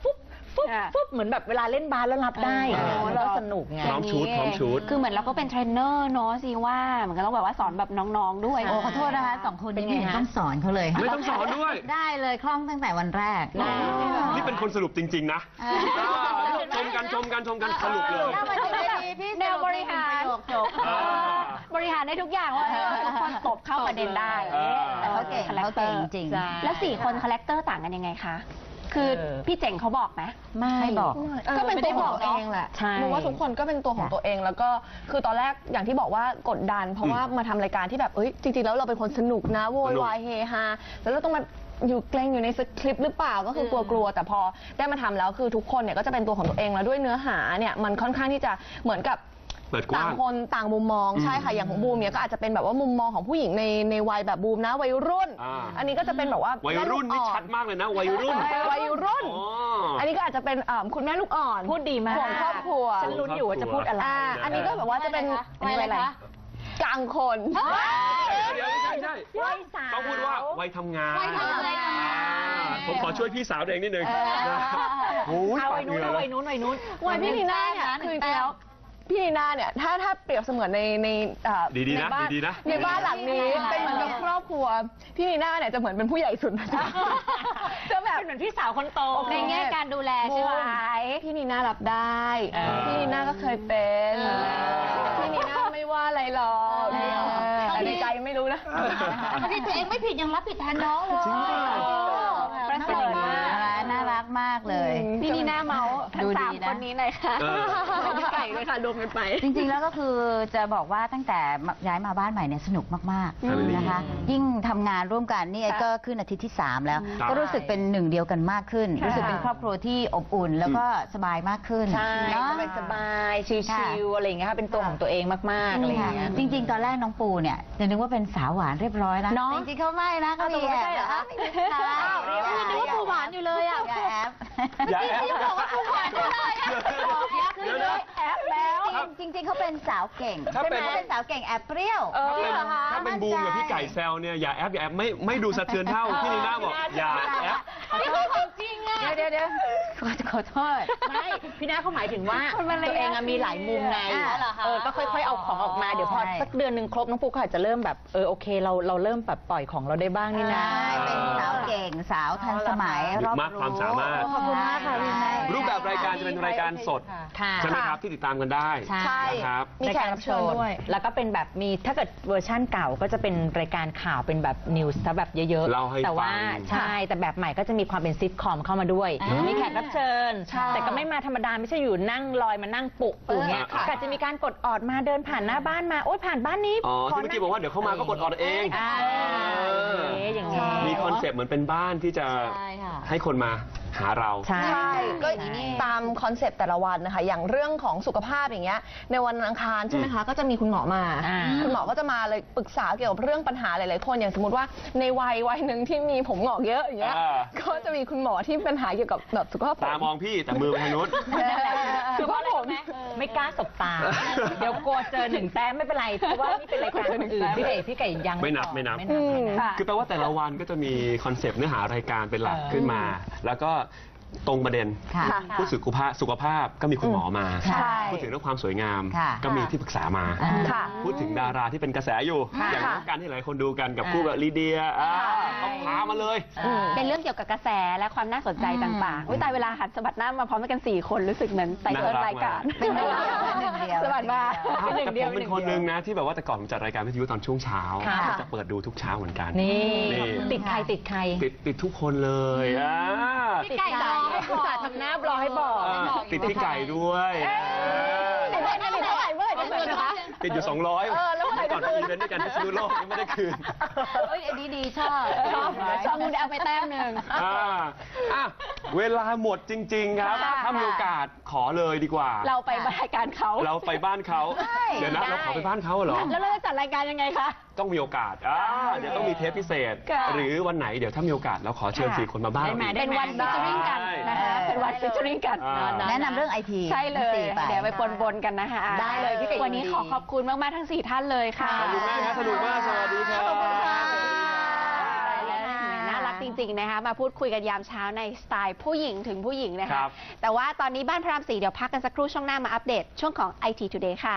ฟึบเหมือนแบบเวลาเล่นบาสแล้วรับได้มันก็สนุกไงพร้อมชุดคือเหมือนเราก็เป็นเทรนเนอร์เนาะสิว่าเหมือนกันต้องแบบว่าสอนแบบน้องๆด้วยโอ้ขอโทษนะคะ2 คนนี้ไม่เห็นต้องสอนเขาเลยไม่ต้องสอนด้วยได้เลยคล่องตั้งแต่วันแรกนี่เป็นคนสรุปจริงๆนะชมกันสรุปเลยแนวบริหารบริหารได้ทุกอย่างว่าทุกคนตบเข้าประเด็นได้แต่เขาเก่งจริงแล้ว4 คนคาแรคเตอร์ต่างกันยังไงคะคือพี่เจ๋งเขาบอกไหมไม่บอกก็เป็นตัวของตัวเองแหละมองว่าทุกคนก็เป็นตัวของตัวเองแล้วก็คือตอนแรกอย่างที่บอกว่ากดดัน เพราะว่ามาทำรายการที่แบบจริงๆแล้วเราเป็นคนสนุกนะโวยวายเฮฮาแล้วเราต้องมาอยู่เกรงอยู่ในสคริปต์หรือเปล่าก็คือกลัวแต่พอได้มาทำแล้วคือทุกคนเนี่ยก็จะเป็นตัวของตัวเองแล้วด้วยเนื้อหาเนี่ยมันค่อนข้างที่จะเหมือนกับต่างคนต่างมุมมองใช่ค่ะอย่างของบูมเนี่ยก็อาจจะเป็นแบบว่ามุมมองของผู้หญิงในวัยแบบบูมนะวัยรุ่นอันนี้ก็จะเป็นแบบว่าวัยรุ่นนี่ชัดมากเลยนะวัยรุ่นอันนี้ก็อาจจะเป็นคุณแม่ลูกอ่อนพูดดีมากของครอบครัวฉันลุ้นอยู่ว่าจะพูดอะไรอันนี้ก็แบบว่าจะเป็นอะไรกลางคนเดี๋ยวไม่ใช่ต้องพูดว่าวัยทำงานผมขอช่วยพี่สาวเองนิดนึงเอาวัยนู้นวัยพี่นีน่าเนี่ยคือจริงแล้วพี่นีน่าเนี่ยถ้าเปรียบเสมือนในบ้านหลังนี้เป็นเหมือนกับครอบครัวพี่นีน่าเนี่ยจะเหมือนเป็นผู้ใหญ่สุดจะแบบเหมือนพี่สาวคนโตในแง่การดูแลใช่ไหมพี่นีน่ารับได้พี่นีน่าก็เคยเป็นพี่นีน่าไม่ว่าอะไรหรอกแต่ในใจไม่รู้นะที่ตัวเองไม่ผิดยังรับผิดแทนน้องเลยประเสริฐมากน่ารักมากเลยพี่นีน่าเมาทั้ง3 คนนี้เลยค่ะพี่ไก่เลยค่ะดมกันไปจริงๆแล้วก็คือจะบอกว่าตั้งแต่ย้ายมาบ้านใหม่เนี่ยสนุกมากๆนะคะยิ่งทำงานร่วมกันนี่ก็ขึ้นอาทิตย์ที่3แล้วก็รู้สึกเป็นหนึ่งเดียวกันมากขึ้นรู้สึกเป็นครอบครัวที่อบอุ่นแล้วก็สบายมากขึ้นใช่สบายชิลๆอะไรอย่างเงี้ยค่ะเป็นตัวของตัวเองมากๆอะไรอย่างเงี้ยจริงๆตอนแรกน้องปูเนี่ยจะนึกว่าเป็นสาวหวานเรียบร้อยนะจริงๆเขาไม่นะเขามีแอบนึกว่าปูหวานอยู่เลยอ่ะอย่าแอบที่บอกว่าปูหวานอยู่เลยแอบแล้วจริงๆเขาเป็นสาวเก่งใช่ไหมเป็นสาวเก่งแอบเปรี้ยวถ้าเป็นบูมกับพี่ไก่แซวเนี่ยอย่าแอบไม่ดูสะเทือนเท่าพี่นีน่าบอกอย่าแอบนี่คือของจริงอ่ะเดี๋ยวขอโทษไม่พี่น่าเขาหมายถึงว่าตัวเองมีหลายมุมไงก็ค่อยๆเอาของออกมาเดี๋ยวพอสักเดือนนึงครบน้องปูก็อาจจะเริ่มแบบโอเคเราเริ่มแบบปล่อยของเราได้บ้างนี่นะเป็นสาวเก่งสาวทันสมัยรอบรู้มากความสามารถขอบคุณมากค่ะพี่แม่รูปแบบรายการจะเป็นรายการสดใช่ไหมครับที่ติดตามกันได้ใช่ครับมีแขกรับเชิญด้วยแล้วก็เป็นแบบมีถ้าเกิดเวอร์ชั่นเก่าก็จะเป็นรายการข่าวเป็นแบบนิวส์แบบเยอะๆแต่ว่าใช่แต่แบบใหม่ก็จะมีความเป็นซิทคอมเข้ามาด้วยมีแขกรับเชิญแต่ก็ไม่มาธรรมดาไม่ใช่อยู่นั่งลอยมานั่งปุกอย่างเงี้ยก็จะมีการกดออดมาเดินผ่านหน้าบ้านมาโอ๊ยผ่านบ้านนี้ที่เมื่อกี้บอกว่าเดี๋ยวเข้ามาก็กดออดเองอย่างเงี้ยมีคอนเซปต์เหมือนเป็นบ้านที่จะให้คนมาหาเราใช่ก็ตามคอนเซปต์แต่ละวันนะคะอย่างเรื่องของสุขภาพอย่างเงี้ยในวันอังคารใช่ไหมคะก็จะมีคุณหมอมาคุณหมอก็จะมาเลยปรึกษาเกี่ยวกับเรื่องปัญหาหลายๆคนอย่างสมมติว่าในวัยหนึ่งที่มีผมหงอกเยอะอย่างเงี้ยก็จะมีคุณหมอที่ปัญหาเกี่ยวกับแบบสุขภาพตามองพี่แต่มือไปทางนู้นคือเพราะผมไม่กล้าสบตาเดี๋ยวกลัวเจอ1 แต้มไม่เป็นไรเพราะว่านี่เป็นรายการอื่นพี่ไก่ยังไม่นับคือแปลว่าแต่ละวันก็จะมีคอนเซปต์เนื้อหารายการเป็นหลักขึ้นมาแล้วก็ตรงประเด็นพูดถึงสุขภาพก็มีคุณหมอมาพูดถึงเรื่องความสวยงามก็มีที่ปรึกษามาพูดถึงดาราที่เป็นกระแสอยู่อย่างการที่หลายคนดูกันกับคู่แบบลีเดียเขาพามาเลยเป็นเรื่องเกี่ยวกับกระแสและความน่าสนใจต่างๆตายเวลาหันสะบัดหน้ามาพร้อมกัน4 คนรู้สึกเหมือนไต่เกินรายการเป็นหนึ่งเดียวสะบัดมาแต่ผมเป็นคนหนึ่งนะที่แบบว่าแต่ก่อนผมจัดรายการวิทยุตอนช่วงเช้าจะเปิดดูทุกเช้าเหมือนกันนี่ติดใครติดทุกคนเลยติดไก่อุตส่าห์ทำหน้าบลอให้บอกติดพี่ไก่ด้วยติดอยู่200ก่อนไปอีเวนต์ด้วยกันที่ซื้อโลกยังไม่ได้คืนดีชอบมึงเอาไปแต้มหนึ่งเวลาหมดจริงๆครับถ้ามีโอกาสขอเลยดีกว่าเราไปรายการเขาเราไปบ้านเขาเดี๋ยวนะเราขอไปบ้านเขาเหรอแล้วเราจะจัดรายการยังไงคะต้องมีโอกาสเดี๋ยวต้องมีเทปพิเศษหรือวันไหนเดี๋ยวถ้ามีโอกาสเราขอเชิญ4 คนมาบ้านเป็นวันฟิชเชอริ่งกันนะคะเป็นวันฟิชเชอริ่งกันแนะนำเรื่องไอทีใช่เลยเดี๋ยวไปปนกันนะคะได้เลยพี่ไก่วันนี้ขอบคุณมากๆทั้ง4 ท่านเลยค่ะขอบคุณมากครับสนุกมากสวัสดีครับน่ารักจริงๆนะคะมาพูดคุยกันยามเช้าในสไตล์ผู้หญิงถึงผู้หญิงนะคะแต่ว่าตอนนี้บ้านพระราม 4เดี๋ยวพักกันสักครู่ช่วงหน้ามาอัปเดตช่วงของ IT Today ค่ะ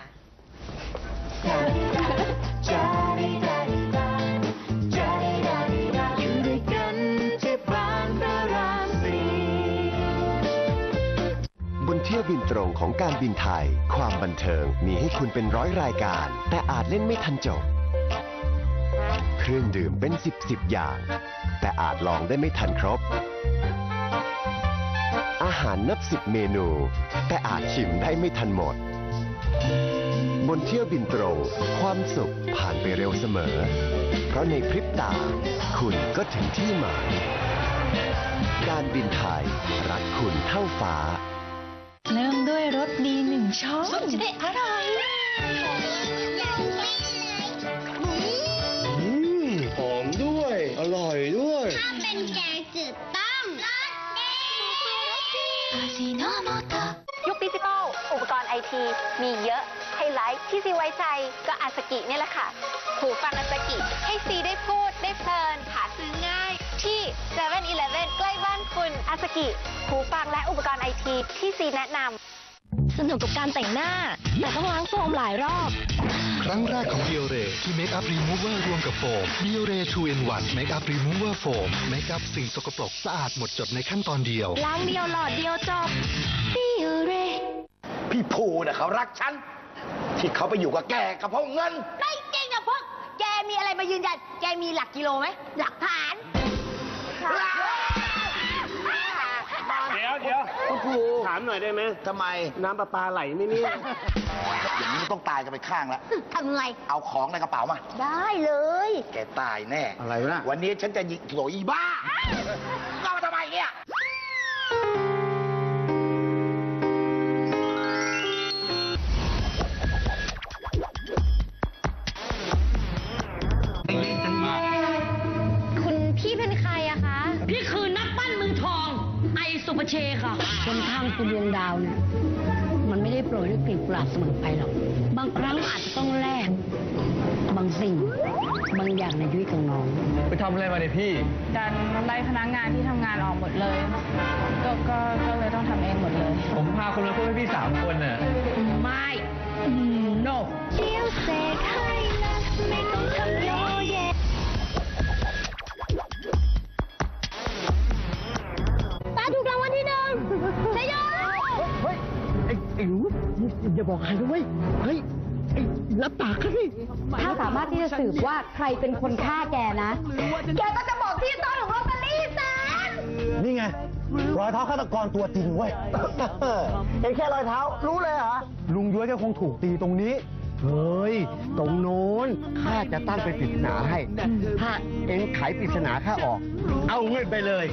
บนเที่ยวบินตรงของการบินไทยความบันเทิงมีให้คุณเป็นร้อยรายการแต่อาจเล่นไม่ทันจบเครื่องดื่มเป็น10อย่างแต่อาจลองได้ไม่ทันครบอาหารนับ10เมนูแต่อาจชิมได้ไม่ทันหมดบนเที่ยวบินตรงความสุขผ่านไปเร็วเสมอเพราะในพริบตาคุณก็ถึงที่หมายการบินไทยรักคุณเท่าฟ้าเริ่มด้วยรสดี1 ช้อนจะได้อร่อยหอมด้วยอร่อยด้วยถ้าเป็นแกงจืดต้องรสดียุคดิจิทัลอุปกรณ์ไอทีมีเยอะให้ไลฟ์ที่ซีไว้ใจก็อาสกิเนี่ยแหละค่ะหูฟังอาสกิให้ซีได้พูดได้เพลินหาซื้อง่ายที่ 7-Eleven ใกล้บ้านคุณอาสกิหูฟังและอุปกรณ์ไอทีที่ซีแนะนำสนุกกับการแต่งหน้าแต่ต้องล้างโฟมหลายรอบครั้งแรกของ Biore ที่เมคอัพรีมูเวอร์รวมกับโฟม Biore 2-in-1 เมคอัพรีมูเวอร์โฟมเมคอัพสิ่งสกปรกสะอาดหมดจดในขั้นตอนเดียวล้างเดียวหลอดเดียวจบ Biore พี่ภูน่ะเขารักฉันที่เขาไปอยู่กับแกกับเพราะเงินไม่จริงนะพวกแกมีอะไรมายืนยันแกมีหลักกิโลไหมหลักฐานเดี๋ยวคุณครูถามหน่อยได้ไหมทำไมน้ำประปาไหลไม่นี่อย่างนี้มันต้องตายกันไปข้างแล้วทำไงเอาของในกระเป๋ามาได้เลยแกตายแน่อะไรวะวันนี้ฉันจะยิงโหอีบ้าเอามาทำไมเนี่ยคุณพี่เป็นใครอะคะพี่คือนักปั้นมือทองไอสุปเชค่ะคนข้างคุณดวงดาวเนี่ยมันไม่ได้โปรยด้วยกลีบกุหลาบเสมอไปหรอกบางครั้งอาจจะต้องแลกบางสิ่งบางอย่างในชีวิตของน้องไปทำอะไรมาเนี่ยพี่การไล่พนักงานที่ทำงานออกหมดเลยก็เลยต้องทำเองหมดเลยผมพาคุณมาพูดให้พี่3 คนน่ะไม่no เดี๋ยวเสกให้นะไม่ต้องทำโยเยตาถูกรางวัลที่1ใช่ยอเฮ้ยไอ้หนูอย่าบอกใครนะเว้ยเฮ้ยรับปากกันดิถ้าสามารถที่จะสืบว่าใครเป็นคนฆ่าแกนะแกก็จะบอกที่ซ่อนของลอตเตอรี่แสนนี่ไงรอยเท้าฆาตกรตัวจริงเว้ยเห็นแค่รอยเท้ารู้เลยเหรอลุงย้วยแกคงถูกตีตรงนี้เฮ้ยตรงโน้นข้าจะตั้งเป็นปริศนาให้ถ้าเอ็งไขปริศนาข้าออกเอาเงินไปเลย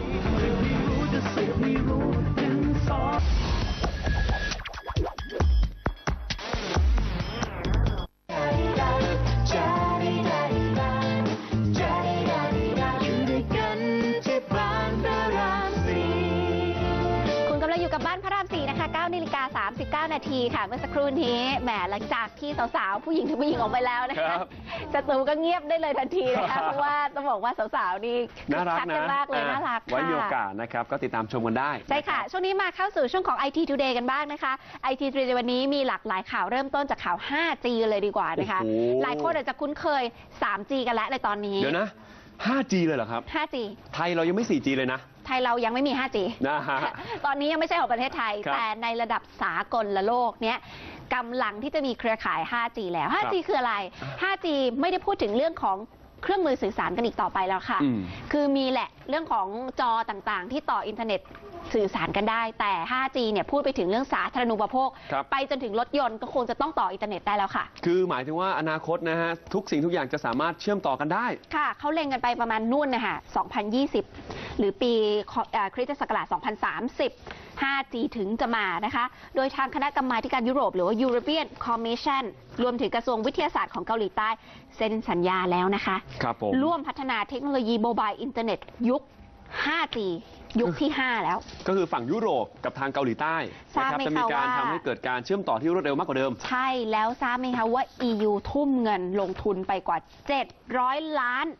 กับบ้านพระราม 4นะคะ 9:39 นาทีค่ะเมื่อสักครู่นี้แหมหลังจากที่สาวๆผู้หญิงถึงผู้หญิงออกไปแล้วนะคะสตูก็เงียบได้เลยทันทีนะคะเพราะว่าต้องบอกว่าสาวๆนี่น่ารักนะมากเลยน่ารักไว้มีโอกาสนะครับก็ติดตามชมกันได้ใช่ค่ะช่วงนี้มาเข้าสู่ช่วงของ IT Today กันบ้างนะคะ IT Today วันนี้มีหลากหลายข่าวเริ่มต้นจากข่าว 5G เลยดีกว่านะคะหลายคนอาจจะคุ้นเคย 3G กันแล้วในตอนนี้เดี๋ยวนะ 5G เลยเหรอครับ 5G ไทยเรายังไม่ 4G เลยนะไทยเรายังไม่มี 5G นะฮะตอนนี้ยังไม่ใช่ของประเทศไทยแต่ในระดับสากลโลกเนี้ยกำลังที่จะมีเครือข่าย 5G แล้ว 5G คืออะไร 5G ไม่ได้พูดถึงเรื่องของเครื่องมือสื่อสารกันอีกต่อไปแล้วค่ะคือมีแหละเรื่องของจอต่างๆที่ต่ออินเทอร์เน็ตสื่อสารกันได้แต่ 5G เนี่ยพูดไปถึงเรื่องสาธารณูปโภคไปจนถึงรถยนต์ก็คงจะต้องต่ออินเทอร์เน็ตได้แล้วค่ะคือหมายถึงว่าอนาคตนะฮะทุกสิ่งทุกอย่างจะสามารถเชื่อมต่อกันได้ค่ะเขาเล็งกันไปประมาณนู่นนะคะ2020หรือปีคริสตศักราช2030 5G ถึงจะมานะคะโดยทางคณะกรรมาการยุโรปหรือว่า European Commission รวมถึงกระทรวงวิทยาศาสตร์ของเกาหลีใต้เซ็นสัญญาแล้วนะคะร่วมพัฒนาเทคโนโลยีโมบายอินเทอร์เน็ตยุค 5G ยุคที่ 5 แล้วก็คือฝั่งยุโรปกับทางเกาหลีใต้นะครับจะมีการทำให้เกิดการเชื่อมต่อที่รวดเร็วมากกว่าเดิมใช่แล้วทราบไหมคะว่า EU ทุ่มเงินลงทุนไปกว่า700 ล้าน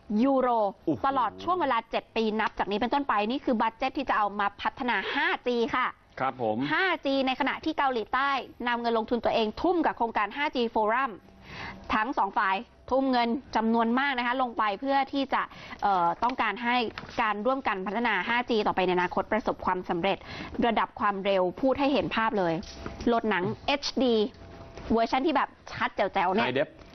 ยูโรตลอดช่วงเวลา 7 ปีนับจากนี้เป็นต้นไปนี่คือบัดเจ็ตที่จะเอามาพัฒนา 5G ค่ะครับผม 5G ในขณะที่เกาหลีใต้นำเงินลงทุนตัวเองทุ่มกับโครงการ 5G Forum ทั้งสองฝ่ายทุ่มเงินจำนวนมากนะคะลงไปเพื่อที่จะต้องการให้การร่วมกันพัฒนา 5G ต่อไปในอนาคตประสบความสำเร็จระดับความเร็วพูดให้เห็นภาพเลยโหลดหนัง HD เวอร์ชันที่แบบชัดแจ๋วๆเนี่ย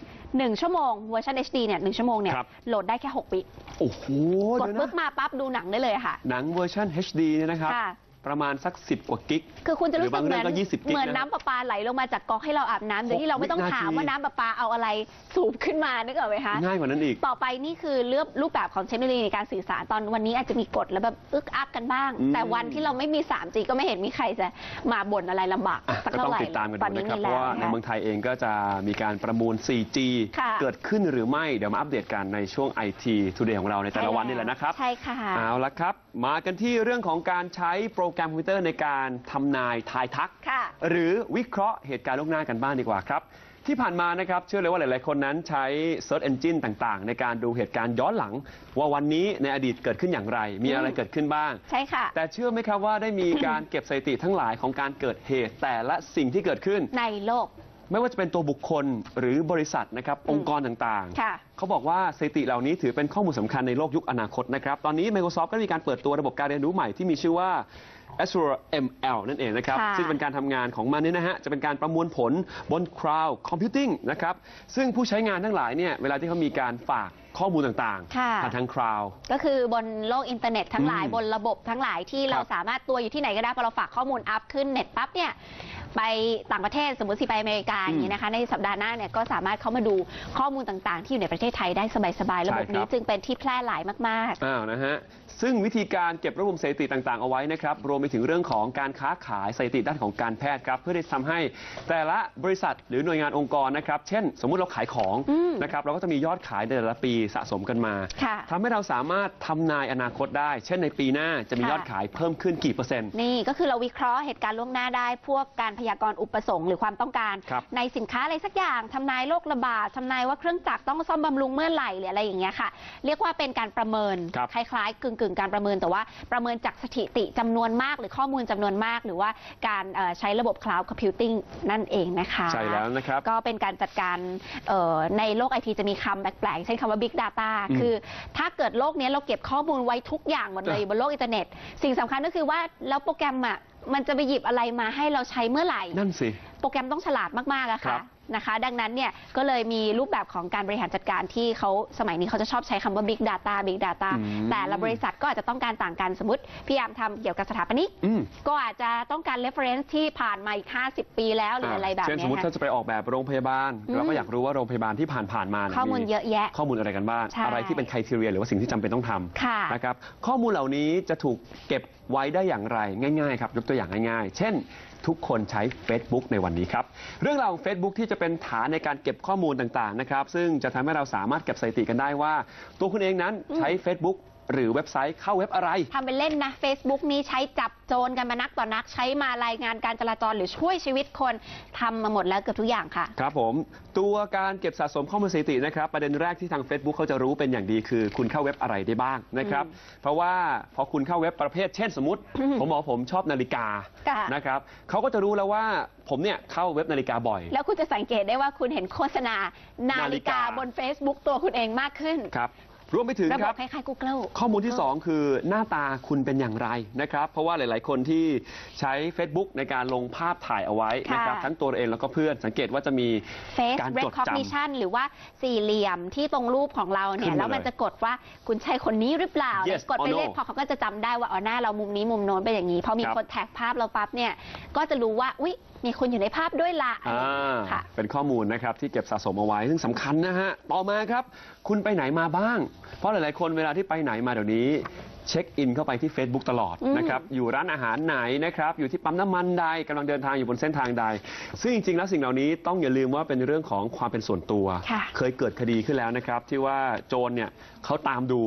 1 ชั่วโมงเวอร์ชัน HD เนี่ย1 ชั่วโมงเนี่ยโหลดได้แค่6 วิโอ้โหกดปึ๊บมาปั๊บดูหนังได้เลยค่ะหนังเวอร์ชัน HD เนี่ยนะครับประมาณสัก10 กว่ากิกคือคุณจะรู้สึกเหมือนน้ำประปาไหลลงมาจากก๊อกให้เราอาบน้ำโดยที่เราไม่ต้องถามว่าน้ำประปาเอาอะไรสูบขึ้นมานึกออกไหมคะง่ายกว่านั้นอีกต่อไปนี่คือเลือกรูปแบบของเทคโนโลยีในการสื่อสารตอนวันนี้อาจจะมีกฎแล้วแบบอึกอักกันบ้างแต่วันที่เราไม่มี 3G ก็ไม่เห็นมีใครจะมาบ่นอะไรลำบากสักเท่าไหร่ก็ต้องติดตามกันดูนะครับเพราะว่าในเมืองไทยเองก็จะมีการประมูล 4G เกิดขึ้นหรือไม่เดี๋ยวมาอัปเดตกันในช่วง IT Today ของเราในแต่ละวันนี่แหละนะครับใช่ค่ะเอาละครับมากันที่เรื่องของการใช้โปรแกรมคอมพิวเตอร์ในการทำนายทายทักหรือวิเคราะห์เหตุการณ์ล่วงหน้ากันบ้างดีกว่าครับที่ผ่านมานะครับเชื่อเลยว่าหลายๆคนนั้นใช้ Search Engine ต่างๆในการดูเหตุการณ์ย้อนหลังว่าวันนี้ในอดีตเกิดขึ้นอย่างไรมีอะไรเกิดขึ้นบ้างใช่ค่ะแต่เชื่อไหมครับว่าได้มีการเก็บสถิติทั้งหลายของการเกิดเหตุแต่ละสิ่งที่เกิดขึ้นในโลกไม่ว่าจะเป็นตัวบุคคลหรือบริษัทนะครับองค์กรต่างๆเขาบอกว่าสถิติเหล่านี้ถือเป็นข้อมูลสำคัญในโลกยุคอนาคตนะครับตอนนี้ Microsoft ก็มีการเปิดตัวระบบการเรียนรู้ใหม่ที่มีชื่อว่า Azure ML นั่นเองนะครับซึ่งเป็นการทำงานของมันนี่นะฮะจะเป็นการประมวลผลบน Cloud Computing นะครับซึ่งผู้ใช้งานทั้งหลายเนี่ยเวลาที่เขามีการฝากข้อมูลต่างๆผ่านทางคลาวด์ก็คือบนโลกอินเทอร์เน็ตทั้งหลายบนระบบทั้งหลายที่เราสามารถตัวอยู่ที่ไหนก็ได้พอเราฝากข้อมูลอัพขึ้นเน็ตปั๊บเนี่ยไปต่างประเทศสมมติสิไปอเมริกาอย่างนี้นะคะในสัปดาห์หน้าเนี่ยก็สามารถเข้ามาดูข้อมูลต่างๆที่อยู่ในประเทศไทยได้สบายๆระบบนี้จึงเป็นที่แพร่หลายมากๆนะฮะซึ่งวิธีการเก็บรวบรวมสถิติต่างๆเอาไว้นะครับรวมไปถึงเรื่องของการค้าขายสถิติด้านของการแพทย์ครับเพื่อที่จะทำให้แต่ละบริษัทหรือหน่วยงานองค์กรนะครับเช่นสมมุติเราขายของนะครับเราก็จะมียอดขายในแต่ละปีสะสมกันมาทำให้เราสามารถทำนายอนาคตได้เช่นในปีหน้าจะมียอดขายเพิ่มขึ้นกี่เปอร์เซ็นต์นี่ก็คือเราวิเคราะห์เหตุการณ์ล่วงหน้าได้พวกการพยากรณ์อุปสงค์หรือความต้องการในสินค้าอะไรสักอย่างทำนายโรคระบาดทำนายว่าเครื่องจักรต้องซ่อมบำรุงเมื่อไหร่หรืออะไรอย่างเงี้ยค่ะเรียกว่าเป็นการประเมินคล้ายๆกึ่งการประเมินแต่ว่าประเมินจากสถิติจำนวนมากหรือข้อมูลจำนวนมากหรือว่าการใช้ระบบ Cloud Computing นั่นเองนะคะใช่แล้วนะครับก็เป็นการจัดการในโลกไอทีจะมีคำแปลกๆเช่นคำว่า Big Data คือถ้าเกิดโลกนี้เราเก็บข้อมูลไว้ทุกอย่างหมดเลยบนโลกอินเทอร์เน็ตสิ่งสำคัญก็คือว่าแล้วโปรแกรมมันจะไปหยิบอะไรมาให้เราใช้เมื่อไหร่นั่นสิโปรแกรมต้องฉลาดมากๆอะค่ะนะคะดังนั้นเนี่ยก็เลยมีรูปแบบของการบริหารจัดการที่เขาสมัยนี้เขาจะชอบใช้คำว่า Big Data Big Data แต่ละบริษัทก็อาจจะต้องการต่างกันสมมติพยายามทำเกี่ยวกับสถาปนิกก็อาจจะต้องการ reference ที่ผ่านมาอีก50 ปีแล้วหรืออะไรแบบนี้เช่นสมมติถ้าจะไปออกแบบโรงพยาบาลเราก็อยากรู้ว่าโรงพยาบาลที่ผ่านมาข้อมูลเยอะแยะข้อมูลอะไรกันบ้างอะไรที่เป็น criteria หรือว่าสิ่งที่จำเป็นต้องทำนะครับข้อมูลเหล่านี้จะถูกเก็บไว้ได้อย่างไรง่ายๆครับยกตัวอย่างง่ายๆเช่นทุกคนใช้ Facebook ในวันนี้ครับเรื่องราวของ Facebook ที่จะเป็นฐานในการเก็บข้อมูลต่างๆนะครับซึ่งจะทำให้เราสามารถเก็บสถิติกันได้ว่าตัวคุณเองนั้นใช้ Facebook หรือเว็บไซต์เข้าเว็บอะไรทำเป็นเล่นนะ Facebook นี้ใช้จับโจรกันมานักต่อนักใช้มารายงานการจราจรหรือช่วยชีวิตคนทำมาหมดแล้วเกือบทุกอย่างค่ะครับผมตัวการเก็บสะสมข้อมูลสถิตินะครับประเด็นแรกที่ทาง Facebook เขาจะรู้เป็นอย่างดีคือคุณเข้าเว็บอะไรได้บ้างนะครับเพราะว่าพอคุณเข้าเว็บประเภทเช่นสมมติ ผมบอกผมชอบนาฬิกานะครับเขาก็จะรู้แล้วว่าผมเนี่ยเข้าเว็บนาฬิกาบ่อยแล้วคุณจะสังเกตได้ว่าคุณเห็นโฆษณานาฬิกาบน Facebook ตัวคุณเองมากขึ้นครับรวมไปถึงครับคล้ายๆ Google ข้อมูลที่2คือหน้าตาคุณเป็นอย่างไรนะครับเพราะว่าหลายๆคนที่ใช้ Facebook ในการลงภาพถ่ายเอาไว้นะครับทั้งตัวเองแล้วก็เพื่อนสังเกตว่าจะมีการจดจำหรือว่าสี่เหลี่ยมที่ตรงรูปของเราเนี่ยแล้วมันจะกดว่าคุณใช่คนนี้หรือเปล่า กดไปเรื่อยพอเขาก็จะจำได้ว่าหน้าเรามุมนี้มุมโน้นเป็นอย่างนี้พอมีคนแท็กภาพเราปั๊บเนี่ยก็จะรู้ว่าอุ๊ยมีคนอยู่ในภาพด้วยละค่ะเป็นข้อมูลนะครับที่เก็บสะสมเอาไว้ซึ่งสำคัญนะฮะต่อมาครับคุณไปไหนมาบ้างเพราะหลายๆคนเวลาที่ไปไหนมาเดี๋ยวนี้เช็คอินเข้าไปที่ Facebook ตลอดนะครับอยู่ร้านอาหารไหนนะครับอยู่ที่ปั๊มน้ำมันใดกำลังเดินทางอยู่บนเส้นทางใดซึ่งจริงๆแล้วสิ่งเหล่านี้ต้องอย่าลืมว่าเป็นเรื่องของความเป็นส่วนตัวเคยเกิดคดีขึ้นแล้วนะครับที่ว่าโจรเนี่ยเขาตามดู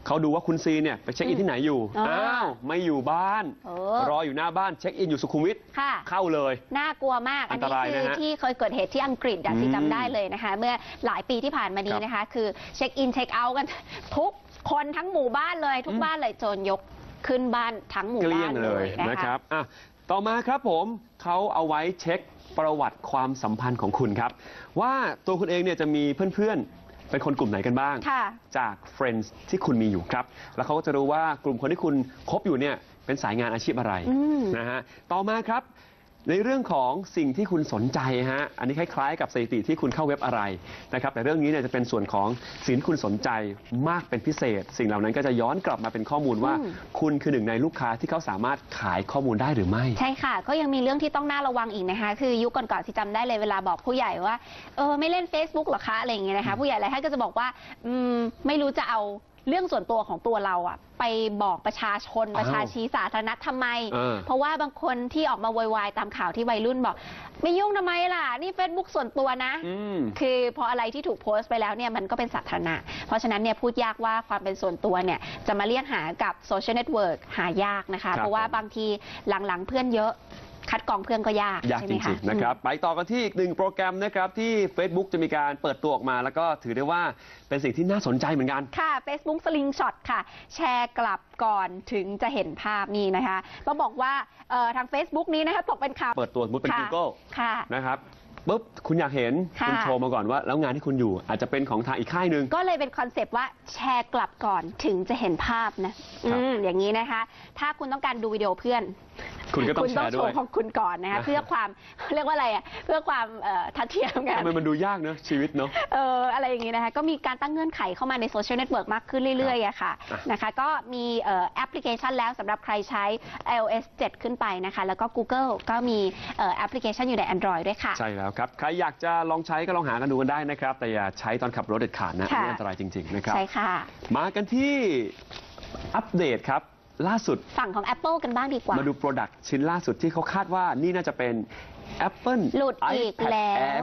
เขาดูว่าคุณซีเนี่ยไปเช็คอินที่ไหนอยู่อ้าวไม่อยู่บ้านรออยู่หน้าบ้านเช็คอินอยู่สุขุมวิทเข้าเลยน่ากลัวมากอันนี้คือที่เคยเกิดเหตุที่อังกฤษที่จำได้เลยนะคะเมื่อหลายปีที่ผ่านมานี้นะคะคือเช็คอินเช็คเอาท์กันทุกคนทั้งหมู่บ้านเลยทุกบ้านเลยโจรยกขึ้นบ้านทั้งหมู่บ้านเลยนะครับต่อมาครับผมเขาเอาไว้เช็คประวัติความสัมพันธ์ของคุณครับว่าตัวคุณเองเนี่ยจะมีเพื่อนๆเป็นคนกลุ่มไหนกันบ้างจาก Friends ที่คุณมีอยู่ครับแล้วเขาก็จะรู้ว่ากลุ่มคนที่คุณคบอยู่เนี่ยเป็นสายงานอาชีพอะไรนะฮะต่อมาครับในเรื่องของสิ่งที่คุณสนใจฮะอันนี้คล้ายๆกับสถิติที่คุณเข้าเว็บอะไรนะครับแต่เรื่องนี้เนี่ยจะเป็นส่วนของสิ่งที่คุณสนใจมากเป็นพิเศษสิ่งเหล่านั้นก็จะย้อนกลับมาเป็นข้อมูลว่าคุณคือหนึ่งในลูกค้าที่เขาสามารถขายข้อมูลได้หรือไม่ใช่ค่ะก็ยังมีเรื่องที่ต้องน่าระวังอีกนะคะคือยุคก่อนๆที่จำได้เลยเวลาบอกผู้ใหญ่ว่าไม่เล่น Facebook หรอคะอะไรอย่างเงี้ยนะคะผู้ใหญ่หลายท่านก็จะบอกว่าไม่รู้จะเอาเรื่องส่วนตัวของตัวเราอะไปบอกประชาชนประชาชีสาธารณะทำไมเพราะว่าบางคนที่ออกมาโวยวายตามข่าวที่วัยรุ่นบอกไม่ยุ่งทำไมล่ะนี่ Facebook ส่วนตัวนะคือพออะไรที่ถูกโพสต์ไปแล้วเนี่ยมันก็เป็นสาธารณะเพราะฉะนั้นเนี่ยพูดยากว่าความเป็นส่วนตัวเนี่ยจะมาเรียกหากับโซเชียลเน็ตเวิร์กหายากนะคะเพราะว่าบางทีหลังๆเพื่อนเยอะคัดกรองเพื่อนก็ยากจริงๆนะครับไปต่อกันที่อีกหนึ่งโปรแกรมนะครับที่ Facebook จะมีการเปิดตัวออกมาแล้วก็ถือได้ว่าเป็นสิ่งที่น่าสนใจเหมือนกันค่ะ Facebook Slingshot ค่ะแชร์กลับก่อนถึงจะเห็นภาพนี้นะคะต้องบอกว่าทาง Facebook นี้นะคะตกเป็นข่าวเปิดตัวมุดเป็น Google นะครับปุ๊บคุณอยากเห็นคุณโชว์มาก่อนว่าแล้วงานที่คุณอยู่อาจจะเป็นของทางอีกค่ายหนึ่งก็เลยเป็นคอนเซปต์ว่าแชร์กลับก่อนถึงจะเห็นภาพนะอย่างนี้นะคะถ้าคุณต้องการดูวิดีโอเพื่อนคุณก็ต้องแชร์ด้วยโชว์ของคุณก่อนนะคะเพื่อความเรียกว่าอะไรเพื่อความทัดเทียมกันทำไมมันดูยากเนอะชีวิตเนอะอะไรอย่างนี้นะคะก็มีการตั้งเงื่อนไขเข้ามาในโซเชียลเน็ตเวิร์กมากขึ้นเรื่อยๆอะค่ะนะคะก็มีแอปพลิเคชันแล้วสำหรับใครใช้ iOS 7 ขึ้นไปนะคะแล้วก็ Google ก็มีแอปพลิเคชันอยู่ใน Android ด้วยค่ะใช่แล้วครับใครอยากจะลองใช้ก็ลองหากันดูกันได้นะครับแต่อย่าใช้ตอนขับรถเด็ดขาดนะอันตรายจริงๆนะครับใช่ค่ะมากันที่อัปเดตครับล่าสุดฝั่งของ Apple กันบ้างดีกว่ามาดู Product ชิ้นล่าสุดที่เขาคาดว่านี่น่าจะเป็น Apple หลุดอีกแล้ว Air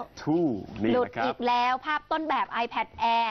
2 นี่หลุดอีกแล้วภาพต้นแบบ iPad Air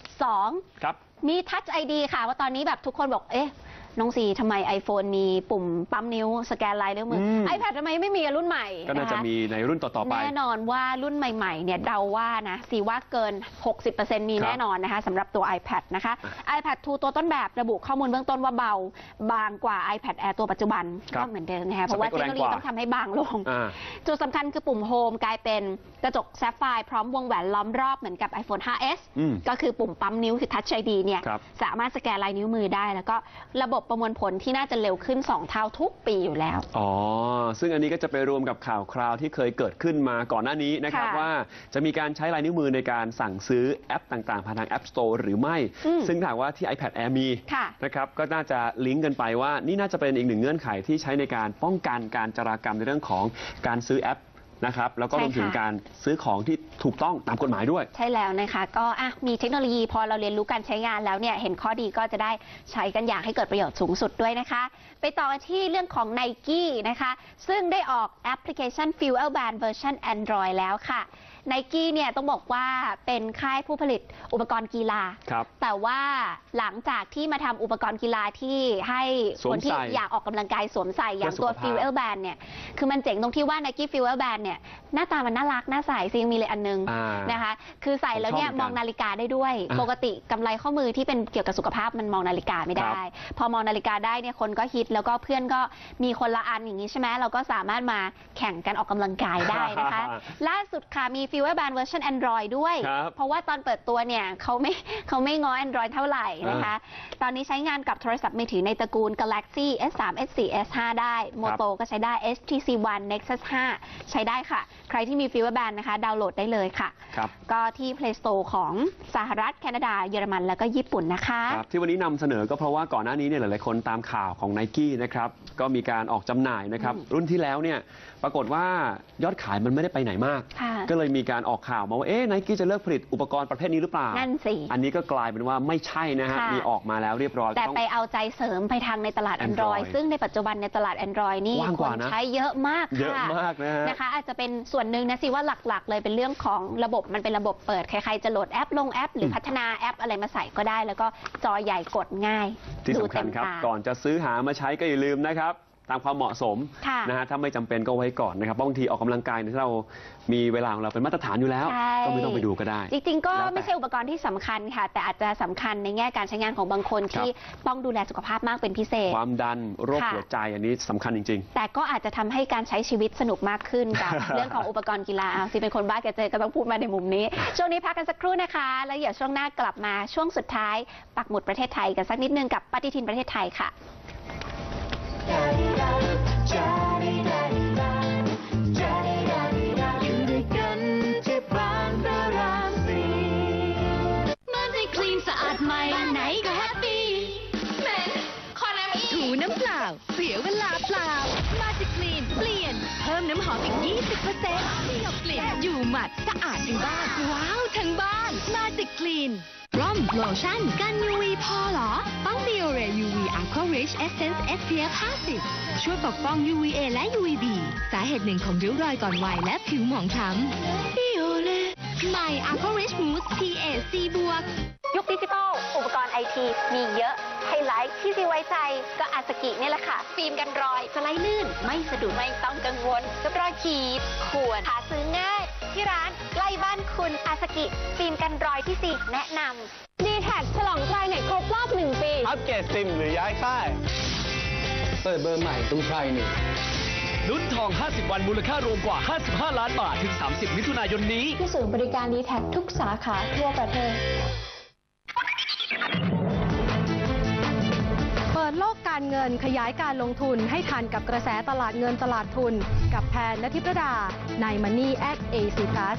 2 ครับมี Touch ID ค่ะว่าตอนนี้แบบทุกคนบอกน้องซีทำไม iPhone มีปุ่มปั๊มนิ้วสแกนลายนิ้วมือ iPad ทำไมไม่มีรุ่นใหม่ก็น่าจะมีในรุ่นต่อๆไปแน่นอนว่ารุ่นใหม่ๆเนี่ยเดาว่านะซีว่าเกิน 60% มีแน่นอนนะคะสำหรับตัว iPad นะคะ iPad 2 ตัวต้นแบบระบุข้อมูลเบื้องต้นว่าเบาบางกว่า iPad Air ตัวปัจจุบันก็เหมือนเดิมนะคะเพราะว่าเทคโนโลยีต้องทำให้บางลงจุดสำคัญคือปุ่ม Home กลายเป็นกระจกแซฟไฟร์พร้อมวงแหวนล้อมรอบเหมือนกับ iPhone 5s ก็คือปุ่มปั๊มนิ้วคือ Touch ID เนี่ยสามารถสแกนลายนิ้วมือได้แล้วก็ระบบประมวลผลที่น่าจะเร็วขึ้น2เท่าทุกปีอยู่แล้วซึ่งอันนี้ก็จะไปรวมกับข่าวคราวที่เคยเกิดขึ้นมาก่อนหน้านี้นะครับว่าจะมีการใช้ลายนิ้วมือในการสั่งซื้อแอปต่างๆผ่านทาง App Store หรือไม่ซึ่งถ้าว่าที่ iPad Air มีนะครับก็น่าจะลิงก์กันไปว่านี่น่าจะเป็นอีกหนึ่งเงื่อนไขที่ใช้ในการป้องกันการจารากรรมในเรื่องของการซื้อแอปนะครับแล้วก็รวมถึงการซื้อของที่ถูกต้องตามกฎหมายด้วยใช่แล้วนะคะก็มีเทคโนโลยีพอเราเรียนรู้การใช้งานแล้วเนี่ยเห็นข้อดีก็จะได้ใช้กันอย่างให้เกิดประโยชน์สูงสุดด้วยนะคะไปต่อที่เรื่องของ Nike นะคะซึ่งได้ออกแอปพลิเคชัน Fuel Band เวอร์ชัน Android แล้วค่ะNike เนี่ยต้องบอกว่าเป็นค่ายผู้ผลิตอุปกรณ์กีฬาแต่ว่าหลังจากที่มาทำอุปกรณ์กีฬาที่ให้คนที่อยากออกกำลังกายสวมใส่อย่างตัว Fuel Band เนี่ยคือมันเจ๋งตรงที่ว่า Nike Fuel Band เนี่ยหน้าตามันน่ารักน่าใส่ซิยังมีเลยอันนึงนะคะคือใส่แล้วเนี่ยมองนาฬิกาได้ด้วยปกติกำไรข้อมือที่เป็นเกี่ยวกับสุขภาพมันมองนาฬิกาไม่ได้พอมองนาฬิกาได้เนี่ยคนก็ฮิตแล้วก็เพื่อนก็มีคนละอันอย่างนี้ใช่ไหมเราก็สามารถมาแข่งกันออกกำลังกายได้นะคะล่าสุดค่ะมีFuel Band เวอร์ชัน Android ด้วยเพราะว่าตอนเปิดตัวเนี่ยเขาไม่ง้อ Android เท่าไหร่นะคะตอนนี้ใช้งานกับโทรศัพท์มือถือในตระกูล Galaxy S3 S4 S5 ได้ Moto ก็ใช้ได้ HTC One Nexus 5 ใช้ได้ค่ะใครที่มี Fuel Band นะคะดาวน์โหลดได้เลยค่ะก็ที่ Play Store ของสหรัฐแคนาดาเยอรมันแล้วก็ญี่ปุ่นนะคะที่วันนี้นำเสนอก็เพราะว่าก่อนหน้านี้เนี่ยหลายๆคนตามข่าวของ Nike นะครับก็มีการออกจำหน่ายนะครับรุ่นที่แล้วเนี่ยปรากฏว่ายอดขายมันไม่ได้ไปไหนมากก็เลยมีการออกข่าวมาว่าไนกี้จะเลิกผลิตอุปกรณ์ประเภทนี้หรือเปล่านั่นสิอันนี้ก็กลายเป็นว่าไม่ใช่นะฮะมีออกมาแล้วเรียบร้อยแต่ไปเอาใจเสริมไปทางในตลาด Android ซึ่งในปัจจุบันในตลาด Android นี่คนใช้เยอะมากนะคะอาจจะเป็นส่วนหนึ่งนะสิว่าหลักๆเลยเป็นเรื่องของระบบมันเป็นระบบเปิดใครๆจะโหลดแอปลงแอปหรือพัฒนาแอปอะไรมาใส่ก็ได้แล้วก็จอใหญ่กดง่ายที่สำคัญครับก่อนจะซื้อหามาใช้ก็อย่าลืมนะครับตามความเหมาะสมนะฮะถ้าไม่จำเป็นก็ไว้ก่อนนะครับบางทีออกกำลังกายถ้าเรามีเวลาของเราเป็นมาตรฐานอยู่แล้วก็ไม่ต้องไปดูก็ได้จริงๆก็ไม่ใช่อุปกรณ์ที่สำคัญค่ะแต่อาจจะสำคัญในแง่การใช้งานของบางคนที่ต้องดูแลสุขภาพมากเป็นพิเศษความดันโรคหัวใจอันนี้สำคัญจริงๆแต่ก็อาจจะทำให้การใช้ชีวิตสนุกมากขึ้นกับ เรื่องของอุปกรณ์กีฬาสิเป็นคนบ้าแกเจก็ต้องพูดมาในมุมนี้ช่วงนี้พักกันสักครู่นะคะแล้วเดี๋ยวช่วงหน้ากลับมาช่วงสุดท้ายปักหมุดประเทศไทยกันสักนิดนึงกับปฏิทินประเทศไทยค่ะอยู่ด้วยกันที่บางพระรามสี่มาใจคลีนสะอาดใหม่บ้านไหนก็แฮปปี้เหม็นขอน้ำอีกถูน้ำเปล่าเสียเวลาเปล่ามาใจคลีนเปลี่ยนเพิ่มน้ำหอมอีก 20%เที่ยวเปลี่ยนอยู่หมัดสะอาดทั้งบ้านว้าวทั้งบ้านมาใจคลีนร่มโลชั่นกัน UV พอเหรอต้อง Biore UV Aqua Rich Essence SPF 50 ช่วยปกป้อง UVA และ UVB สาเหตุหนึ่งของริ้วรอยก่อนวัยและผิวหมองคล้ำ Biore ใหม่ Aqua Rich Mousse PAC บวกยุคดิจิทัลอุปกรณ์ไอทีมีเยอะไฮไลท์ที่ไว้ใจก็อาสกินี่แหละค่ะฟิล์มกันรอยสไลด์ลื่นไม่สะดุดไม่ต้องกังวลกับรอยขีดข่วนหาซื้อง่ายที่ร้านใกล้บ้านคุณอาสกิฟิล์มกันรอยที่4แนะนำดีแท็กฉลองไทยในครบรอบ1 ปีอัปเกรดซิมหรือย้ายค่ายเปิดเบอร์ใหม่ต้องใครนี่ลุ้นทอง 50 วันมูลค่ารวมกว่า 55 ล้านบาทถึง 30 มิถุนายนนี้ที่ศูนย์บริการดีแท็กทุกสาขาทั่วประเทศเปิดโลกการเงินขยายการลงทุนให้ทันกับกระแสตลาดเงินตลาดทุนกับแพนณทิพดาใน Money at AC Plus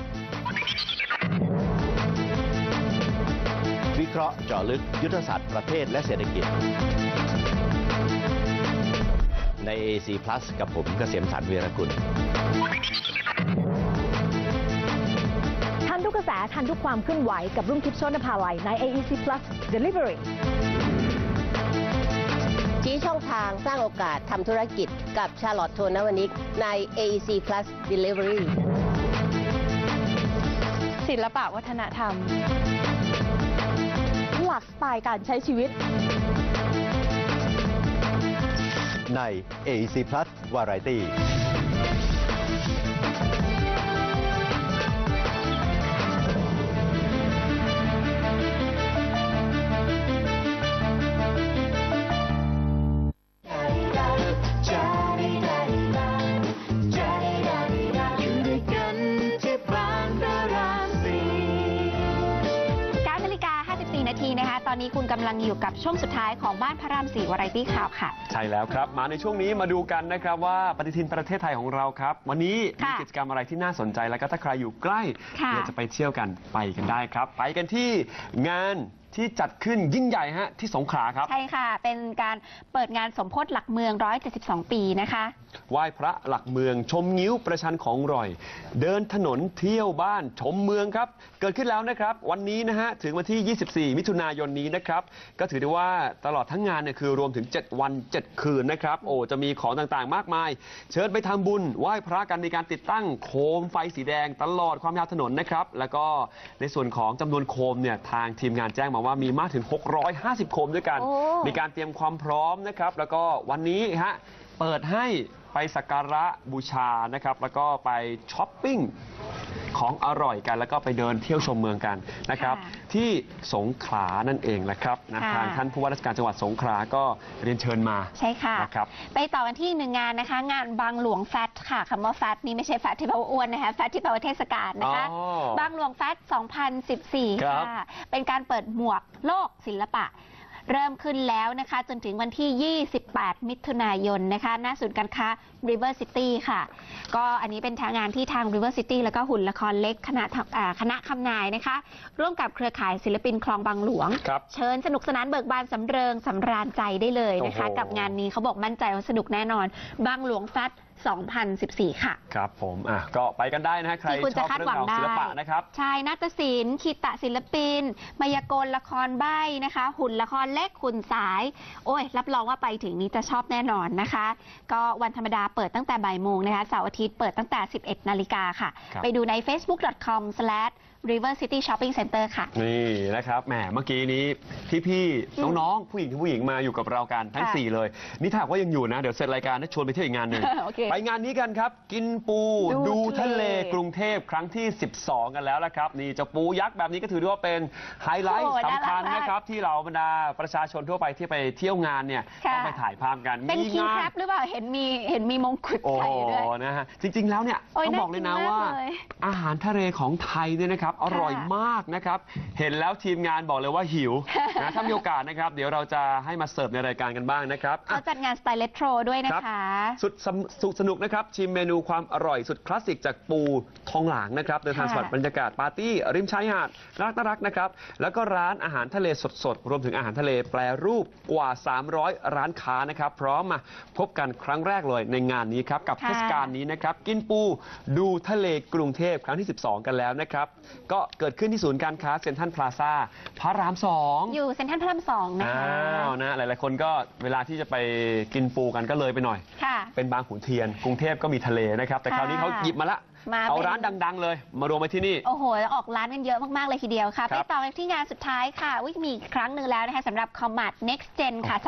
วิเคราะห์เจาะลึกยุทธศาสตร์ประเทศและเศรษฐกิจใน AC Plus กับผมเกษมสรร วีรกุลทันทุกกระแสทันทุกความเคลื่อนไหวกับรุ่งทิพย์โชตินภาลัยใน AEC Plus Delivery ชี้ช่องทางสร้างโอกาสทำธุรกิจกับชาร์ลอตโทนวนิกใน AEC Plus Delivery ศิลปะวัฒนธรรมหลักสไตล์การใช้ชีวิตใน AEC Plus Variety ตอนนี้คุณกำลังอยู่กับช่วงสุดท้ายของบ้านพระราม4วาไรตี้ข่าวค่ะใช่แล้วครับมาในช่วงนี้มาดูกันนะครับว่าปฏิทินประเทศไทยของเราครับวันนี้มีกิจกรรมอะไรที่น่าสนใจแล้วก็ถ้าใครอยู่ใกล้อยากจะไปเที่ยวกันไปกันได้ครับไปกันที่งานที่จัดขึ้นยิ่งใหญ่ฮะที่สงขลาครับใช่ค่ะเป็นการเปิดงานสมโภชหลักเมือง172 ปีนะคะไหว้พระหลักเมืองชมงิ้วประชันของอร่อยเดินถนนเที่ยวบ้านชมเมืองครับเกิดขึ้นแล้วนะครับวันนี้นะฮะถึงวันที่ 24 มิถุนายนนี้นะครับก็ถือได้ว่าตลอดทั้งงานเนี่ยคือรวมถึง7 วัน 7 คืนนะครับโอ้จะมีของต่างๆมากมายเชิญไปทำบุญไหว้พระกันในการติดตั้งโคมไฟสีแดงตลอดความยาวถนนนะครับแล้วก็ในส่วนของจำนวนโคมเนี่ยทางทีมงานแจ้งมาว่ามีมากถึง650 โคมด้วยกันมีการเตรียมความพร้อมนะครับแล้วก็วันนี้ฮะเปิดให้ไปสักการะบูชานะครับแล้วก็ไปช้อปปิ้งของอร่อยกันแล้วก็ไปเดินเที่ยวชมเมืองกันนะครับที่สงขลานั่นเองนะครับทางท่านผู้ว่าราชการจังหวัดสงขลาก็เรียนเชิญมาใช่ค่ะนะครับไปต่อกันที่1 งานนะคะงานบางหลวงแฟตค่ะคำว่าแฟตนี้ไม่ใช่แฟตที่แปลว่าอ้วนนะคะแฟตที่แปลว่าเทศกาลนะคะบางหลวงแฟต2014ค่ะเป็นการเปิดหมวกโลกศิลปะเริ่มขึ้นแล้วนะคะจนถึงวันที่ 28 มิถุนายนนะคะหน้าศูนย์การค้า River City ค่ะก็อันนี้เป็นงานที่ทาง River City แล้วก็หุ่นละครเล็กคณะคำนายนะคะร่วมกับเครือข่ายศิลปินคลองบางหลวงเชิญสนุกสนานเบิกบานสำเริงสำราญใจได้เลยนะคะกับงานนี้เขาบอกมั่นใจว่าสนุกแน่นอนบางหลวงแฟต 2014 ค่ะครับผมก็ไปกันได้นะฮะใครที่คุณชจะอบคาดเรื่หวัอง งราวศิลปะได้นะครับใช่นาฏศิลป์ขีตศิลปิน มายากลละครใบ้นะคะ หุ่นละครเล็กหุ่นสาย โอ้ยรับรองว่าไปถึงนี้จะชอบแน่นอนนะคะ ก็วันธรรมดาเปิดตั้งแต่บ่ายโมงนะคะเสาร์อาทิตย์เปิดตั้งแต่ 11 นาฬิกาค่ะครับไปดูใน facebook.com/River City Shopping Center ค่ะนี่นะครับแหมเมื่อกี้นี้พี่ๆน้องๆผู้หญิงผู้หญิงมาอยู่กับเรากันทั้งค่ะ 4 เลยนี่ถ้าหากว่ายังอยู่นะเดี๋ยวเสร็จรายการนะชวนไปเที่ยวอีกงานหนึ่งโอเคไปงานนี้กันครับ กินปูดูดูทะเลทะเลกรุงเทพครั้งที่ 12 กันแล้วนะครับนี่เจ้าปูยักษ์แบบนี้ก็ถือได้ว่าเป็นไฮไลท์โอ้สำคัญน่ารักมากนะครับที่เราบรรดาประชาชนทั่วไปที่ไปเที่ยวงานเนี่ยค่ะต้องไปถ่ายภาพกันเป็นมีคิงงาแครนปหรือเปล่าเห็นมีมงกุฎโอ้ใส่ด้วยนะฮะจริง ๆ แล้วเนี่ยโอ้ยต้องบอกเลยนะน่ากินมากว่าเลยอาหารทะเลของไทยเนี่ยนะครับอร่อยมากนะครับเห็นแล้วทีมงานบอกเลยว่าหิวนะถ้ามีโอกาสนะครับเดี๋ยวเราจะให้มาเสิร์ฟในรายการกันบ้างนะครับเขาจัดงานสไตล์เรโทรด้วยนะครัคะสุดสนุกนะครับชิมเมนูความอร่อยสุดคลาสสิกจากปูทองหลางนะครับเดินทางสัมผัสบรรยากาศปาร์ตี้ริมชายหาดน่ารักนะครับแล้วก็ร้านอาหารทะเลสดๆรวมถึงอาหารทะเลแปรรูปกว่า 300 ร้านค้านะครับพร้อมมาพบกันครั้งแรกเลยในงานนี้ครับกับค่ะเทศกาลนี้นะครับกินปูดูทะเลกรุงเทพครั้งที่ 12 กันแล้วนะครับก็เกิดขึ้นที่ศูนย์การค้าเซ็นทรัลพลาซ่าพระราม 2 อยู่เซ็นทรัลพระราม 2 นะคะนะหลายๆคนก็เวลาที่จะไปกินปูกันก็เลยไปหน่อยค่ะเป็นบางขุนเทียนกรุงเทพก็มีทะเลนะครับแต่คราวนี้เขาหยิบมาละมาเอาเป็นร้านดัง ๆ เลยมารวมไปที่นี่โอ้โหแล้วออกร้านกันเยอะมาก ๆ เลยทีเดียวค่ะคไปรับต่อกันที่งานสุดท้ายค่ะมีอีกครั้งหนึ่งแล้วนะคะสำหรับ Commat Next Gen ค่ะ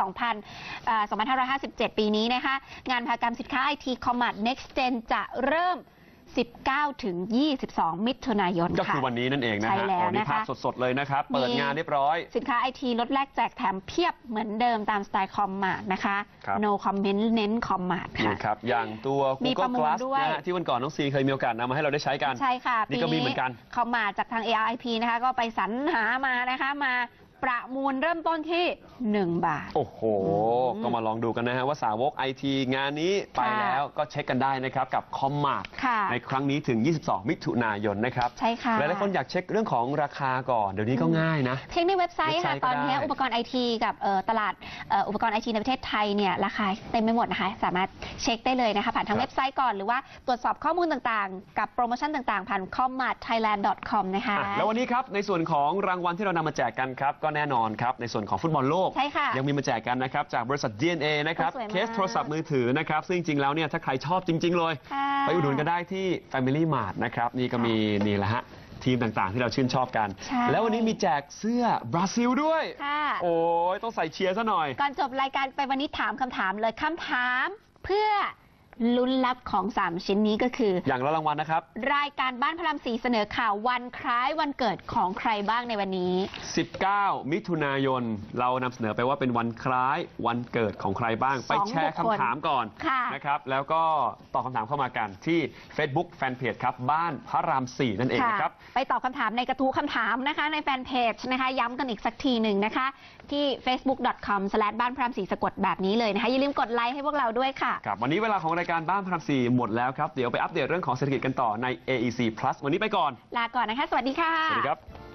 2557 ปีนี้นะคะ งานมหกรรมสินค้า IT Commat Next Gen จะเริ่ม 19 ถึง 22 มิถุนายนก็ค่ะคือวันนี้นั่นเองนะใช่ฮะแล้วนี่นะคะภาพสด ๆ เลยนะครับ เปิดงานเรียบร้อยสินค้าไอทีลดแลกแจกแถมเพียบเหมือนเดิมตามสไตล์คอมมาร์ทนะคะครับ no comment เน้นคอมมาร์ทค่ะนี่ครับอย่างตัวมีประ Google มูล Glass ด้วยนะฮะที่วันก่อนน้องซีเคยมีโอกาสนำมาให้เราได้ใช้กันใช่ค่ะนี่ก็มีเหมือนกันคอมมาร์ทจากทาง ARIP นะคะก็ไปสรรหามานะคะมาประมูลเริ่มต้นที่ 1 บาทโอ้โห ก็มาลองดูกันนะฮะว่าสาวกไอทีงานนี้ไปแล้วก็เช็คกันได้นะครับกับคอมมาร์ทค่ะในครั้งนี้ถึง 22 มิถุนายนนะครับใช่ค่ะหลายๆคนอยากเช็คเรื่องของราคาก่อนเดี๋ยวนี้ก็ง่ายนะเช็คในเว็บไซต์ค่ะเว็บไซต์ก็ตอนนี้ได้อุปกรณ์ไอทีกับตลาดอุปกรณ์ไอทีในประเทศไทยเนี่ยราคาเต็มไปหมดนะคะสามารถเช็คได้เลยนะคะผ่านทางเว็บไซต์ก่อนหรือว่าตรวจสอบข้อมูลต่างๆ กับโปรโมชั่นต่างๆ ผ่าน commartthailand.com นะคะแล้ววันนี้ครับในส่วนของรางวัลที่เรานำมาแจกกันครับก็แน่นอนครับในส่วนของฟุตบอลโลกใช่ค่ะยังมีมาแจกกันนะครับจากบริษัท DNA นะครับสวยมากเคสโทรศัพท์มือถือนะครับซึ่งจริงๆแล้วเนี่ยถ้าใครชอบจริง ๆ เลยค่ะไปอุดหนุนกันได้ที่ Family Mart นะครับนี่ก็มีนี่แหละฮะทีมต่างๆที่เราชื่นชอบกันใช่แล้ววันนี้มีแจกเสื้อบราซิลด้วยค่ะโอ้ยต้องใส่เชียร์ซะหน่อยก่อนจบรายการไปวันนี้ถามคำถามเลยคำถามเพื่อลุ้นลับของ 3 ชิ้นนี้ก็คืออย่างละรางวัลนะครับรายการบ้านพระราม4เสนอข่าววันคล้ายวันเกิดของใครบ้างในวันนี้ 19 มิถุนายนเรานำเสนอไปว่าเป็นวันคล้ายวันเกิดของใครบ้าง ไปแชร์คำถามก่อนค่ะนะครับแล้วก็ตอบคำถามเข้ามากันที่ Facebook Fanpage ครับบ้านพระราม 4 นั่นเองนะครับไปตอบคำถามในกระทู้คำถามนะคะในแฟนเพจนะคะย้ำกันอีกสักทีหนึ่งนะคะ ที่ facebook.com/ บ้านพระราม4สะกดแบบนี้เลยนะคะอย่าลืมกดไลค์ให้พวกเราด้วยค่ะครับวันนี้เวลาของรายการบ้านพระราม 4 หมดแล้วครับ เดี๋ยวไปอัปเดตเรื่องของเศรษฐกิจกันต่อใน AEC Plus วันนี้ไปก่อนลาก่อนนะคะ สวัสดีค่ะสวัสดีครับ